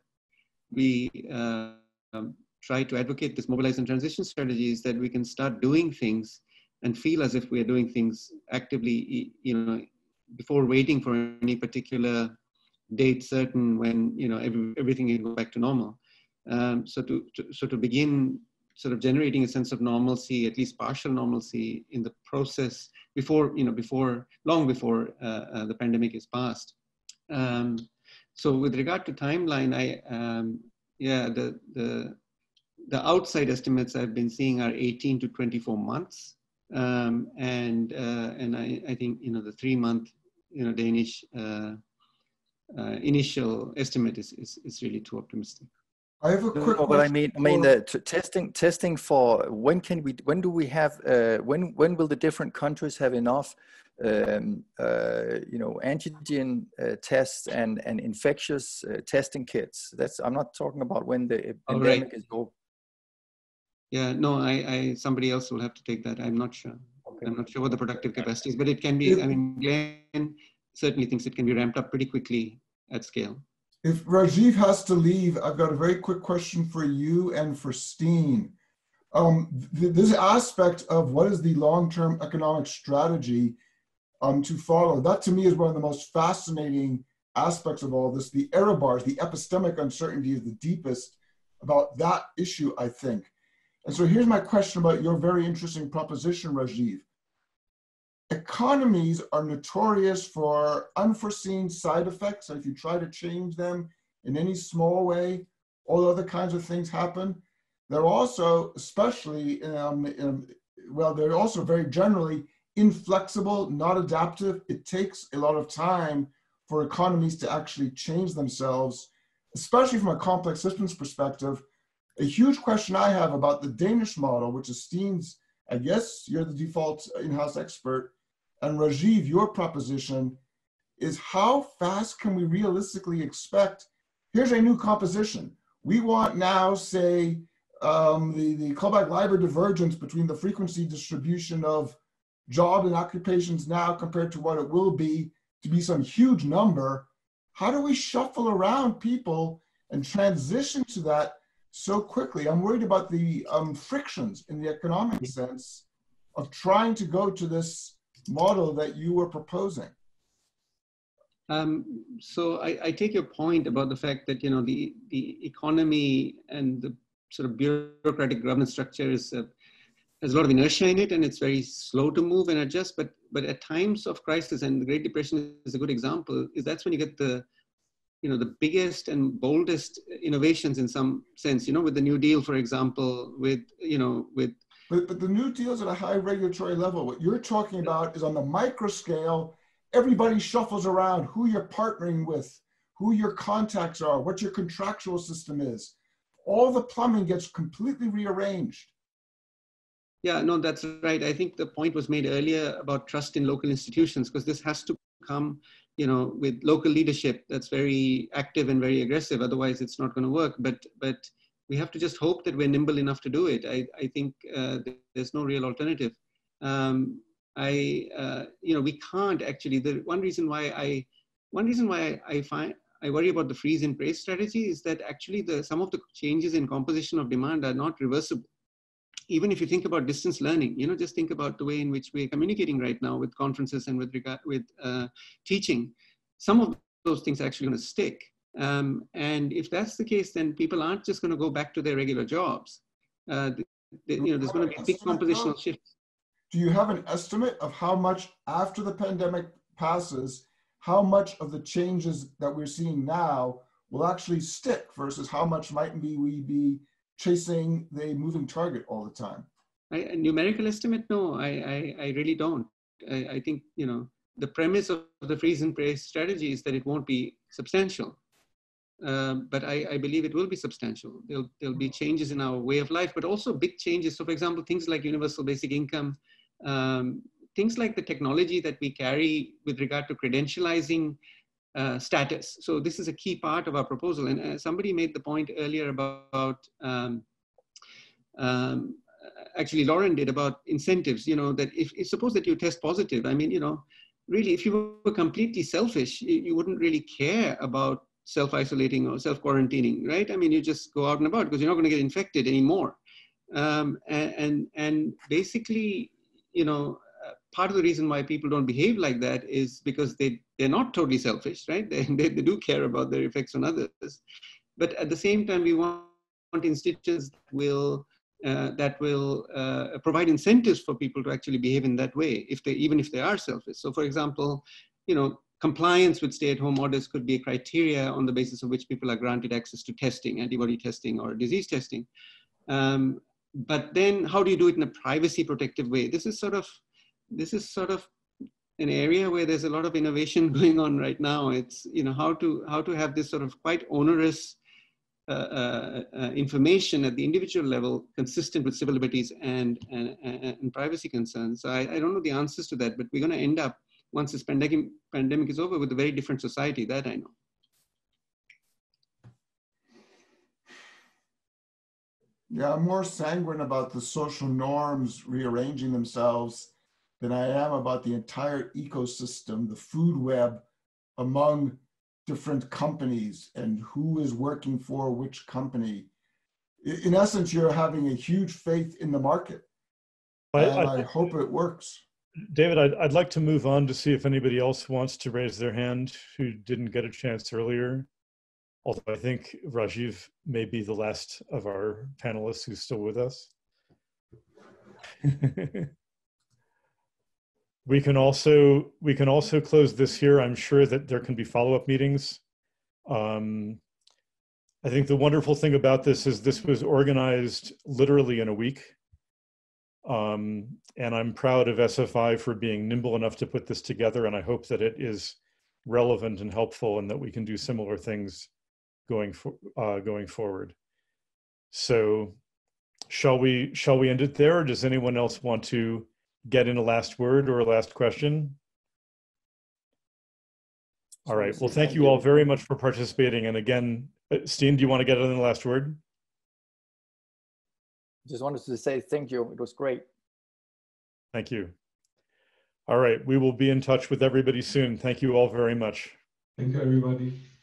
we uh, um, try to advocate this mobilize and transition strategy is that we can start doing things and feel as if we are doing things actively, you know, before waiting for any particular date certain when, you know, every, everything can go back to normal. Um, so to, to so to begin sort of generating a sense of normalcy, at least partial normalcy in the process before, you know, before, long before uh, uh, the pandemic is past. Um, so with regard to timeline, I, um, yeah, the, the, the outside estimates I've been seeing are eighteen to twenty-four months. Um, and uh, and I, I think, you know, the three month, you know, Danish uh, uh, initial estimate is, is, is really too optimistic. I have a quick no, but I mean, I mean, the testing, testing for when can we, when do we have, uh, when, when will the different countries have enough, um, uh, you know, antigen uh, tests and and infectious uh, testing kits? That's, I'm not talking about when the pandemic right. is over. Yeah, no, I, I, somebody else will have to take that. I'm not sure. Okay. I'm not sure what the productive capacity is, but it can be. I mean, Glen certainly thinks it can be ramped up pretty quickly at scale. If Rajiv has to leave, I've got a very quick question for you and for Steen. Um, th this aspect of what is the long-term economic strategy um, to follow, that to me is one of the most fascinating aspects of all this. The error bars, the epistemic uncertainty is the deepest about that issue, I think. And so here's my question about your very interesting proposition, Rajiv. Economies are notorious for unforeseen side effects. If you try to change them in any small way, all other kinds of things happen. They're also, especially, um, um, well, they're also very generally inflexible, not adaptive. It takes a lot of time for economies to actually change themselves, especially from a complex systems perspective. A huge question I have about the Danish model, which is Steen's, I guess you're the default in-house expert, and Rajiv, your proposition is how fast can we realistically expect, here's a new composition. We want now, say, um, the, the Kullback-Leibler divergence between the frequency distribution of job and occupations now compared to what it will be to be some huge number. How do we shuffle around people and transition to that so quickly? I'm worried about the um, frictions in the economic sense of trying to go to this model that you were proposing. Um, so I, I take your point about the fact that, you know, the, the economy and the sort of bureaucratic governance structure is, uh, has a lot of inertia in it, and it's very slow to move and adjust. But, but at times of crisis, and the Great Depression is a good example, is that's when you get the, you know, the biggest and boldest innovations in some sense, you know, with the New Deal, for example, with, you know, with. But, but the New Deal is at a high regulatory level. What you're talking about is on the micro scale, everybody shuffles around who you're partnering with, who your contacts are, what your contractual system is. All the plumbing gets completely rearranged. Yeah, no, that's right. I think the point was made earlier about trust in local institutions, because this has to come, you know, with local leadership that's very active and very aggressive. Otherwise, it's not going to work. But but we have to just hope that we're nimble enough to do it. I I think uh, there's no real alternative. Um, I uh, you know, we can't actually. The one reason why I one reason why I find I worry about the freeze and brace strategy is that actually the some of the changes in composition of demand are not reversible. Even if you think about distance learning, you know, just think about the way in which we're communicating right now with conferences and with regard with uh, teaching. Some of those things are actually going to stick. Um, and if that's the case, then people aren't just going to go back to their regular jobs. Uh, the, the, you know, there's going to be a big compositional shift. Do you have an estimate of how much after the pandemic passes, how much of the changes that we're seeing now will actually stick versus how much might be we be chasing the moving target all the time? I, a numerical estimate? No, I, I, I really don't. I, I think, you know, the premise of the freeze and pray strategy is that it won't be substantial. Um, but I, I believe it will be substantial. There'll, there'll be changes in our way of life, but also big changes. So for example, things like universal basic income, um, things like the technology that we carry with regard to credentializing uh, status. So this is a key part of our proposal. And uh, somebody made the point earlier about, um, um, actually Lauren did, about incentives, you know, that if, if suppose that you test positive, I mean, you know, really, if you were completely selfish, you, you wouldn't really care about self-isolating or self-quarantining, right? I mean, you just go out and about because you're not going to get infected anymore. Um, and, and, and basically, you know, uh, part of the reason why people don't behave like that is because they, they're not totally selfish, right? They, they, they do care about their effects on others. But at the same time, we want institutions that will, uh, that will uh, provide incentives for people to actually behave in that way, if they, even if they are selfish. So for example, you know, compliance with stay-at-home orders could be a criteria on the basis of which people are granted access to testing, antibody testing or disease testing. Um, but then how do you do it in a privacy protective way? This is sort of, this is sort of an area where there's a lot of innovation going on right now. It's, you know, how to, how to have this sort of quite onerous uh, uh, uh, information at the individual level consistent with civil liberties and, and, and privacy concerns. So I, I don't know the answers to that, but we're going to end up, once this pandemic, pandemic is over, with a very different society, that I know. Yeah, I'm more sanguine about the social norms rearranging themselves than I am about the entire ecosystem, the food web among different companies and who is working for which company. In essence, you're having a huge faith in the market, I, and I, I hope it works. David, I'd, I'd like to move on to see if anybody else wants to raise their hand who didn't get a chance earlier. Although I think Rajiv may be the last of our panelists who's still with us. We can also, we can also close this here. I'm sure that there can be follow-up meetings. Um, I think the wonderful thing about this is this was organized literally in a week. Um, and I'm proud of S F I for being nimble enough to put this together, and I hope that it is relevant and helpful and that we can do similar things going, for, uh, going forward. So shall we, shall we end it there, or does anyone else want to get in a last word or a last question? All right, well, thank you all very much for participating. And again, Steen, do you want to get in the last word? Just wanted to say thank you. It was great. Thank you. All right, we will be in touch with everybody soon. Thank you all very much. Thank you, everybody.